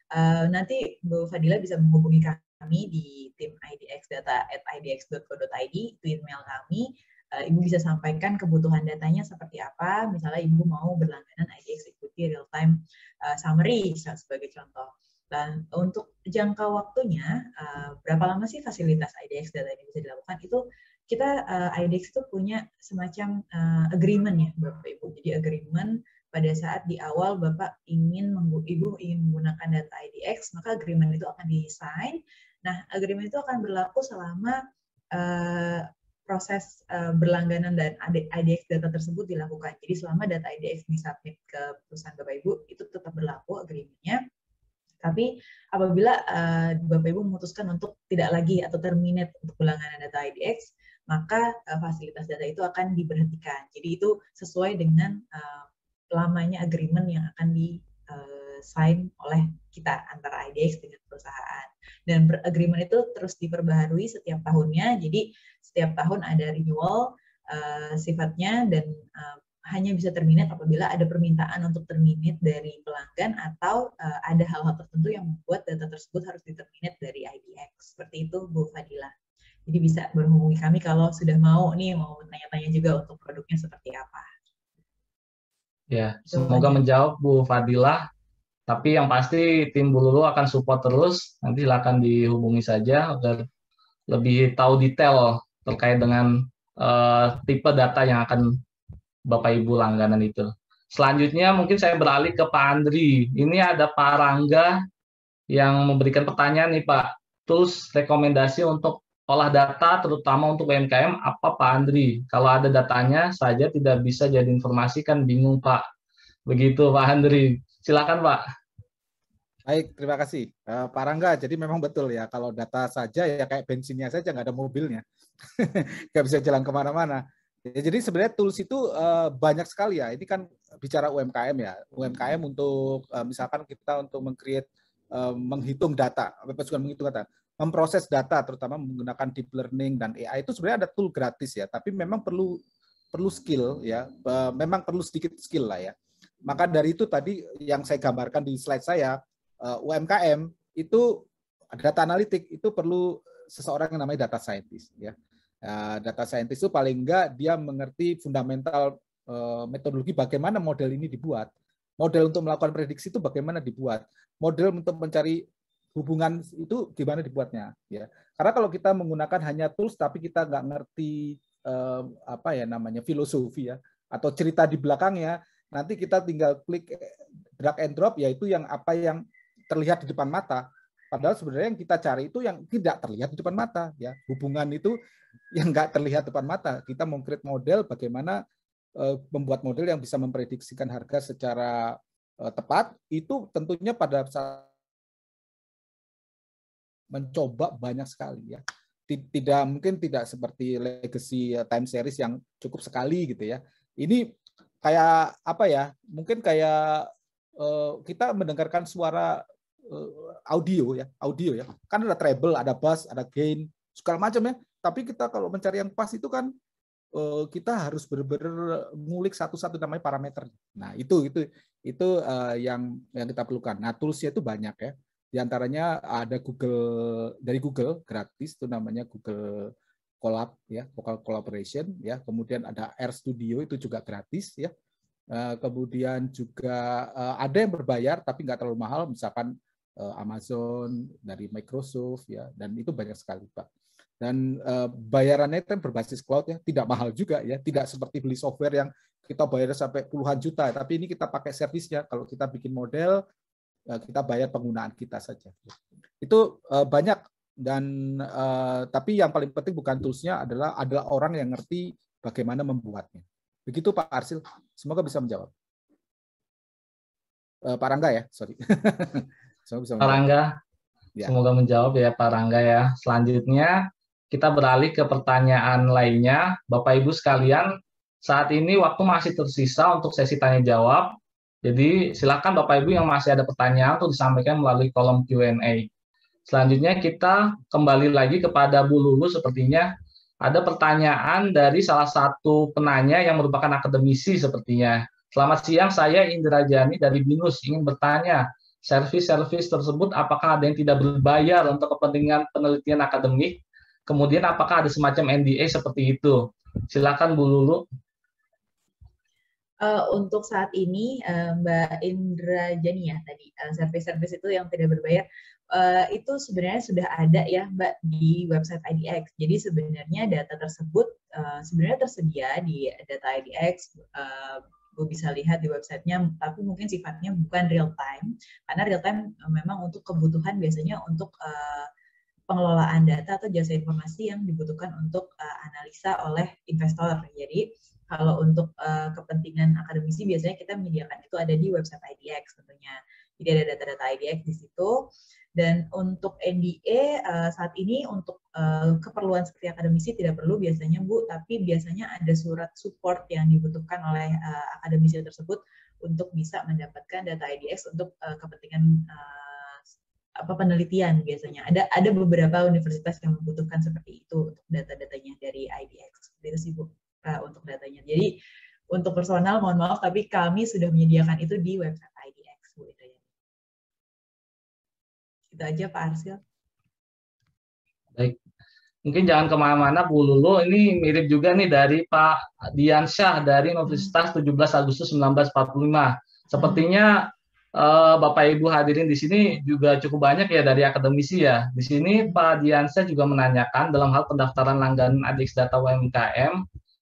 Uh, nanti Bu Fadila bisa menghubungi kami di tim idxdata at idx dot co dot id, itu email kami. Uh, Ibu bisa sampaikan kebutuhan datanya seperti apa, misalnya Ibu mau berlangganan I D X Equity Real Time uh, Summary sebagai contoh. Dan untuk jangka waktunya, uh, berapa lama sih fasilitas I D X data ini bisa dilakukan, itu kita uh, I D X itu punya semacam uh, agreement ya Bapak Ibu. Jadi agreement pada saat di awal Bapak ingin, Ibu ingin menggunakan data I D X, maka agreement itu akan di-sign. Nah, agreement itu akan berlaku selama uh, proses uh, berlangganan dan I D X data tersebut dilakukan. Jadi selama data I D X disubmit ke perusahaan Bapak Ibu, itu tetap berlaku agreement-nya. Tapi apabila uh, Bapak Ibu memutuskan untuk tidak lagi atau terminate untuk berlangganan data I D X, maka uh, fasilitas data itu akan diberhentikan. Jadi itu sesuai dengan uh, lamanya agreement yang akan di uh, sign oleh kita antara I D X dengan perusahaan. Dan agreement itu terus diperbaharui setiap tahunnya. Jadi setiap tahun ada renewal uh, sifatnya, dan uh, hanya bisa terminate apabila ada permintaan untuk terminate dari pelanggan, atau uh, ada hal-hal tertentu yang membuat data tersebut harus diterminate dari I D X. Seperti itu Bu Fadila. Jadi bisa berhubungi kami kalau sudah mau nih, mau tanya-tanya juga untuk produknya seperti apa. Ya, semoga menjawab Bu Fadila. Tapi yang pasti tim Bu Lulu akan support terus. Nanti silakan dihubungi saja agar lebih tahu detail terkait dengan uh, tipe data yang akan Bapak Ibu langganan itu. Selanjutnya mungkin saya beralih ke Pak Andri. Ini ada Pak Rangga yang memberikan pertanyaan nih Pak. Tools rekomendasi untuk olah data terutama untuk U M K M apa Pak Andri? Kalau ada datanya saja tidak bisa jadi informasi kan bingung Pak. Begitu Pak Andri. Silakan Pak. Baik, terima kasih uh, Pak Rangga. Jadi memang betul ya, kalau data saja ya kayak bensinnya saja nggak ada mobilnya, nggak bisa jalan kemana-mana. Ya, jadi sebenarnya tools itu uh, banyak sekali ya. Ini kan bicara U M K M ya. U M K M untuk uh, misalkan kita untuk meng-create, uh, menghitung data, apa bukan menghitung data, memproses data, terutama menggunakan deep learning dan A I, itu sebenarnya ada tool gratis ya. Tapi memang perlu perlu skill ya. Uh, memang perlu sedikit skill lah ya. Maka dari itu tadi yang saya gambarkan di slide saya, uh, U M K M itu data analitik itu perlu seseorang yang namanya data scientist ya. Uh, data scientist itu paling enggak dia mengerti fundamental uh, metodologi bagaimana model ini dibuat, model untuk melakukan prediksi itu bagaimana dibuat, model untuk mencari hubungan itu gimana dibuatnya ya. Karena kalau kita menggunakan hanya tools tapi kita nggak ngerti uh, apa ya namanya filosofi ya atau cerita di belakangnya, nanti kita tinggal klik drag and drop, yaitu yang apa yang terlihat di depan mata. Padahal sebenarnya yang kita cari itu yang tidak terlihat di depan mata, ya. Hubungan itu yang nggak terlihat depan mata. Kita mau create model bagaimana uh, membuat model yang bisa memprediksikan harga secara uh, tepat, itu tentunya pada saat mencoba banyak sekali ya. Tidak mungkin tidak seperti legacy time series yang cukup sekali gitu ya. Ini kayak apa ya? Mungkin kayak uh, kita mendengarkan suara audio ya, audio ya. Kan ada treble, ada bass, ada gain, segala macam ya. Tapi kita kalau mencari yang pas itu kan kita harus benar-benar ngulik satu-satu namanya parameter. Nah, itu itu itu yang yang kita perlukan. Nah, toolsnya itu banyak ya. Di antaranya ada Google, dari Google gratis, itu namanya Google Colab ya, Vocal Collaboration ya. Kemudian ada R Studio, itu juga gratis ya. Kemudian juga ada yang berbayar tapi nggak terlalu mahal, misalkan Amazon, dari Microsoft ya, dan itu banyak sekali Pak. Dan uh, bayarannya itu berbasis cloud ya, tidak mahal juga ya, tidak seperti beli software yang kita bayar sampai puluhan juta, tapi ini kita pakai servisnya. Kalau kita bikin model, uh, kita bayar penggunaan kita saja. Itu uh, banyak, dan uh, tapi yang paling penting bukan toolsnya, adalah adalah orang yang ngerti bagaimana membuatnya. Begitu Pak Arsil, semoga bisa menjawab. Uh, Pak Rangga ya, sorry. Pak Rangga, ya. Semoga menjawab ya Pak Rangga ya. Selanjutnya kita beralih ke pertanyaan lainnya. Bapak Ibu sekalian, saat ini waktu masih tersisa untuk sesi tanya jawab. Jadi silakan Bapak Ibu yang masih ada pertanyaan untuk disampaikan melalui kolom Q and A. Selanjutnya kita kembali lagi kepada Bu Lulu. Sepertinya ada pertanyaan dari salah satu penanya yang merupakan akademisi sepertinya. Selamat siang, saya Indra Jani dari BINUS ingin bertanya. servis-servis tersebut apakah ada yang tidak berbayar untuk kepentingan penelitian akademik? Kemudian apakah ada semacam N D A seperti itu? Silakan Bu Lulu. Uh, untuk saat ini uh, Mbak Indra Jani ya tadi uh, servis-servis itu yang tidak berbayar uh, itu sebenarnya sudah ada ya Mbak di website I D X. Jadi sebenarnya data tersebut uh, sebenarnya tersedia di data I D X. Uh, Bu bisa lihat di websitenya, tapi mungkin sifatnya bukan real time karena real time uh, memang untuk kebutuhan biasanya untuk uh, pengelolaan data atau jasa informasi yang dibutuhkan untuk uh, analisa oleh investor. Jadi kalau untuk uh, kepentingan akademisi biasanya kita menyediakan itu ada di website I D X tentunya. Jadi ada data-data I D X di situ. Dan untuk N D A uh, saat ini untuk uh, keperluan seperti akademisi tidak perlu biasanya Bu, tapi biasanya ada surat support yang dibutuhkan oleh uh, akademisi tersebut untuk bisa mendapatkan data I D X untuk uh, kepentingan uh, apa penelitian biasanya. Ada ada beberapa universitas yang membutuhkan seperti itu untuk data-datanya dari I D X. Seperti itu sih Bu. Uh, untuk datanya. Jadi untuk personal mohon maaf tapi kami sudah menyediakan itu di website I D X Bu. Itu aja Pak Arsyil. Baik. Mungkin jangan kemana-mana Bu Lulu, ini mirip juga nih dari Pak Diansyah dari Universitas tujuh belas Agustus seribu sembilan ratus empat puluh lima. Sepertinya uh, Bapak Ibu hadirin di sini juga cukup banyak ya dari akademisi ya. Di sini Pak Diansyah juga menanyakan dalam hal pendaftaran langganan I D X Data U M K M,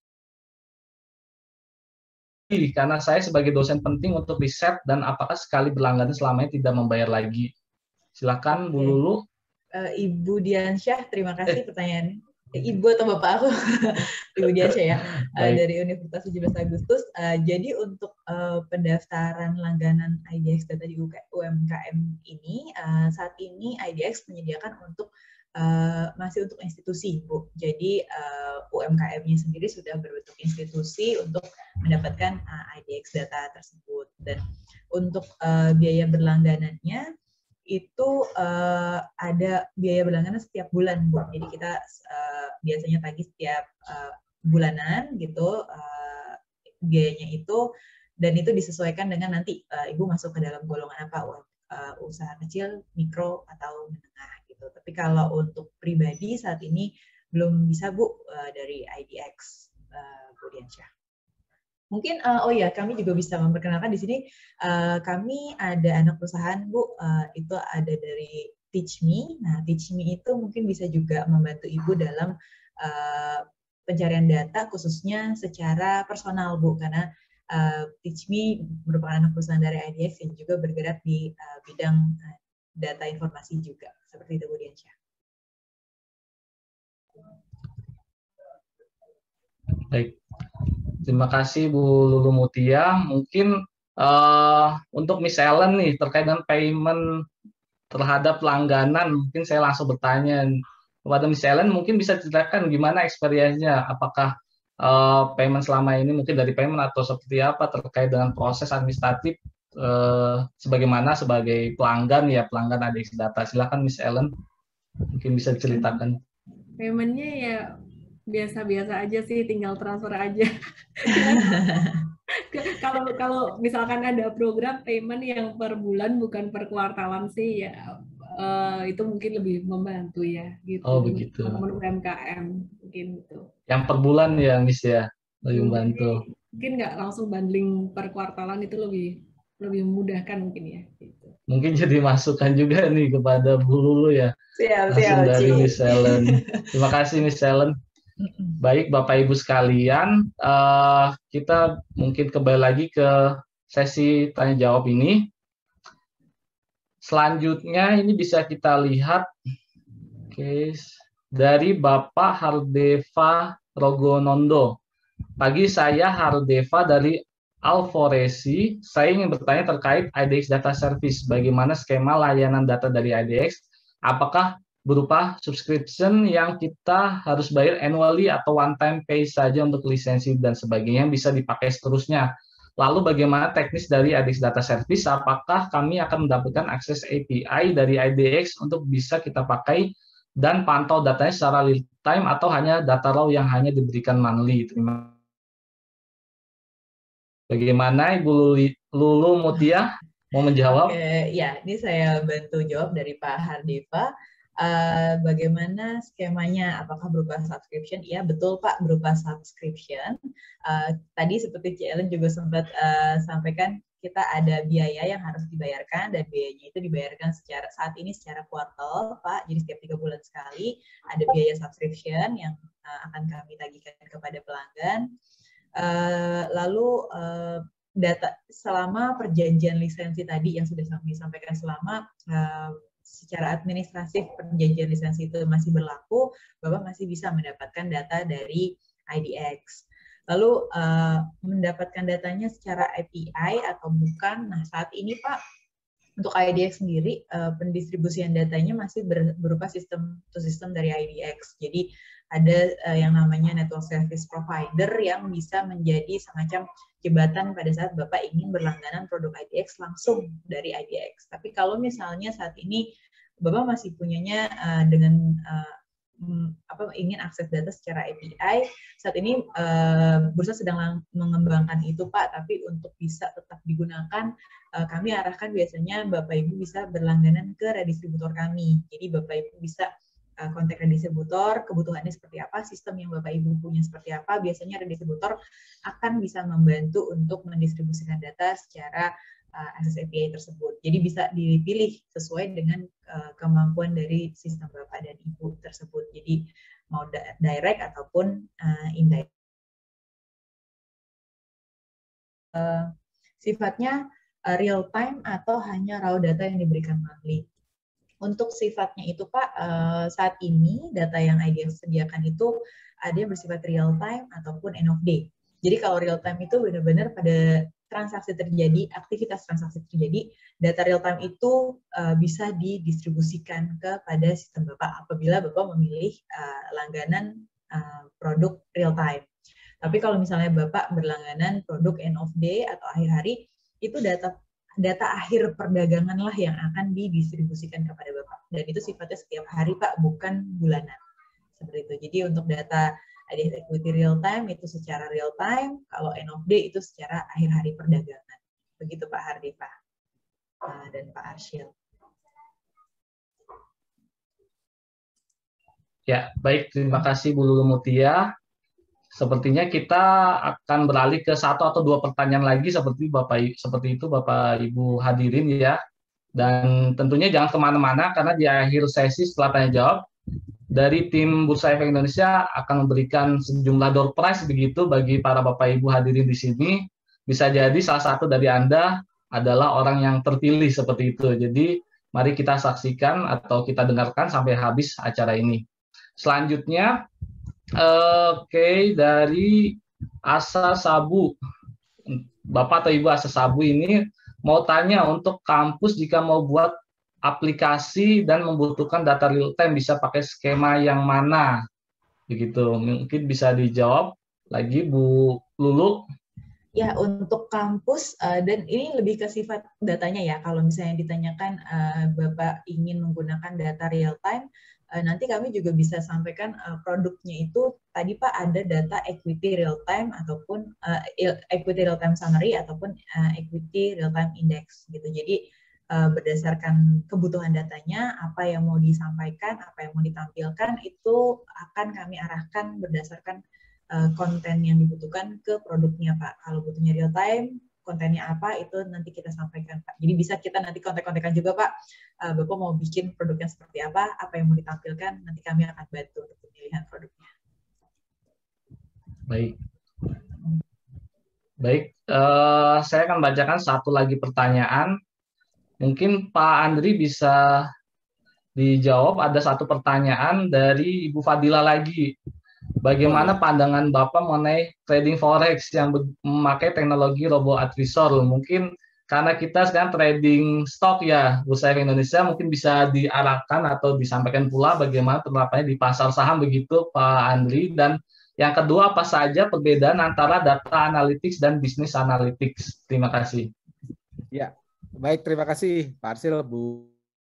karena saya sebagai dosen penting untuk riset dan apakah sekali berlangganan selamanya tidak membayar lagi. Silakan Bu Lulu. Uh, Ibu Diansyah, terima kasih eh. pertanyaannya. Ibu atau Bapak aku? Ibu Diansyah ya, uh, dari Universitas tujuh belas Agustus. Uh, jadi untuk uh, pendaftaran langganan I D X Data di U M K M ini, uh, saat ini I D X menyediakan untuk Uh, masih untuk institusi, Bu. Jadi uh, U M K M-nya sendiri sudah berbentuk institusi untuk mendapatkan uh, I D X data tersebut. Dan untuk uh, biaya berlangganannya itu uh, ada biaya berlangganan setiap bulan, Bu. Jadi kita uh, biasanya tagih setiap uh, bulanan gitu uh, biayanya itu, dan itu disesuaikan dengan nanti uh, Ibu masuk ke dalam golongan apa, uh, usaha kecil, mikro, atau menengah. Tapi kalau untuk pribadi saat ini belum bisa Bu uh, dari I D X uh, Bu Diansyah. Mungkin uh, oh ya kami juga bisa memperkenalkan di sini uh, kami ada anak perusahaan Bu, uh, itu ada dari TeachMe. Nah TeachMe itu mungkin bisa juga membantu Ibu dalam uh, pencarian data khususnya secara personal Bu, karena uh, TeachMe merupakan anak perusahaan dari I D X yang juga bergerak di uh, bidang uh, data informasi juga. Seperti itu Bu Diansyah. Baik, terima kasih Bu Lulu Mutia. Mungkin uh, untuk Miss Ellen nih terkait dengan payment terhadap langganan, mungkin saya langsung bertanya kepada Miss Ellen, mungkin bisa ceritakan gimana experience-nya, apakah uh, payment selama ini mungkin dari payment atau seperti apa terkait dengan proses administratif uh, sebagaimana sebagai pelanggan ya pelanggan I D X Data. Silakan Miss Ellen, mungkin bisa diceritakan. Payment-nya ya biasa-biasa aja sih, tinggal transfer aja. Kalau kalau misalkan ada program payment yang per bulan bukan per kuartalan sih ya uh, itu mungkin lebih membantu ya gitu. Oh begitu. Teman-teman U M K M mungkin gitu. Yang per bulan ya Miss ya, lebih membantu. Mungkin nggak langsung bundling per kuartalan, itu lebih lebih memudahkan mungkin ya. Gitu. Mungkin jadi masukan juga nih kepada Bu Lulu ya. Siap, langsung siap, dari Ci. Miss Ellen. Terima kasih Miss Ellen. Baik Bapak Ibu sekalian, uh, kita mungkin kembali lagi ke sesi tanya jawab ini. Selanjutnya ini bisa kita lihat okay, dari Bapak Hardeva Rogonondo. Pagi, saya Hardeva dari Alforesi. Saya ingin bertanya terkait I D X Data Service. Bagaimana skema layanan data dari I D X? Apakah berupa subscription yang kita harus bayar annually atau one time pay saja untuk lisensi dan sebagainya, bisa dipakai seterusnya. Lalu bagaimana teknis dari I D X Data Service? Apakah kami akan mendapatkan akses A P I dari I D X untuk bisa kita pakai dan pantau datanya secara real time atau hanya data raw yang hanya diberikan monthly? Terima kasih. Bagaimana Ibu Lulu Mutia? mau menjawab? Oke, ya, ini saya bantu jawab dari Pak Hardifa. Uh, bagaimana skemanya? Apakah berupa subscription? Iya, betul Pak, berupa subscription. Uh, tadi seperti C Ellen juga sempat uh, sampaikan, kita ada biaya yang harus dibayarkan, dan biayanya itu dibayarkan secara saat ini secara kuartal, Pak. Jadi setiap tiga bulan sekali ada biaya subscription yang uh, akan kami tagihkan kepada pelanggan. Uh, lalu uh, data selama perjanjian lisensi tadi yang sudah kami sampaikan, selama uh, secara administratif perjanjian lisensi itu masih berlaku, Bapak masih bisa mendapatkan data dari I D X. Lalu uh, mendapatkan datanya secara A P I atau bukan? Nah, saat ini Pak, untuk I D X sendiri, uh, pendistribusian datanya masih ber, berupa sistem to sistem dari I D X. Jadi ada uh, yang namanya network service provider yang bisa menjadi semacam jembatan pada saat Bapak ingin berlangganan produk I D X langsung dari I D X. Tapi kalau misalnya saat ini Bapak masih punyanya uh, dengan uh, apa ingin akses data secara A P I, saat ini uh, bursa sedang mengembangkan itu Pak, tapi untuk bisa tetap digunakan, uh, kami arahkan biasanya Bapak Ibu bisa berlangganan ke redistributor kami. Jadi Bapak Ibu bisa uh, kontak redistributor, kebutuhannya seperti apa, sistem yang Bapak Ibu punya seperti apa, biasanya redistributor akan bisa membantu untuk mendistribusikan data secara uh, akses A P I tersebut. Jadi bisa dipilih sesuai dengan uh, kemampuan dari sistem Bapak dan Ibu tersebut. Jadi mau direct ataupun uh, indirect. Uh, sifatnya uh, real time atau hanya raw data yang diberikan monthly. Untuk sifatnya itu Pak, uh, saat ini data yang I D X sediakan itu ada yang bersifat real time ataupun end of day. Jadi kalau real time itu benar-benar pada transaksi terjadi, aktivitas transaksi terjadi, data real time itu uh, bisa didistribusikan kepada sistem Bapak apabila Bapak memilih uh, langganan uh, produk real time. Tapi kalau misalnya Bapak berlangganan produk end of day atau akhir hari, itu data data akhir perdagangan lah yang akan didistribusikan kepada Bapak. Dan itu sifatnya setiap hari Pak, bukan bulanan. Seperti itu. Jadi untuk data I D X equity real time itu secara real time, kalau end of day itu secara akhir hari perdagangan. Begitu Pak Hardifa dan Pak Arsyil. Ya, baik. Terima kasih Bu Lulu Mutia. Sepertinya kita akan beralih ke satu atau dua pertanyaan lagi seperti Bapak seperti itu Bapak Ibu hadirin ya. Dan tentunya jangan kemana-mana karena di akhir sesi setelah tanya jawab, dari tim Bursa Efek Indonesia akan memberikan sejumlah door prize begitu bagi para Bapak Ibu hadirin di sini. Bisa jadi salah satu dari Anda adalah orang yang terpilih seperti itu. Jadi mari kita saksikan atau kita dengarkan sampai habis acara ini. Selanjutnya, oke, okay, dari Asa Sabu. Bapak atau Ibu Asa Sabu ini mau tanya untuk kampus jika mau buat aplikasi dan membutuhkan data real time bisa pakai skema yang mana? Begitu. Mungkin bisa dijawab lagi Bu Lulu. Ya, untuk kampus uh, dan ini lebih ke sifat datanya ya. Kalau misalnya ditanyakan uh, Bapak ingin menggunakan data real time, uh, nanti kami juga bisa sampaikan uh, produknya itu tadi Pak ada data equity real time ataupun uh, equity real time summary ataupun uh, equity real time index gitu. Jadi berdasarkan kebutuhan datanya, apa yang mau disampaikan, apa yang mau ditampilkan, itu akan kami arahkan berdasarkan uh, konten yang dibutuhkan ke produknya, Pak. Kalau butuhnya real time, kontennya apa, itu nanti kita sampaikan, Pak. Jadi bisa kita nanti kontek-kontekan juga, Pak. Uh, Bapak mau bikin produknya seperti apa, apa yang mau ditampilkan, nanti kami akan bantu untuk pemilihan produknya. Baik. Baik, uh, saya akan bacakan satu lagi pertanyaan. Mungkin Pak Andri bisa dijawab. Ada satu pertanyaan dari Ibu Fadila lagi. Bagaimana pandangan Bapak mengenai trading forex yang memakai teknologi robo advisor? Mungkin karena kita sekarang trading stok ya, Bursa Efek Indonesia, mungkin bisa diarahkan atau disampaikan pula bagaimana penerapannya di pasar saham begitu Pak Andri. Dan yang kedua, apa saja perbedaan antara data analytics dan business analytics? Terima kasih. Ya. Baik, terima kasih Pak Arsyil, Bu.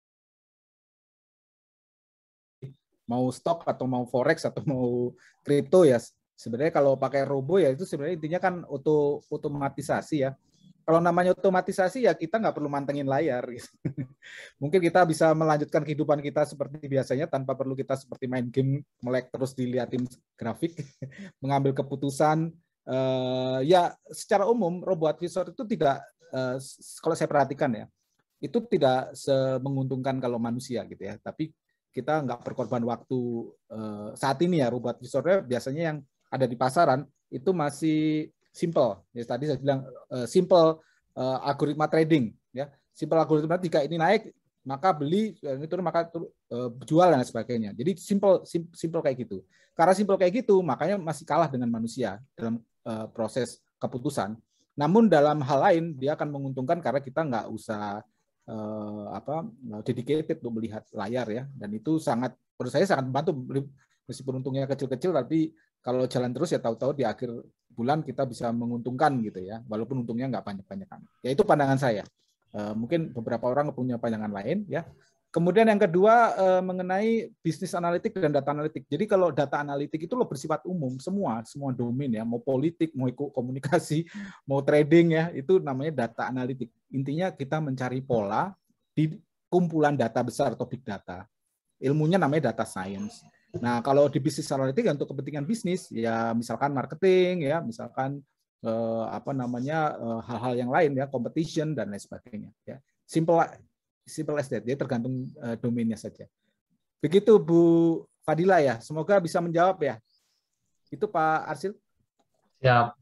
Mau stok atau mau forex atau mau kripto ya, sebenarnya kalau pakai robo ya itu sebenarnya intinya kan auto otomatisasi ya. Kalau namanya otomatisasi ya kita nggak perlu mantengin layar. Gitu. Mungkin kita bisa melanjutkan kehidupan kita seperti biasanya tanpa perlu kita seperti main game, melek terus dilihatin grafik, mengambil keputusan. Uh, ya secara umum robot advisor itu tidak, uh, kalau saya perhatikan ya, itu tidak semenguntungkan kalau manusia gitu ya. Tapi kita nggak berkorban waktu uh, saat ini ya, robot advisornya biasanya yang ada di pasaran itu masih simple. Ya, tadi saya bilang uh, simple uh, algoritma trading. Ya, simple algoritma jika ini naik maka beli, ini turun maka uh, jual dan sebagainya. Jadi simple, simple, simple kayak gitu. Karena simple kayak gitu, makanya masih kalah dengan manusia dalam uh, proses keputusan. Namun dalam hal lain dia akan menguntungkan karena kita nggak usah uh, apa dedicated untuk melihat layar ya. Dan itu sangat, menurut saya sangat membantu. Meskipun untungnya kecil-kecil, tapi kalau jalan terus ya tahu-tahu di akhir bulan kita bisa menguntungkan gitu ya, walaupun untungnya nggak banyak-banyak. Ya itu pandangan saya. E, mungkin beberapa orang punya pandangan lain ya. Kemudian yang kedua e, mengenai bisnis analitik dan data analitik. Jadi kalau data analitik itu lo bersifat umum, semua semua domain ya, mau politik, mau komunikasi, mau trading ya, itu namanya data analitik. Intinya kita mencari pola di kumpulan data besar atau big data. Ilmunya namanya data science. Nah, kalau di bisnis analitik untuk kepentingan bisnis, ya misalkan marketing, ya misalkan eh, apa namanya eh, hal-hal yang lain ya, competition dan lain sebagainya. Ya, simple, simple as that. Dia tergantung eh, domainnya saja. Begitu Bu Fadila ya. Semoga bisa menjawab ya. Itu Pak Arsil. Ya,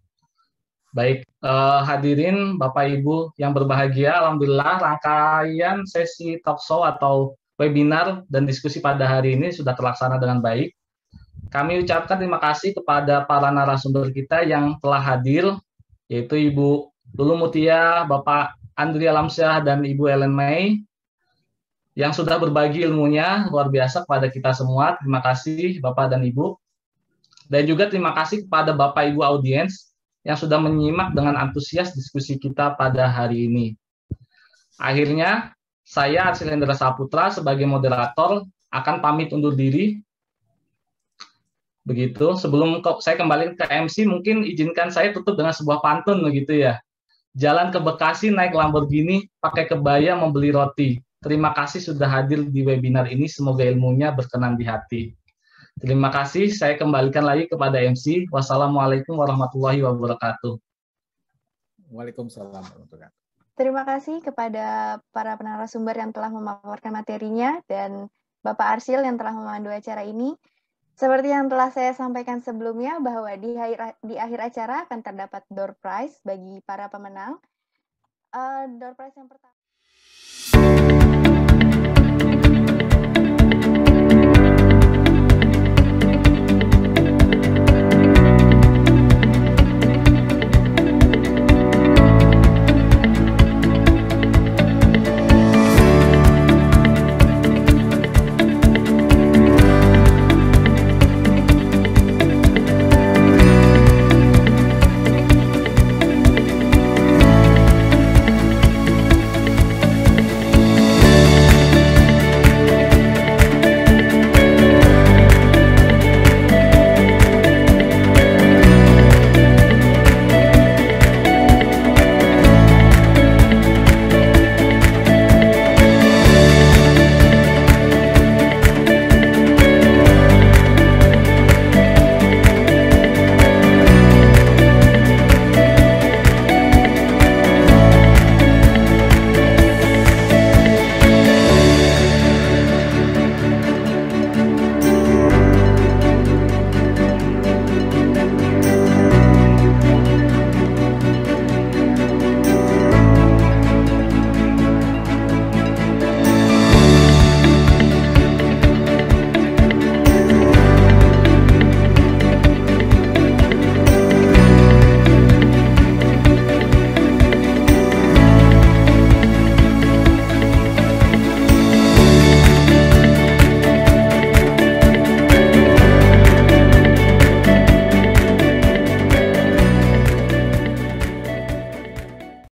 baik. Eh, hadirin Bapak Ibu yang berbahagia, alhamdulillah rangkaian sesi talkshow atau webinar dan diskusi pada hari ini sudah terlaksana dengan baik. Kami ucapkan terima kasih kepada para narasumber kita yang telah hadir, yaitu Ibu Lulu Mutia, Bapak Andri Alamsyah, dan Ibu Ellen May, yang sudah berbagi ilmunya luar biasa kepada kita semua. Terima kasih Bapak dan Ibu. Dan juga terima kasih kepada Bapak Ibu audiens yang sudah menyimak dengan antusias diskusi kita pada hari ini. Akhirnya, saya Arsil Hendra Saputra sebagai moderator akan pamit undur diri. Begitu. Sebelum saya kembali ke M C, mungkin izinkan saya tutup dengan sebuah pantun begitu ya. Jalan ke Bekasi naik Lamborghini, pakai kebaya membeli roti. Terima kasih sudah hadir di webinar ini. Semoga ilmunya berkenan di hati. Terima kasih. Saya kembalikan lagi kepada M C. Wassalamualaikum warahmatullahi wabarakatuh. Waalaikumsalam warahmatullahi wabarakatuh. Terima kasih kepada para narasumber yang telah memaparkan materinya dan Bapak Arsil yang telah memandu acara ini. Seperti yang telah saya sampaikan sebelumnya bahwa di akhir, di akhir acara akan terdapat door prize bagi para pemenang. Uh, door prize yang pertama.